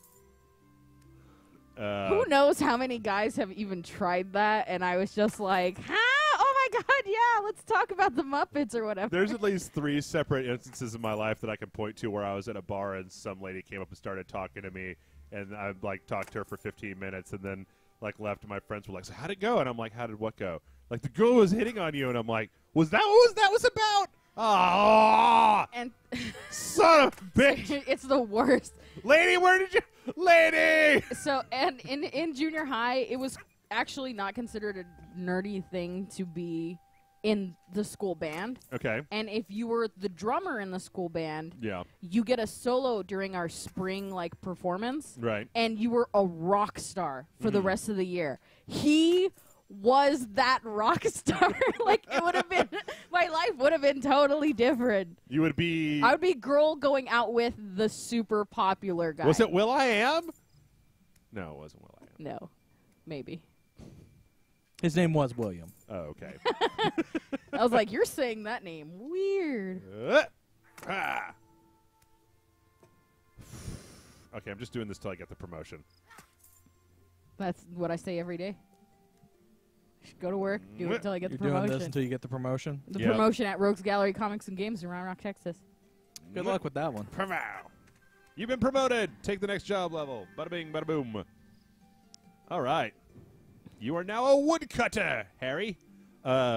Who knows how many guys have even tried that? And I was just like, huh? Oh my God, yeah, let's talk about the Muppets or whatever. There's at least 3 separate instances in my life that I can point to where I was at a bar and some lady came up and started talking to me, and I like talked to her for 15 minutes, and then like left, and my friends were like, "So how'd it go?" And I'm like, "How did what go?" Like, the girl was hitting on you, and I'm like, "Was that what that was about?" Oh, And son of a bitch! it's the worst. Lady, where did you, lady? So, and in junior high, it was actually not considered a nerdy thing to be in the school band. Okay. And if you were the drummer in the school band, Yeah. you get a solo during our spring like performance. Right. And you were a rock star for the rest of the year. He was that rock star. Like, it would have been, my life would have been totally different. You would be. I would be girl going out with the super popular guy. Was it Will I Am? No, it wasn't Will I Am. No. Maybe. His name was William. Oh, okay. I was like, you're saying that name weird. Ah. Okay, I'm just doing this till I get the promotion. That's what I say every day. Go to work, do it until I get You're the doing promotion. this until you get the promotion. The Yep. promotion at Rogues Gallery Comics and Games in Round Rock, Texas. Good luck with that one. Promow. You've been promoted. Take the next job level. Bada bing, bada boom. All right. You are now a woodcutter, Harry. Yeah,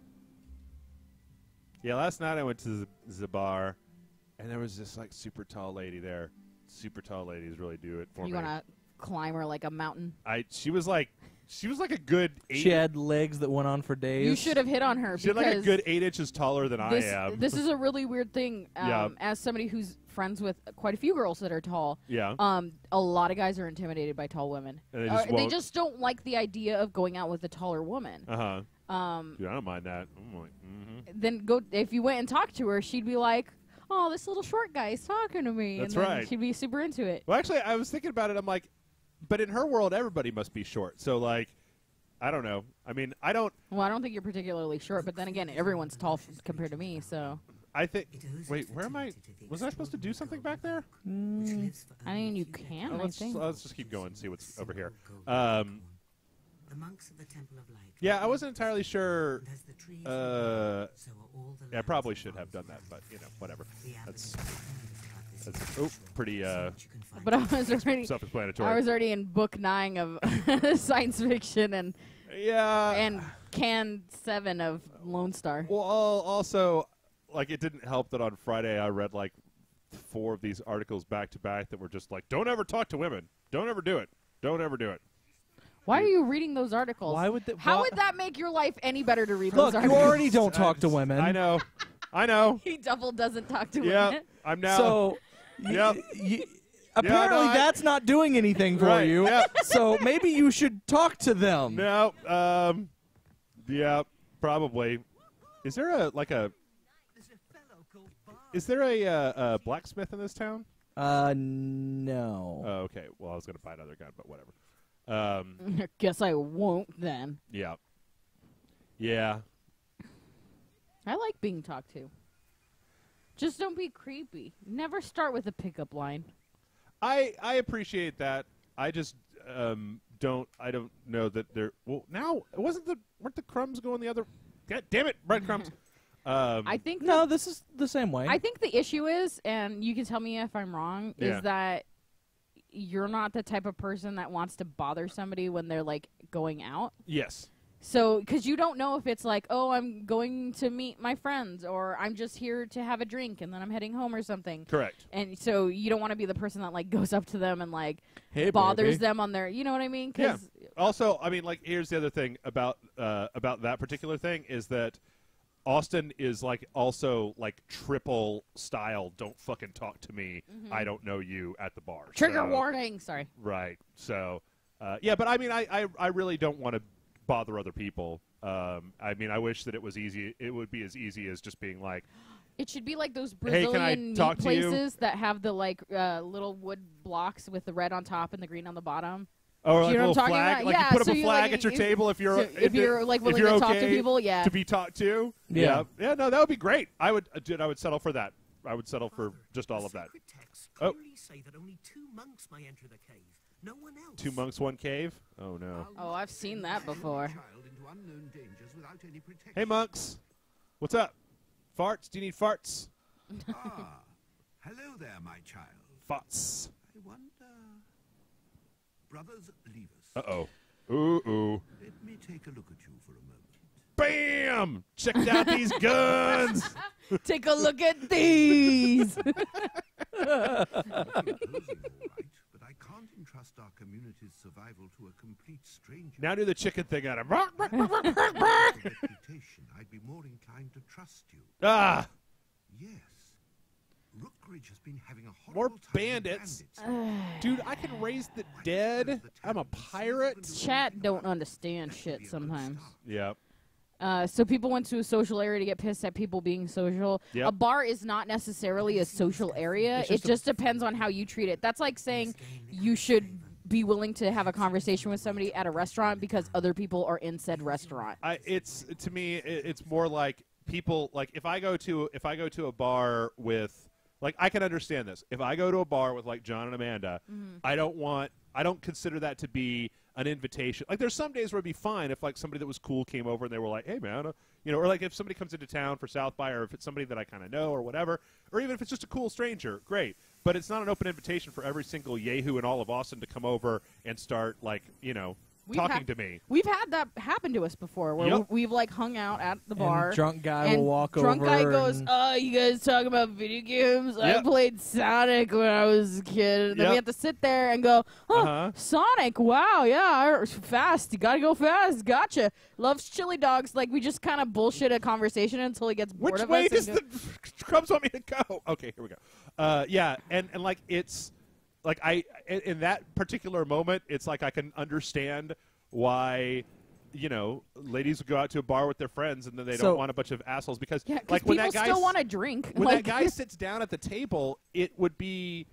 last night I went to the bar, and there was this like super tall lady there. Super tall ladies really do it for me. You want to climb her like a mountain? She was like a good 8. She had legs that went on for days. You should have hit on her. She had like a good 8 inches taller than I am. This is a really weird thing. Yeah. As somebody who's friends with quite a few girls that are tall, Yeah. a lot of guys are intimidated by tall women. And they just They won't- just don't like the idea of going out with a taller woman. Dude, I don't mind that. I'm like, Then go if you went and talked to her, she'd be like, "Oh, this little short guy is talking to me." That's and then right. She'd be super into it. Well, actually, I was thinking about it. I'm like, but in her world, everybody must be short. So, like, I don't know. I mean, I don't. Well, I don't think you're particularly short, but then again, everyone's tall compared to me, so. I think. Wait, where am I? Was I supposed to do something back there? I mean, you can. I think. Let's just keep going and see what's over here. The monks of the Temple of Light. Yeah, I wasn't entirely sure. And as the trees Yeah, so are all the I probably should have done that, but you know, whatever. That's pretty But I was already. self-explanatory. I was already in book 9 of science fiction and can 7 of Lone Star. Well, also, like, it didn't help that on Friday I read like 4 of these articles back to back that were just like, "Don't ever talk to women. Don't ever do it. Don't ever do it." Why are you reading those articles? Why would How would that make your life any better to read Look, those you articles? already don't talk to women. I know. I know. He double doesn't talk to Yeah, women. I'm now. So, Yep. apparently no, that's not doing anything for Right, you. yep. So maybe you should talk to them. No. Yeah, probably. Is there a Is there a blacksmith in this town? No. Oh, okay. Well, I was gonna buy another gun, but whatever. Guess I won't then. Yeah. Yeah. I like being talked to. Just don't be creepy. Never start with a pickup line. I appreciate that. I just don't know that there. Well, now weren't the crumbs going the other? God damn it, breadcrumbs. I think No, this is the same way. I think the issue is, and you can tell me if I'm wrong, Yeah. is that you're not the type of person that wants to bother somebody when they're like going out. Yes. So, because you don't know if it's like, oh, I'm going to meet my friends, or I'm just here to have a drink and then I'm heading home or something. Correct. And so you don't want to be the person that like goes up to them and like Hey, bothers baby. them on their, you know what I mean? Yeah. 'Cause Also, I mean, like, here's the other thing about that particular thing is that Austin is like also like triple style. Don't fucking talk to me. I don't know you at the bar. Trigger So- warning. Sorry. Right. So, yeah, but I mean, I really don't want to bother other people. I mean, I wish that it was easy. It would be as easy as just being like, It should be like those Hey, can I Brazilian talk meat to you? places that have the like little wood blocks with the red on top and the green on the bottom. oh, Do like you a know little what I'm talking flag. about? Like Yeah, you put up so a you, flag like, at your table if you're so if you're like willing you're to talk to okay people, yeah. to be talked to. Yeah. Yeah. No, that would be great. I would, dude. I would settle for that. I would settle for just all of that. Sacred texts Oh. clearly say that only 2 monks may enter the cave. No one else. 2 monks, 1 cave. Oh no. Oh, I've seen that before. Child into unknown dangers without any protection. Hey monks, what's up? Farts? Do you need farts? Ah, hello there, my child. Farts. I wonder. Brothers, leave us. Uh oh. Ooh. Let me take a look at you for a moment. Bam! Check out these guns. Take a look at these. You're posing all right, but I can't entrust our community's survival to a complete stranger. Now do the chicken thing at him. With a reputation, I'd be more inclined to trust you. Ah! Yes. Rookridge has been having a More horrible time with bandits. bandits. Dude, I can raise the dead. I'm a pirate. Chat don't understand shit sometimes. Yeah. So people went to a social area to get pissed at people being social. Yep. A bar is not necessarily a social area. It just depends on how you treat it. That's like saying you should be willing to have a conversation with somebody at a restaurant because other people are in said restaurant. It's to me, it's more like people like if I go to a bar with like I can understand this. If I go to a bar with like John and Amanda, I don't consider that to be an invitation. Like there's some days where it'd be fine if like somebody that was cool came over and they were like, "Hey man," or like if somebody comes into town for South by, or if it's somebody that I kind of know or whatever, or even if it's just a cool stranger, great. But it's not an open invitation for every single yahoo in all of Austin to come over and start like talking to me. We've had that happen to us before, where Yep. we've like hung out at the And bar. drunk guy and will walk drunk over. guy goes, and- "Oh, you guys talking about video games? I Yep. played Sonic when I was a kid." And then we Yep. have to sit there and go, "Oh, Uh-huh. Sonic! Wow, yeah, fast. You gotta go fast. Gotcha. Loves chili dogs." Like we just kind of bullshit a conversation until he gets bored Which of way us. does and the Crumbs want me to go? Okay, here we go. Yeah, and like it's like in that particular moment, it's like I can understand why ladies would go out to a bar with their friends and then they So- don't want a bunch of assholes because yeah, 'cause like when people that guy still want to drink. when like, that guy sits down at the table, it would be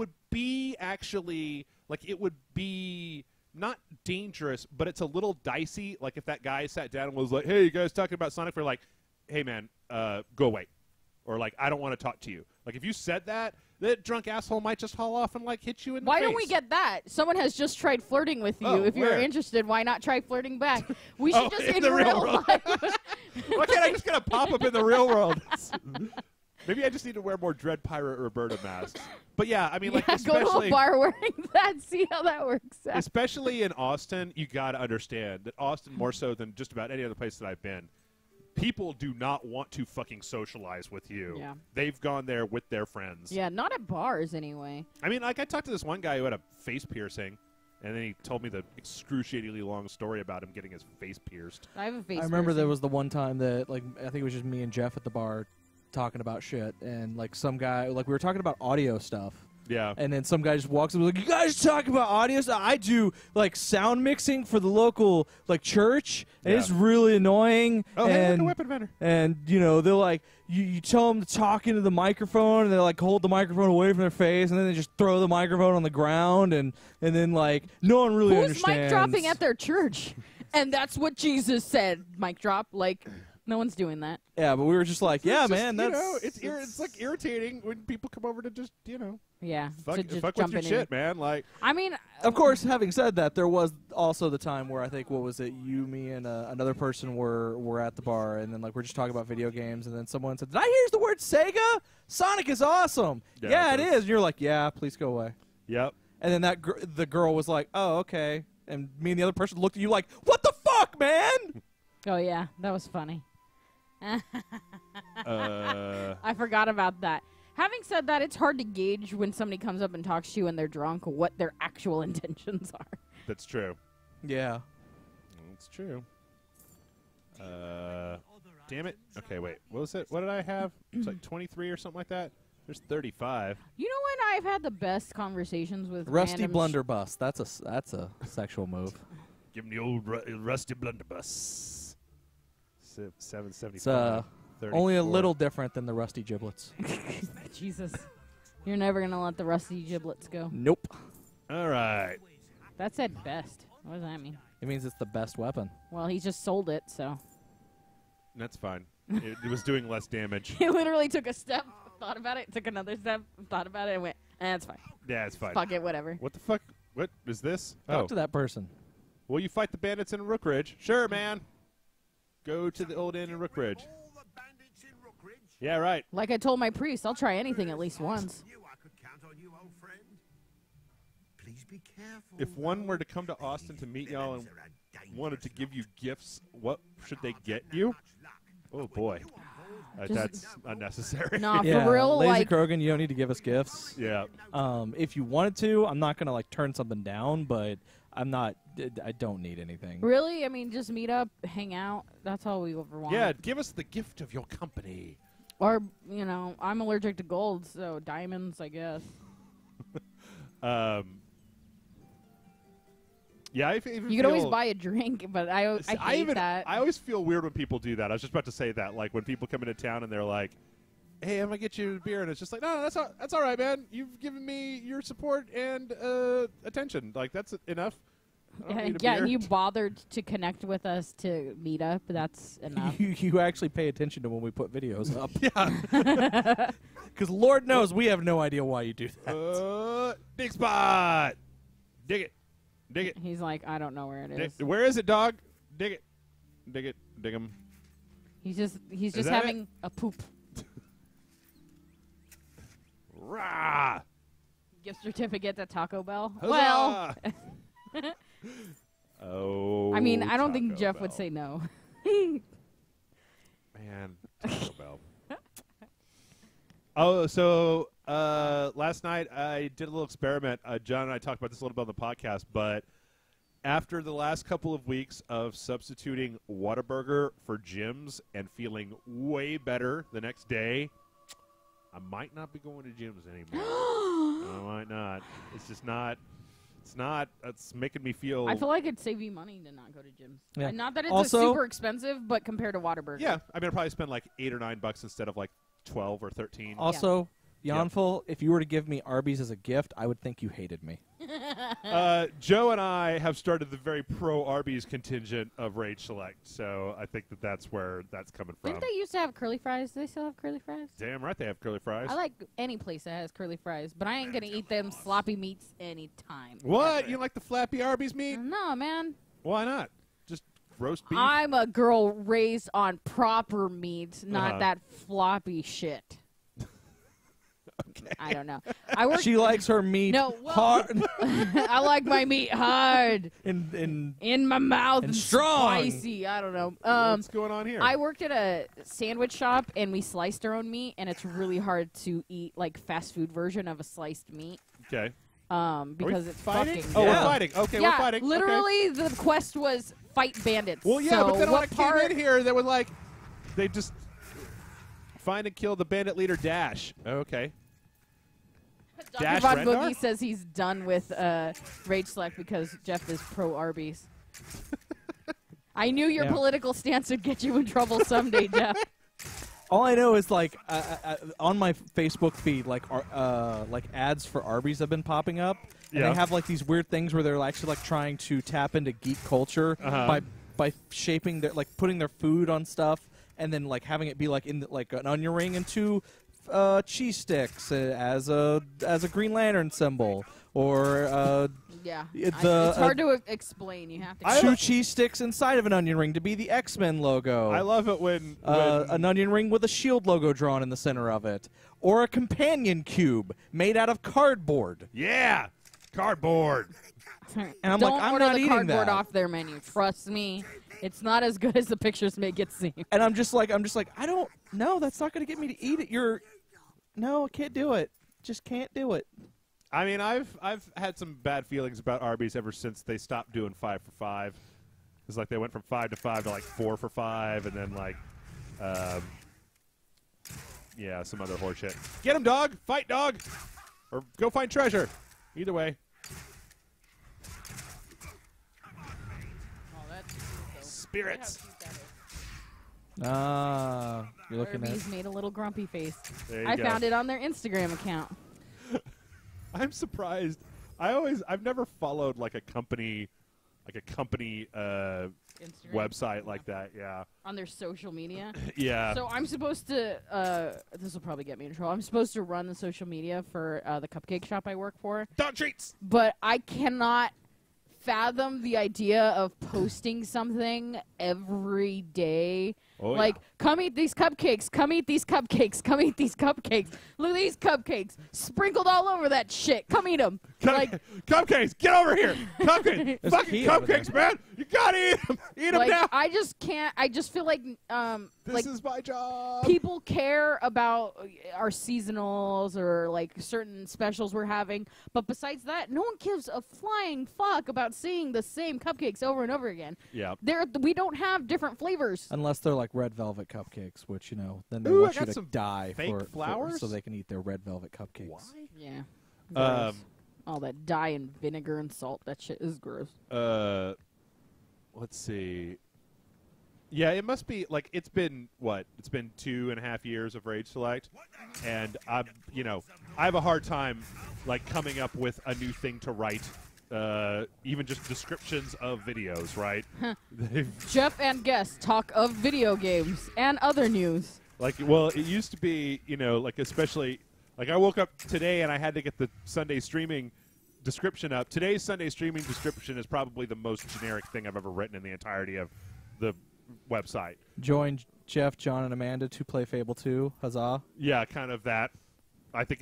actually like it would be not dangerous, but it's a little dicey. Like if that guy sat down and was like, "Hey, you guys talking about Sonic?" We're like, "Hey, man, go away," or like, "I don't want to talk to you." Like if you said that, that drunk asshole might just haul off and like hit you in the Why face. don't we get that? Someone has just tried flirting with you. Oh, if you're where? interested, why not try flirting back? We should Oh, just in in the real real world. life. Why can't I just get a pop up in the real world? Maybe I just need to wear more Dread Pirate Roberta masks. But yeah, I mean, like Yeah, go to especially a bar wearing that. See how that works out. especially in Austin, you got to understand that Austin, more so than just about any other place that I've been, people do not want to fucking socialize with you. Yeah. They've gone there with their friends. Yeah, not at bars anyway. I mean, like I talked to this one guy who had a face piercing, and then he told me the excruciatingly long story about him getting his face pierced. I have a face. I remember there piercing. was the one time that like I think it was just me and Jeff at the bar talking about shit, and like some guy like we were talking about audio stuff. Yeah. And then some guy just walks up and was like, "You guys talk about audio stuff? I do like sound mixing for the local like church, and Yeah. it's really annoying." Oh, hey, look, and a weapon vendor. and they're like, you tell them to talk into the microphone, and they like hold the microphone away from their face, and then they just throw the microphone on the ground, and then like no one really Who's understands. mic dropping at their church? And that's what Jesus said. Mic drop. Like, no one's doing that. Yeah, but we were just like, yeah, It's just, man, that's it's like irritating when people come over to just Yeah. fuck, to just fuck jump with your in shit, man. Like I mean, Of course, having said that, there was also the time where I think what was it? You, me, and another person were at the bar, and then like we're just talking about video games, and then someone said, "Did I hear the word Sega? Sonic is awesome." Yeah, Yeah, it it is. is. And you're like, "Yeah, please go away." yep. And then the girl was like, "Oh, okay." And me and the other person looked at you like, "What the fuck, man?" oh yeah, that was funny. Uh, I forgot about that. Having said that, it's hard to gauge when somebody comes up and talks to you and they're drunk what their actual intentions are. that's true. Yeah. That's true. Damn it. Okay, wait. What was it? What did I have? It's like 23 or something like that. There's 35. You know when I've had the best conversations with Rusty random blunderbuss. That's a sexual move. Give him the old rusty blunderbuss. 775. It's only a little different than the rusty giblets. Jesus. You're never going to let the rusty giblets go. Nope. All right. That said best. What does that mean? It means it's the best weapon. Well, he just sold it, so. That's fine. It was doing less damage. He literally took a step, thought about it, took another step, thought about it, and went, it's fine. Yeah, it's fine. Fuck it, whatever. What the fuck? What is this? Talk to that person. Will you fight the bandits in Rook Ridge? Sure, man. Go to the old inn in Rook Ridge. All the bandits in Rookridge? Yeah, right. Like I told my priest, I'll try anything at least once. Knew I could count on you, old friend. Please be careful. If one though. were to come to Austin to meet y'all and Villains are a wanted to dangerous give you lot. gifts, what should they get Not you? much luck. Oh, boy. That's unnecessary. Nah, Yeah, for real, Lazy like, Krogan, you don't need to give us gifts. Yeah. If you wanted to, I'm not gonna like turn something down, but I'm not. I don't need anything. really? I mean, just meet up, hang out. That's all we ever want. Yeah, give us the gift of your company. Or, I'm allergic to gold, so diamonds, I guess. Yeah, I even You could always feel- buy a drink, but I hate that. I always feel weird when people do that. I was just about to say that, like when people come into town and they're like, "Hey, I'm gonna get you a beer," and it's just like, "No, that's all right, man. You've given me your support and attention. Like that's enough." I don't need a yeah, beer. and you bothered to connect with us to meet up. That's enough. You actually pay attention to when we put videos up. Yeah. Because Lord knows we have no idea why you do that. Dig spot. Dig it. Dig it. He's like, I don't know where it is. Where is it, dog? Dig it. Dig it. Dig 'em. He's just that having a poop. Rah! Gift certificate to Taco Bell. Huzzah! Well, oh. I mean, I don't think Taco Jeff would Bell. say no. Man, Taco Bell. Oh, so last night I did a little experiment. John and I talked about this a little bit on the podcast, but after the last couple of weeks of substituting Whataburger for Jim's and feeling way better the next day, I might not be going to Jim's anymore. I might not. It's just not. It's not. It's making me feel. I feel like it'd save you money to not go to gyms. Yeah. Not that it's Also- super expensive, but compared to Whataburger. Yeah, I mean, I'd probably spend like $8 or $9 instead of like 12 or 13. Also, Janful, if you were to give me Arby's as a gift, I would think you hated me. Joe and I have started the very pro Arby's contingent of Rage Select, so I think that's where that's coming from. Didn't they used to have curly fries? Do they still have curly fries? Damn right they have curly fries. I like any place that has curly fries, but I ain't gonna eat them sloppy meats anytime. What? ever. You like the flappy Arby's meat? No, man. Why not? Just roast beef? I'm a girl raised on proper meat, not Uh-huh. that floppy shit. Okay. I don't know. I work. She likes her meat No, well- hard I like my meat hard in my mouth and and strong. spicy. I don't know. What's going on here? I worked at a sandwich shop and we sliced our own meat, and it's really hard to eat like fast food version of a sliced meat. Okay. Because it's fighting? fucking. Oh, Yeah. we're fighting. Okay, yeah, we're fighting. Okay. literally, the quest was fight bandits. Well, yeah, so but then when I what came part? in here, they were like, they just find and kill the bandit leader Dash. Okay. Dr. Dash Von Rendar? Boogie says he's done with Rage Select because Jeff is pro Arby's. I knew your Yeah. political stance would get you in trouble someday, Jeff. All I know is like on my Facebook feed, like ads for Arby's have been popping up, and Yeah. they have like these weird things where they're actually like trying to tap into geek culture by shaping their putting their food on stuff and then like having it be like in like an onion ring and two cheese sticks as a Green Lantern symbol or Yeah. It's It's hard to explain. You have to. two cheese sticks inside of an onion ring to be the X-Men logo. I love it when An onion ring with a shield logo drawn in the center of it, or a companion cube made out of cardboard. yeah, cardboard. And I'm Don't like, I'm order not the eating cardboard that. off their menu. Trust me, it's not as good as the pictures make it seem. And I'm just like, I don't know. That's not going to get me to eat it. No, I can't do it. Just can't do it. I mean, I've had some bad feelings about Arby's ever since they stopped doing 5 for $5. It's like they went from 5 to 5 to like 4 for $5, and then like Yeah, some other horseshit. Get him, dog! Fight, dog! Or go find treasure. Either way. Oh, that's Spirits. You're looking at. He's made a little grumpy face. There you I go. found it on their Instagram account. I'm surprised. I've never followed like a company Instagram. website like that. Yeah. On their social media. Yeah. So I'm supposed to. This will probably get me in trouble. I'm supposed to run the social media for the cupcake shop I work for. Dog treats. But I cannot fathom the idea of posting something every day. Oh, like, yeah. come eat these cupcakes, come eat these cupcakes, come eat these cupcakes. Look at these cupcakes sprinkled all over that shit. Come eat them. Cupcakes, get over here. Cupcakes. There's Fucking key over cupcakes, man. You gotta eat them. Eat them like, now. I just can't. I just feel like This is my job. people care about our seasonals or like certain specials we're having, but besides that, no one gives a flying fuck about seeing the same cupcakes over and over again. Yeah. We don't have different flavors. Unless they're like red velvet cupcakes, which, then they Ooh, want I you got to some die fake flowers? so they can eat their red velvet cupcakes. Why? Yeah. Um, Gross. All that dye and vinegar and salt, that shit is gross. Let's see. Yeah, it must be like it's been 2.5 years of Rage Select, and I have a hard time like coming up with a new thing to write. Even just descriptions of videos, right? Jeff and guest talk of video games and other news. It used to be, especially I woke up today and I had to get the Sunday streaming description up. Today's Sunday streaming description is probably the most generic thing I've ever written in the entirety of the website. Join Jeff, John, and Amanda to play Fable 2. Huzzah. Yeah, kind of that. I think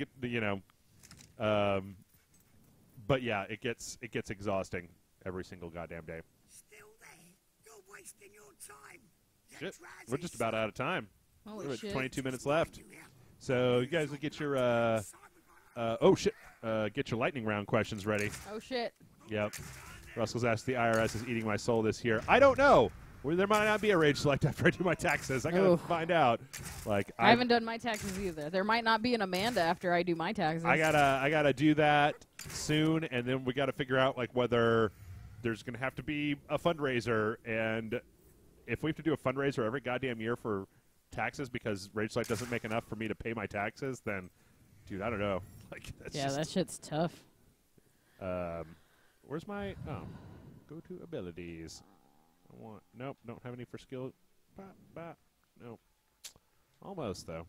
but yeah, it gets exhausting every single goddamn day. Still there? You're wasting your time. Shit, we're just about out of time. Holy We're at shit. 22 minutes left. So you guys will get your get your lightning round questions ready. Oh shit. Yep. Russell's asked the IRS is eating my soul this year. I don't know. Well, there might not be a Rage Select after I do my taxes. I gotta find out. I haven't done my taxes either. There might not be an Amanda after I do my taxes. I gotta do that soon, and then we gotta figure out whether there's gonna have to be a fundraiser, and if we have to do a fundraiser every goddamn year for taxes because Rage Select doesn't make enough for me to pay my taxes, then, dude, I don't know. That shit's tough. Where's my go to abilities? Nope, don't have any for skill. Nope. Almost though.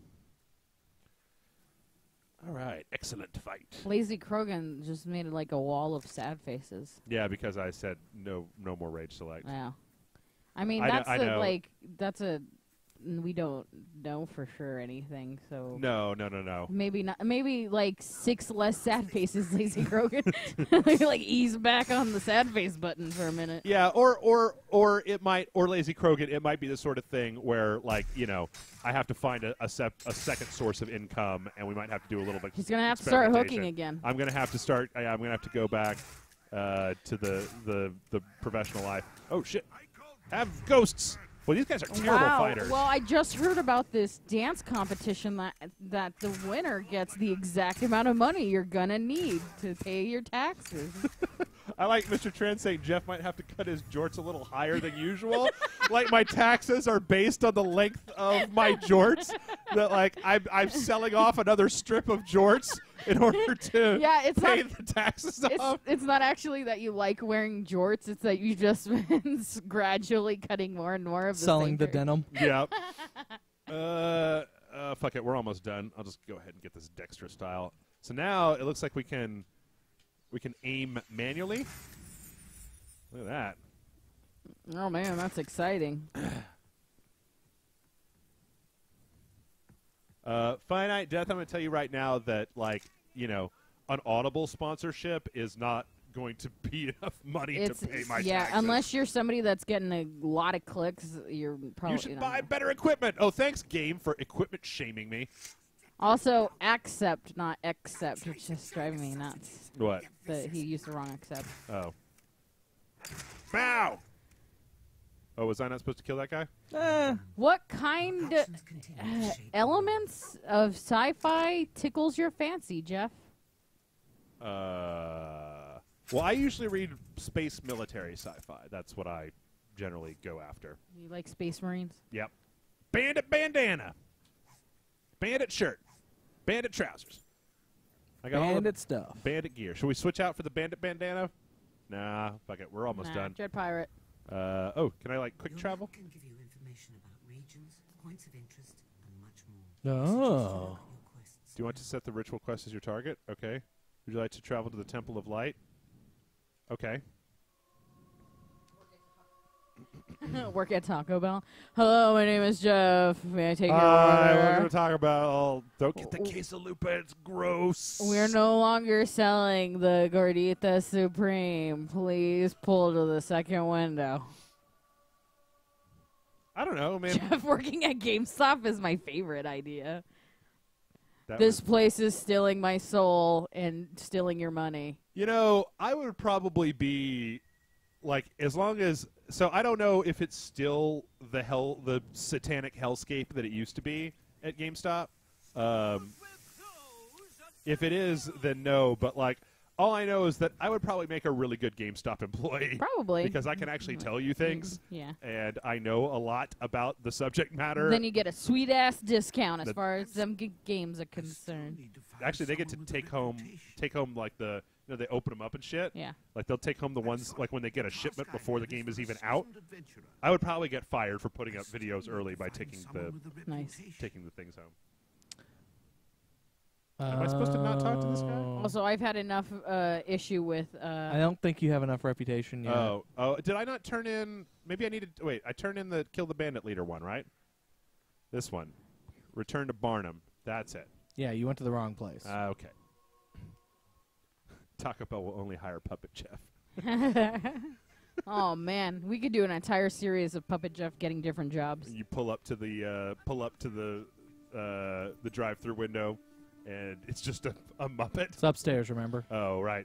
All right, excellent fight. Lazy Krogan just made it like a wall of sad faces. Yeah, because I said no more Rage Select. Yeah. I mean, I know. that's we don't know for sure anything, so No. maybe not. Maybe like 6 less sad faces, Lazy Krogan. Like ease back on the sad face button for a minute. Yeah, or it might, or Lazy Krogan, it might be the sort of thing where I have to find a second source of income, and we might have to do a little bit. He's gonna have to start hooking experimentation. again. I'm gonna have to start. I'm gonna have to go back to the professional life. Oh shit! Have ghosts. Well, these guys are terrible fighters. Well, I just heard about this dance competition that the winner gets the exact amount of money you're gonna need to pay your taxes. I like Mr. Trent saying Jeff might have to cut his jorts a little higher than usual. Like my taxes are based on the length of my jorts. That I'm selling off another strip of jorts in order to pay the taxes off. It's not actually that you like wearing jorts. It's that you just been gradually cutting more and more of the selling the shirt. denim. Yep. Fuck it. We're almost done. I'll just go ahead and get this Dexter style. So now it looks like we can aim manually. Look at that. Oh man, that's exciting. Finite Death, I'm going to tell you right now that, an Audible sponsorship is not going to be enough money to pay my taxes. Unless you're somebody that's getting a lot of clicks, you're probably... You should buy better equipment. Oh, thanks, game, for equipment shaming me. Also, accept, not accept, which is just driving me nuts. What? That he used the wrong accept. Oh. Bow! Oh, was I not supposed to kill that guy? What kind of elements of sci-fi tickles your fancy, Jeff? Well, I usually read space military sci-fi. That's what I generally go after. You like Space Marines? Yep. Bandit bandana. Bandit shirt. Bandit trousers. I got all Bandit the stuff. bandit gear. Should we switch out for the bandit bandana? Nah, fuck it. We're almost done. Jet Pirate. Oh, can I like quick Your travel? map can give you information about regions, points of interest, and much more. Oh. Your quests. Do you want to set the ritual quest as your target? Okay. Would you like to travel to the Temple of Light? Okay. Work at Taco Bell. Hello, my name is Jeff. May I take your Hi, we're order? going to talk about... don't get the quesalupa, it's gross. We're no longer selling the Gordita Supreme. Please pull to the second window. I don't know, man. Jeff working at GameStop is my favorite idea. That This was- place is stealing my soul and stealing your money. You know, I would probably be... like, as long as... so I don't know if it's still the satanic hellscape that it used to be at GameStop. If it is, then no. But, like, all I know is that I would probably make a really good GameStop employee. Probably. Because I can actually tell you things. Yeah. And I know a lot about the subject matter. Then you get a sweet-ass discount as The- far as some games are concerned. Actually, they get to take home, like, the... you know, they open them up and shit. Yeah. Like, they'll take home the ones, like, when they get a shipment before the game is even out. I would probably get fired for putting up videos early by taking the things home. Am I supposed to not talk to this guy? Also, I've had enough issue with... I don't think you have enough reputation yet. Oh, did I not turn in... maybe I needed... wait, I turned in the Kill the Bandit Leader one, right? This one. Return to Barnum. That's it. Yeah, you went to the wrong place. Okay. Taco Bell will only hire Puppet Jeff. Oh, man. We could do an entire series of Puppet Jeff getting different jobs. You pull up to the drive-through window, and it's just a Muppet. It's upstairs, remember? Oh, right.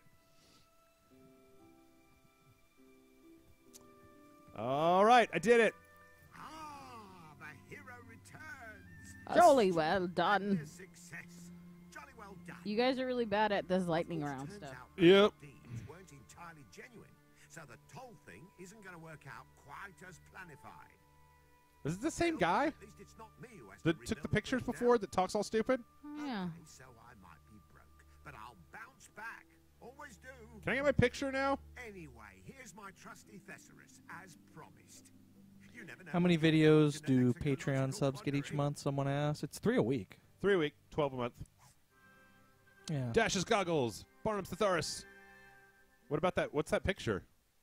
All right, I did it. Ah, the hero returns. Jolly well done. A success. Jolly well done. You guys are really bad at this lightning round Turns stuff. out Yep. those deeds weren't entirely genuine, so the toll thing isn't going to work out quite as planified. Is it the same guy At least it's not me who has to that took the rebuild pictures place before now. that talks all stupid? Oh, yeah. Okay, so I might be broke, but I'll bounce back. Always do. Can I get my picture now? Anyway, here's my trusty Thesaurus, as promised. You never know How many what you'll videos find in do the next Patreon ecological subs get each quandary. month? Someone asked. It's 3 a week. 3 a week, 12 a month. Yeah. Dash's goggles. Barnum's thesaurus. What about that? What's that picture?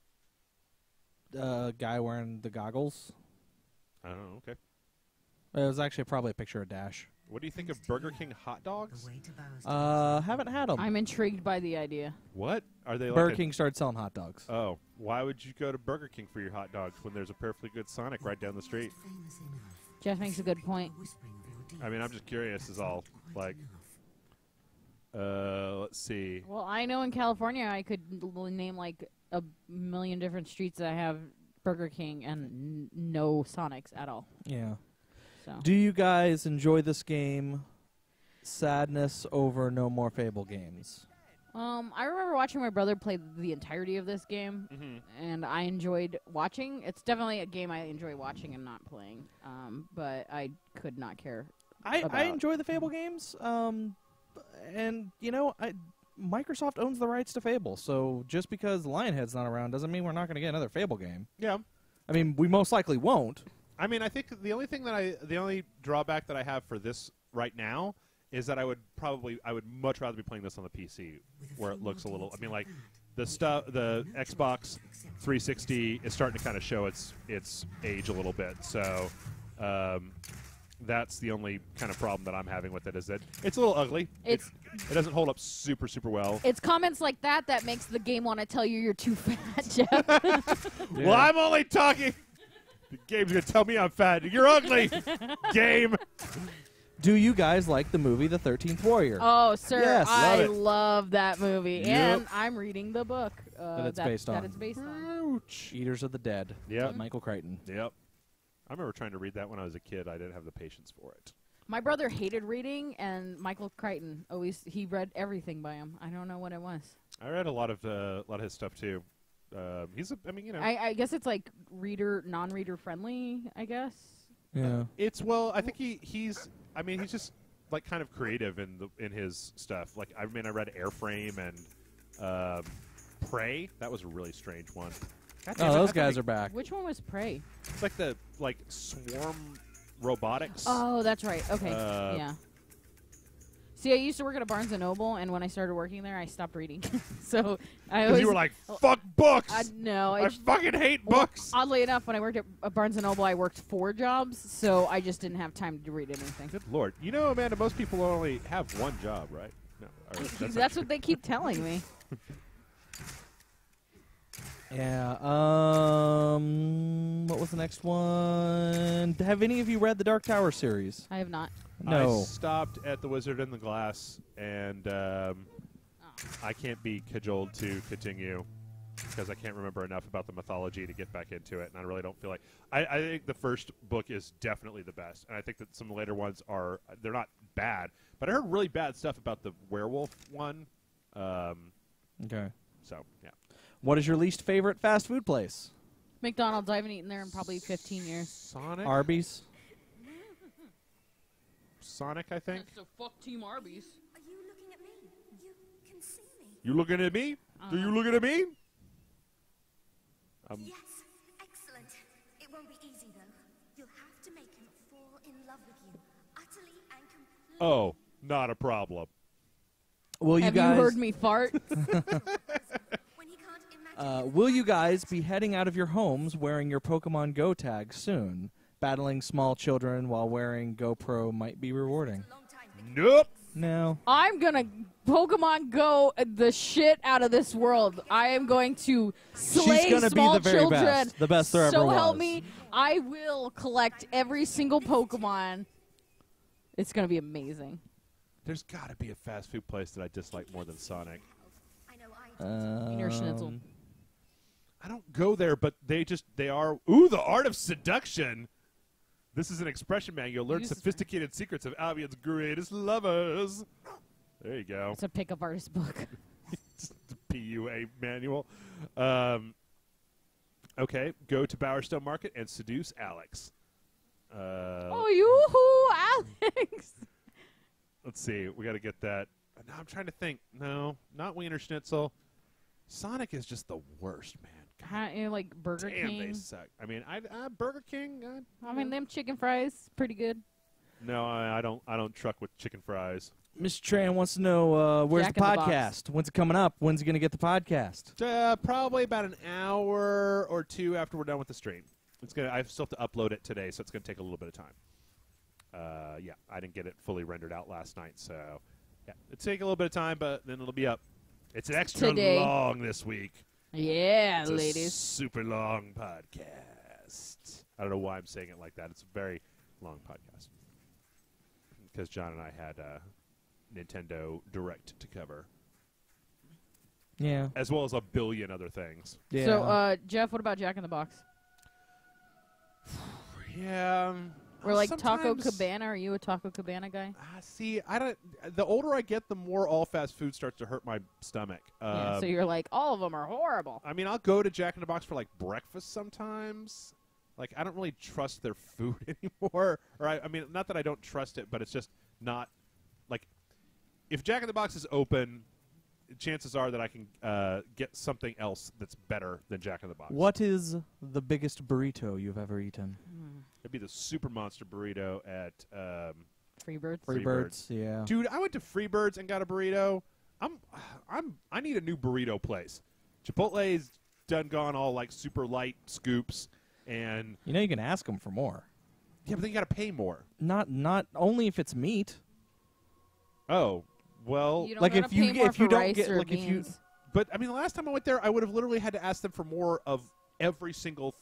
Guy wearing the goggles. I don't know. Okay. It was actually probably a picture of Dash. What do you think of Burger King hot dogs? The way to Bowers Haven't had them. I'm intrigued by the idea. What are they? Burger like King started selling hot dogs. Oh, why would you go to Burger King for your hot dogs when there's a perfectly good Sonic right down the street? famous enough. Jeff makes a good point. Whispering of your deeds. I mean, I'm just curious. Is all Quite like, enough. let's see. Well, I know in California I could name like a million different streets that have Burger King and no Sonics at all. Yeah. So Do you guys enjoy this game? Sadness over no more Fable games. I remember watching my brother play the entirety of this game, and I enjoyed watching. It's definitely a game I enjoy watching and not playing. But I could not care. I about- enjoy the Fable games. And you know, Microsoft owns the rights to Fable, so just because Lionhead's not around doesn't mean we're not going to get another Fable game. Yeah. I mean, we most likely won't. I mean, I think the only drawback that I have for this right now is that I would much rather be playing this on the PC, where it looks a little. I mean, like the Xbox 360 is starting to kind of show its age a little bit. So that's the only kind of problem that I'm having with it, is that it's a little ugly. It doesn't hold up super well. It's comments like that that makes the game want to tell you you're too fat, Jeff. Well, I'm only talking. The game's gonna tell me I'm fat. You're ugly. Game. Do you guys like the movie The 13th Warrior? Oh, sir, Yes. I Love it. love that movie, Yep. and I'm reading the book That it's based on. That it's based on. Ouch. Eaters of the Dead. Yep. by Michael Crichton. Yep. I remember trying to read that when I was a kid. I didn't have the patience for it. My brother hated reading, and Michael Crichton he read everything by him. I don't know what it was. I read a lot of his stuff too. I guess it's like non-reader friendly. I guess. Yeah. I think he's just like kind of creative in his stuff. Like I read Airframe and Prey. That was a really strange one. God damn Oh, it, those I guys thought are back. Which one was Prey? It's like the swarm robotics. Oh, that's right. Okay, yeah. See, I used to work at a Barnes & Noble, and when I started working there, I stopped reading. So I always... you were like, fuck books! No. I fucking hate books! Oddly enough, when I worked at Barnes & Noble, I worked 4 jobs, so I just didn't have time to read anything. Good Lord. You know, Amanda, most people only have one job, right? No, That's what they keep telling me. Yeah. What was the next one? Have any of you read the Dark Tower series? I have not. No. I stopped at The Wizard and the Glass, and I can't be cajoled to continue because I can't remember enough about the mythology to get back into it, and I really don't feel like... I think the first book is definitely the best, and I think that some of the later ones they're not bad, but I heard really bad stuff about the werewolf one. Okay. So, yeah. What is your least favorite fast food place? McDonald's. I haven't eaten there in probably 15 years. Sonic? Arby's? Sonic, I think. So fuck Team Arby's. Are you looking at me? You can see me. You looking at me? Do you looking at me? Yes, excellent. It won't be easy, though. You'll have to make him fall in love with you, utterly and completely. Oh, not a problem. Will you Have guys? you heard me fart? When he can't imagine Will you guys be heading out of your homes wearing your Pokemon Go tags soon? Battling small children while wearing GoPro might be rewarding. a long time. Nope. No. I'm gonna Pokemon Go the shit out of this world. I am going to slay She's gonna small be the very children. best. The best there ever So was. help me, I will collect every single Pokemon. It's gonna be amazing. There's got to be a fast food place that I dislike more than Sonic. I know I Eat your schnitzel. I don't go there, but they are. Ooh, the art of seduction. This is an expression manual. Learn Use- sophisticated secrets of Albion's greatest lovers. There you go. It's a pickup artist book. It's the PUA manual. Okay, go to Bowerstone Market and seduce Alex. Oh, yoo-hoo, Alex! Let's see. We got to get that. No, I'm trying to think. No, not Wiener Schnitzel. Sonic is just the worst, man. Like Burger Damn, King. they suck. I mean, Burger King. I mean, them chicken fries, pretty good. No, I don't truck with chicken fries. Mr. Tran wants to know where's Jack the in the Box. podcast? When's it coming up? When's he going to get the podcast? Probably about an hour or two after we're done with the stream. I still have to upload it today, so it's gonna take a little bit of time. Yeah, I didn't get it fully rendered out last night, so yeah, it'll take a little bit of time, but then it'll be up. It's an extra Today. long this week. Yeah, It's a ladies. super long podcast. I don't know why I'm saying it like that. It's a very long podcast because John and I had Nintendo Direct to cover, Yeah. as well as a billion other things. Yeah. So, Jeff, what about Jack in the Box? Yeah. Or like Taco sometimes- Cabana? Are you a Taco Cabana guy? See, I don't. The older I get, the more all fast food starts to hurt my stomach. Yeah, so you're like, all of them are horrible. I mean, I'll go to Jack in the Box for like breakfast sometimes. Like, I don't really trust their food anymore. Or I mean, not that I don't trust it, but it's just not like if Jack in the Box is open, chances are that I can get something else that's better than Jack in the Box. What is the biggest burrito you've ever eaten? It'd be the Super Monster Burrito at Freebirds. Freebirds, yeah. Dude, I went to Freebirds and got a burrito. I need a new burrito place. Chipotle's done gone all like super light scoops, and You know you can ask them for more. yeah, but then you got to pay more. Not only if it's meat. Oh, well, You don't Like gotta if you pay more if you for don't rice get or like if you beans. but I mean, the last time I went there, I would have literally had to ask them for more of every single thing.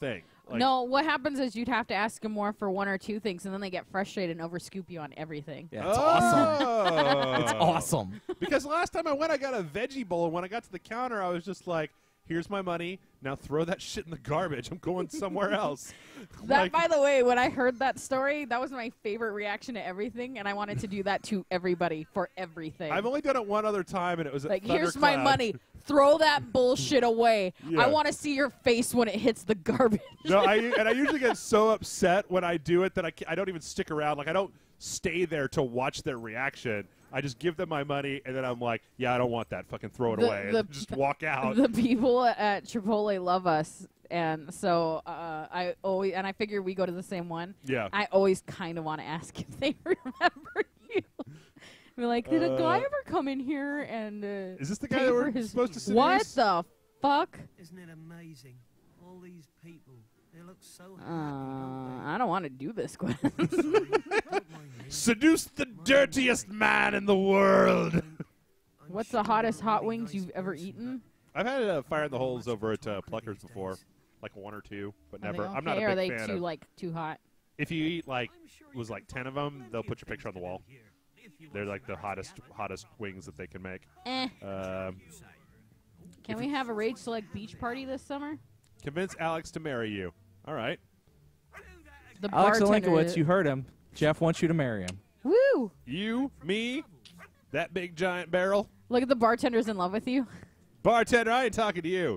Like, No, what happens is you'd have to ask them more for one or two things, and then they get frustrated and overscoop you on everything. Yeah, it's awesome. Oh. It's awesome. Because last time I went, I got a veggie bowl, and when I got to the counter, I was just like, here's my money. Now throw that shit in the garbage. I'm going somewhere else. That, Like, by the way, when I heard that story, that was my favorite reaction to everything, and I wanted to do that to everybody for everything. I've only done it one other time, and it was at Like, here's my Thundercloud. money. Throw that bullshit away. Yeah. I want to see your face when it hits the garbage. No, I usually get so upset when I do it that I don't even stick around. Like, I don't stay there to watch their reaction. I just give them my money, and then I'm like, yeah, I don't want that. Fucking throw it away. And just walk out. The people at Chipotle love us, and so I figure we go to the same one. Yeah. I always kind of want to ask if they remember you. We're like, did a guy ever come in here and Is this the pay guy that for we're his supposed to seduce? What the fuck? Isn't it amazing? All these people, they look so happy. I don't want to do this, Gwen. Don't mind me. Seduce the dirtiest man in the world. I'm What's sure the hottest you're a hot really wings nice you've ever person, eaten? I've had Fire in the Not Holes much over at talker Pluckers these before. days. Like one or two, but Are they never. I'm not okay, a or are big they fan too of. too hot? If you eat like I'm sure was you like can 10 of find them, plenty they'll of put your picture on the things to wall. do here, if you They're want like the some hottest wings that they can make. Eh. Um, Can we have a Rage Select beach party this summer? convince Alex to marry you. All right. The Alex bartender. Olinkowitz, you heard him. Jeff wants you to marry him. Woo! You, me, that big giant barrel. Look at the bartender's in love with you. Bartender, I ain't talking to you.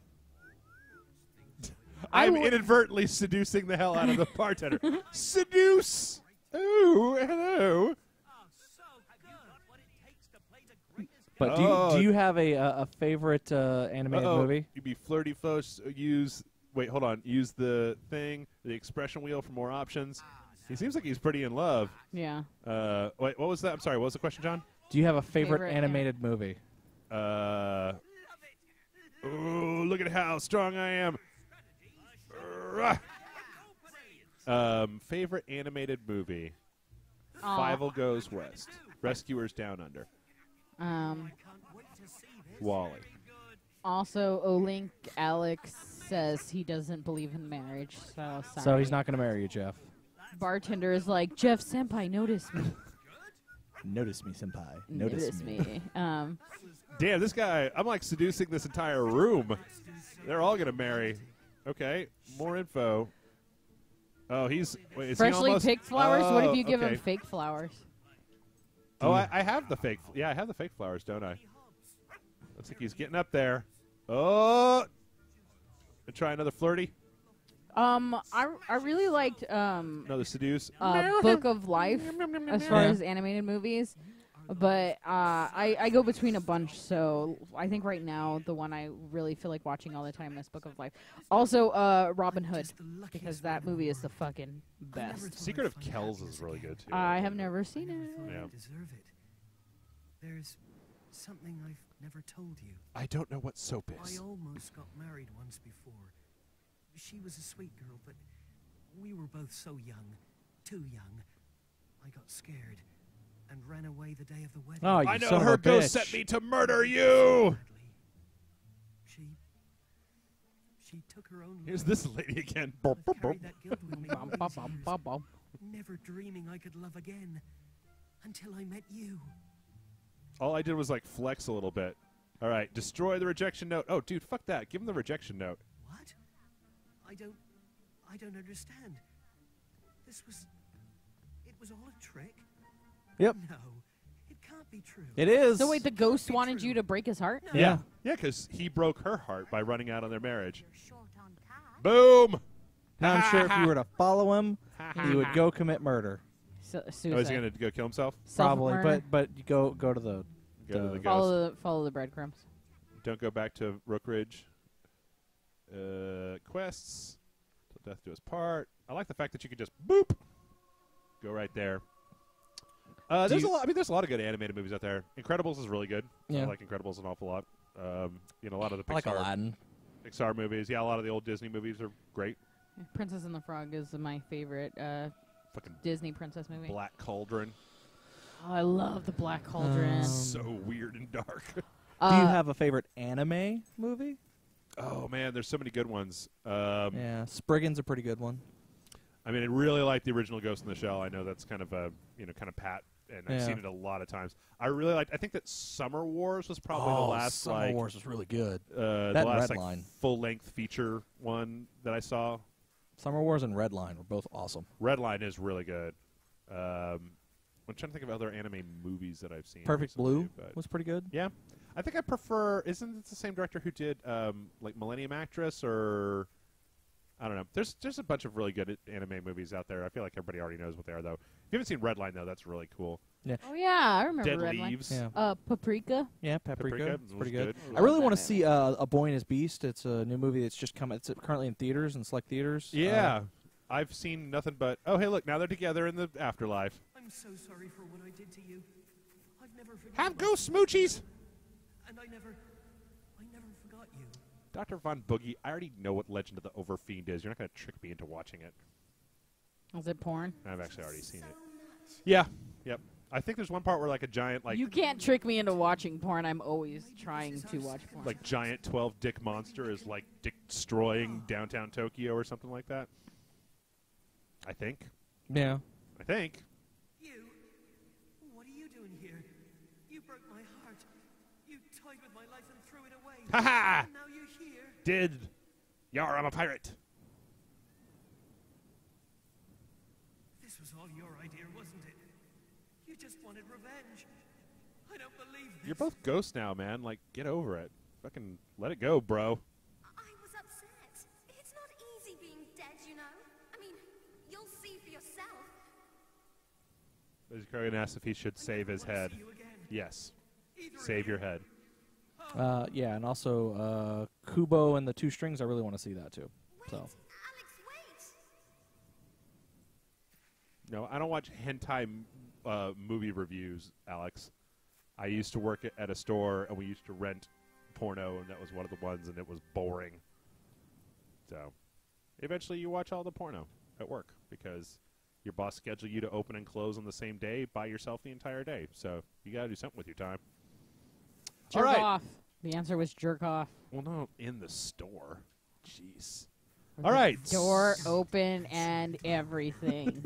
I'm inadvertently seducing the hell out of the bartender. Seduce! Ooh, hello. But do you have a favorite animated movie? You'd be flirty folks. Wait, hold on. Use the expression wheel for more options. He seems like he's pretty in love. Yeah. Wait, what was that? I'm sorry. What was the question, John? Do you have a favorite Favorite animated movie? Oh, look at how strong I am. Favorite animated movie? Fievel Goes West. Rescuers Down Under. Wally. Also, Olink Alex says he doesn't believe in marriage, so sorry. So he's not going to marry you, Jeff. Bartender is like, Jeff Senpai, notice me. Notice me, senpai. Notice me. Damn, this guy, I'm like seducing this entire room. They're all going to marry. Okay, more info. Oh, wait, is he Freshly almost? picked flowers? What if you give okay. him fake flowers? Oh, I have the fake. Yeah, I have the fake flowers, don't I? Looks like he's getting up there. Oh, try another flirty. I really liked Another seduce. Book of Life as far as animated movies, but I go between a bunch. So I think right now the one I really feel like watching all the time is Book of Life. Also, Robin Hood, because that movie is the fucking best. Secret of Kells is really good too. I have never seen it. Yeah. I deserve it. There's something I've never told you. I don't know what soap I is. almost got married once before. She was a sweet girl, but we were both so young. Too young. I got scared and ran away the day of the wedding. Oh, you I know son of her a ghost bitch. sent me to murder you. Sadly, she took her own Here's life. this lady again. I've carried that guilt with me all Bum, these bum, bum, years, bum, bum. never dreaming I could love again until I met you. All I did was like flex a little bit. All right, destroy the rejection note. Oh, dude, fuck that. Give him the rejection note. What? I don't understand. It was all a trick? Yep. No, it can't be true. It is. So wait, the ghost wanted you to break his heart? No. Yeah. Yeah, because he broke her heart by running out on their marriage. You're short on cash. Boom. Now I'm sure if you were to follow him, he would go commit murder. Suicide. Oh, is he gonna go kill himself? Probably, Self-murder? but you go to the Go to the follow the breadcrumbs. Don't go back to Rook Ridge. Quests. Till death do us part. I like the fact that you could just boop. Go right there. There's a lot. I mean, there's a lot of good animated movies out there. Incredibles is really good. Yeah. I like Incredibles an awful lot. A lot of the I like Pixar, Aladdin. Pixar movies. Yeah, a lot of the old Disney movies are great. Princess and the Frog is my favorite Fucking Disney princess movie. Black Cauldron. Oh, I love the Black Cauldron. So weird and dark. Do you have a favorite anime movie? Oh man, there's so many good ones. Yeah, Spriggan's a pretty good one. I mean, I really like the original Ghost in the Shell. I know that's kind of a kind of pat, and I've seen it a lot of times. I really liked. I think that Summer Wars was probably the last Summer Wars was really good. the That last Redline. full-length feature one that I saw. Summer Wars and Redline were both awesome. Redline is really good. I'm trying to think of other anime movies that I've seen. Perfect recently, Blue but was pretty good. yeah, I think I prefer. Isn't it the same director who did like Millennium Actress or? I don't know. There's a bunch of really good anime movies out there. I feel like everybody already knows what they are, though. If you haven't seen Redline, though, that's really cool. Yeah. Oh yeah, I remember Dead Redline. Leaves. Yeah. Paprika. Yeah, Paprika. was Pretty good. good. I really Love want to that see A Boy and His Beast. It's a new movie that's just come. It's currently in theaters and select theaters. Yeah. I've seen nothing but, oh, hey, look, now they're together in the afterlife. I'm so sorry for what I did to you. I've never forgotten. Have ghost smoochies! And I never forgot you. Dr. Von Boogie, I already know what Legend of the Overfiend is. You're not going to trick me into watching it. Was it porn? I've actually already seen it. Yeah. Yep. I think there's one part where, like, a giant, like... You can't trick me into watching porn. I'm always trying to watch porn. Like, giant 12-dick monster is, like, destroying downtown Tokyo or something like that. I think. Yeah. I think. You? What are you doing here? You broke my heart. You toyed with my life and threw it away. Ha ha! And now you're here. Did. Yar, I'm a pirate. This was all your idea, wasn't it? You just wanted revenge. I don't believe this. You're both ghosts now, man. Like, get over it. Fucking let it go, bro. I was upset. It's not easy being dead, you know. I mean, you'll see for yourself. Krogan asked if he should save his head. See you again. Yes. Either of Save you. your head. Yeah, and also Kubo and the Two Strings. I really want to see that too. Wait, So Alex, wait. No, I don't watch hentai movie reviews, Alex. I used to work at a store, and we used to rent porno, and that was one of the ones, and it was boring. So, eventually you watch all the porno at work, because your boss scheduled you to open and close on the same day by yourself the entire day. So, you got to do something with your time. Jerk all right. off. The answer was jerk off. Well, no, in the store. Jeez. All right. Door open and everything.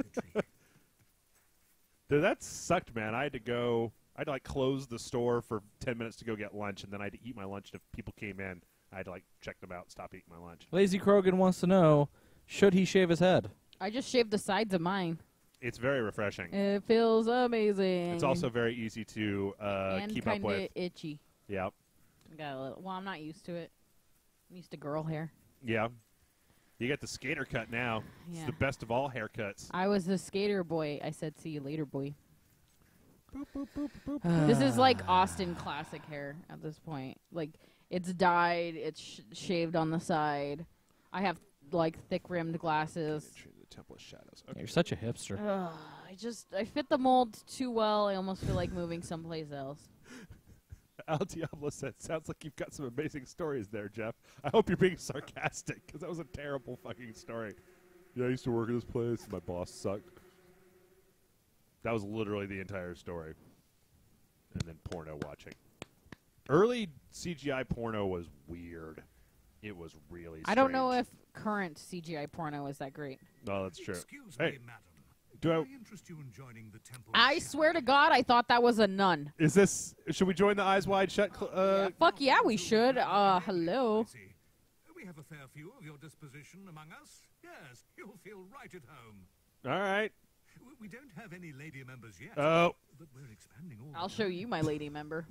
Dude, that sucked, man. I had to like close the store for 10 minutes to go get lunch, and then I had to eat my lunch. And if people came in, I had to like check them out, stop eating my lunch. Lazy Krogan wants to know: should he shave his head? I just shaved the sides of mine. It's very refreshing. It feels amazing. It's also very easy to and keep up kinda with. itchy. Yeah. Got a little, well, I'm not used to it. I'm used to girl hair. Yeah. You got the skater cut now. Yeah. It's the best of all haircuts. I was the skater boy. I said, "See you later, boy." Boop, boop, boop, boop. This is like Austin classic hair at this point. Like, it's dyed, it's shaved on the side. I have like thick rimmed glasses. The Temple of Shadows. Yeah, Okay. you're such a hipster. I fit the mold too well. I almost feel like moving someplace else. Al Diablo said, "Sounds like you've got some amazing stories there, Jeff. I hope you're being sarcastic, because that was a terrible fucking story." Yeah, I used to work at this place. My boss sucked. That was literally the entire story. And then porno watching. Early CGI porno was weird. It was really strange. I don't know if current CGI porno is that great. No, that's true. Excuse Hey, me, madam. do I- Can I interest you in joining the Temple of I Shadows? swear to God, I thought that was a nun. is this... Should we join the Eyes Wide Shut... Fuck yeah, we should. Hello. I see. We have a fair few of your disposition among us. Yes, you'll feel right at home. all right. We don't have any lady members yet, Oh. but we're expanding all I'll the show time. you my lady member.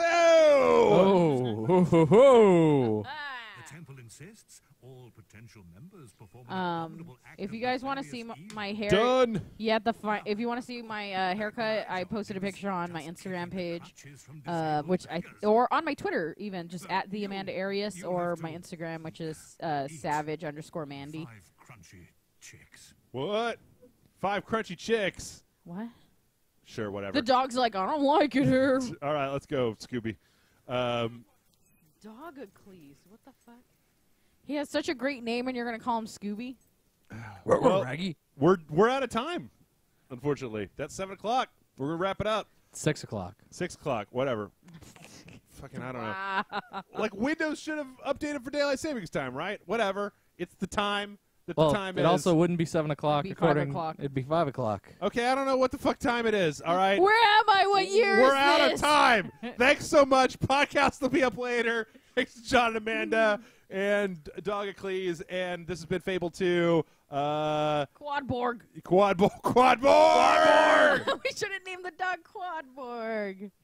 Oh! Oh, ho, ho, ho. The temple insists all potential members perform an Um, abominable act if of you guys want to see nefarious evil. my hair, Done! yeah, if you want to see my haircut, I posted a picture on my Instagram page, Clutches from which disabled beggars. or on my Twitter even, just at the Amanda Arias, or my Instagram, which is savage_Mandy. 5 crunchy chicks. What? 5 crunchy chicks. What? Sure, whatever. The dog's like, I don't like it here. All right, let's go, Scooby. Dogacles, what the fuck? He has such a great name, and you're gonna call him Scooby? Well, Raggy. we're out of time, unfortunately. That's 7 o'clock. We're going to wrap it up. 6 o'clock. 6 o'clock, whatever. fucking, I don't know. Like, Windows should have updated for daylight savings time, right? Whatever. It's the time that the time it is. also wouldn't be 7 o'clock. It'd be 5 according, o'clock. It'd be 5 o'clock. Okay, I don't know what the fuck time it is, all right? Where am I? What year is We're out of this? time. Thanks so much. Podcast will be up later. Thanks to John and Amanda and Dogacles. And this has been Fable 2. Quadborg. Quadborg! We should have named the dog Quadborg.